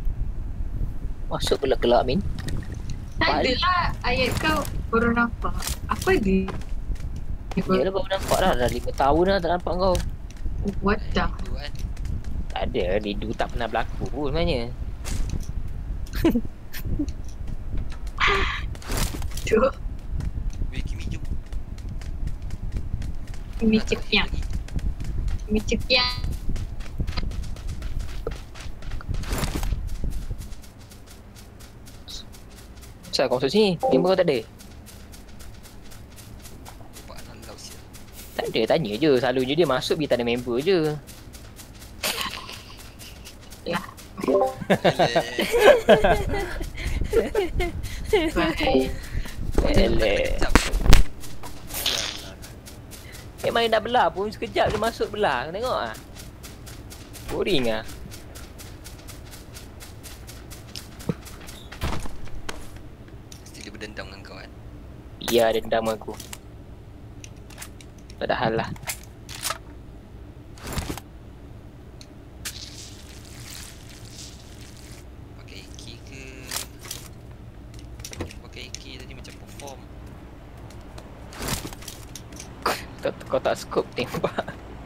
Masuk gelak-gelak Min. Tak adalah ayat kau baru nampak. Apa dia? Dia Ya lah baru nampak dah, dah lima tahun dah tak nampak kau. What the? Itu kan. Tak ada, Rindu tak pernah berlaku pun sebenarnya. Tu. Weh, Kimi jom. Ini Nak tak cepiang. lagi? Ini cepiang. Kenapa kau masuk sini? Member kau tak ada? Pak An lalau siap. Tak ada, tanya je. Selalunya dia masuk bila tak ada member je. Baik. Elek. Sekejap. Memang dia dah belah pun sekejap dia masuk belah. Kau tengok ah. Boring ah. Mesti dia berdendam dengan kau kan. Ya, dendam aku. Tak ada hal lah. Pakai A K ke? Pakai A K tadi macam perform. Kau, kau tak scope tembak.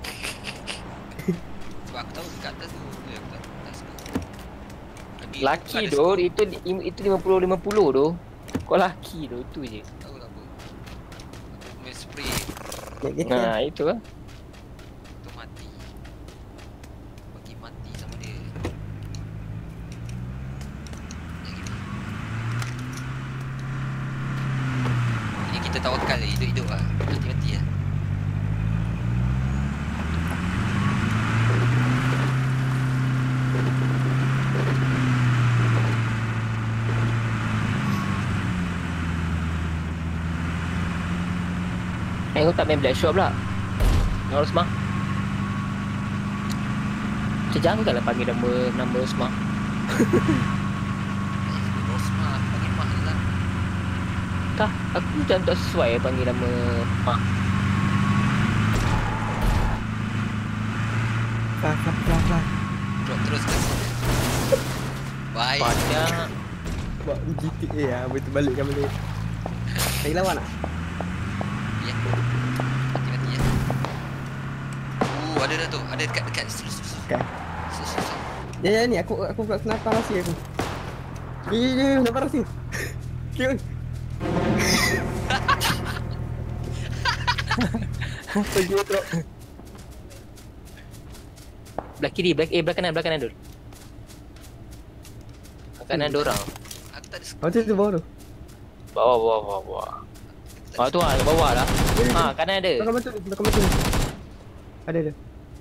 Sebab aku tahu dekat atas tu. Ya, aku tak, tak suka. Lagi Laki ada doh, scope. itu itu lima puluh lima puluh doh. Kau laki doh, itu je. Tahu tak apa. Aku main spray. Naik kereta. Nah, itu lah. Tu mati. Bagi mati sama dia. Lagi ni. Ini kita tawakal je, hidup-hidup lah. Mati-mati lah. Eh, kau tak main Black Shot pula? Dengan Rosmah? Macam jangan lah panggil nama nama Rosmah. Eh, Rosma panggil mak je lah. Tak, aku macam tak sesuai panggil nama Mak. Fah, fah, fah, fah. Drop terus ke sini. Baik. Banyak. Buat G T A lah, boleh terbalikkan balik. Lagi lawan tak? Ya. Mati-mati ya. Uh, ada dah tu. Ada dekat-dekat. Terus, terus. Okay. Terus, terus. Ya, ya ni aku aku pula kenapa rahsia aku. Ya, ya, ya, kenapa rahsia? Okay, oi. Pergi drop. Belah kiri, belah, eh belah kanan, belah kanan dulu. Belah kanan ada orang. Aku tak ada Oh, tu tu bawah tu. Bawah, bawah, bawah, bawah. Ah tu ah, bawah lah. Ha, kanan ada. Belakang betul, belakang betul. Ada ada.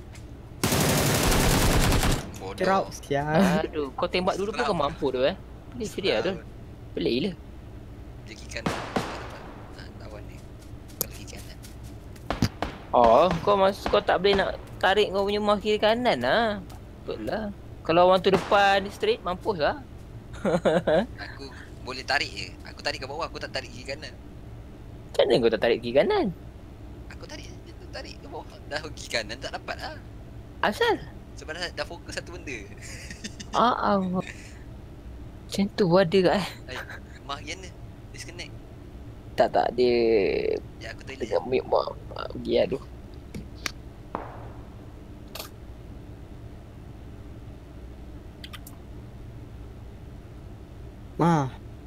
bodoh. Kerap sial. Aduh, kau tembak dulu pun kau mampu tu eh. Pelik serius tu. Pelik gila. Dia kiri kanan. Ha, lawan dia. Kau lagi kanan. Oh, kau mas kau tak boleh nak tarik kau punya mouse kiri kanan lah. Betul lah. Kalau orang tu depan straight, mampus lah. Aku boleh tarik je. Aku tarik ke bawah, aku tak tarik kiri kanan. Macam mana kau tak tarik kiri kanan? Aku tarik je tu, tarik ke bawah. Dah kiri kanan tak dapat lah. Asal? Sebab dah, dah fokus satu benda. Ah, ah. Macam tu ada kat eh. Ay, Mah Riana disconnect. Tak tak dia Ya aku toilet. dekat mute mak. Ah, pergi aduh. Ma.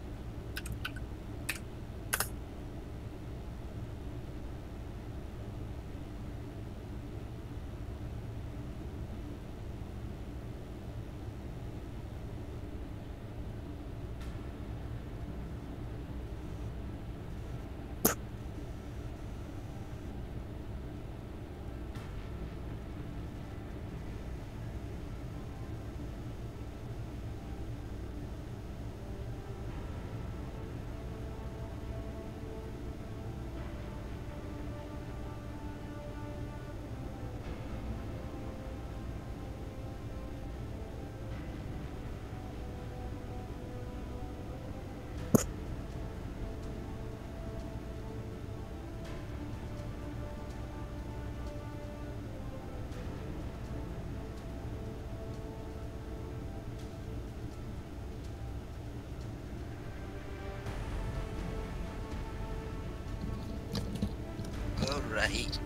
Alright.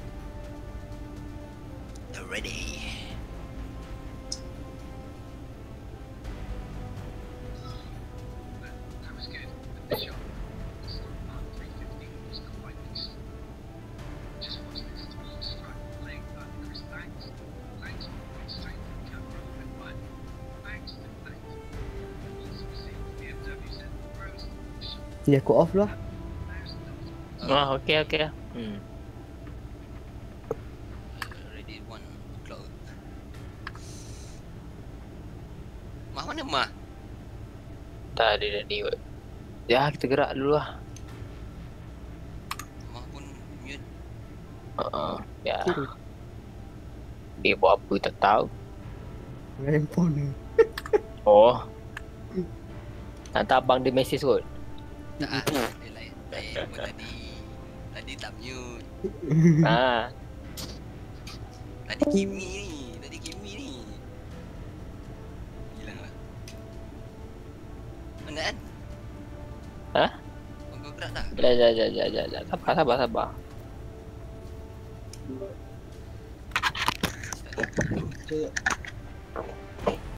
Ready. Ni aku off lah. Ah, okey okey. Hmm. Ready one o'clock. Mah mana Mah? Tak ada dah ni. Ya, kita gerak dulu lah. Mah pun mute. Uh, ya. Dia buat apa tak tahu. Handphone ni. Oh. Nanti abang dia mesej kot. Tak ah. Dia lain. Lain pun tadi. Tadi tak mute. Ha. Tadi Kimi ni. Tadi Kimi ni. Hilang lah. Mana kan? Ha? Kau gerak tak? Jap jap jap jap jap jap. Sabar sabar sabar. Cek.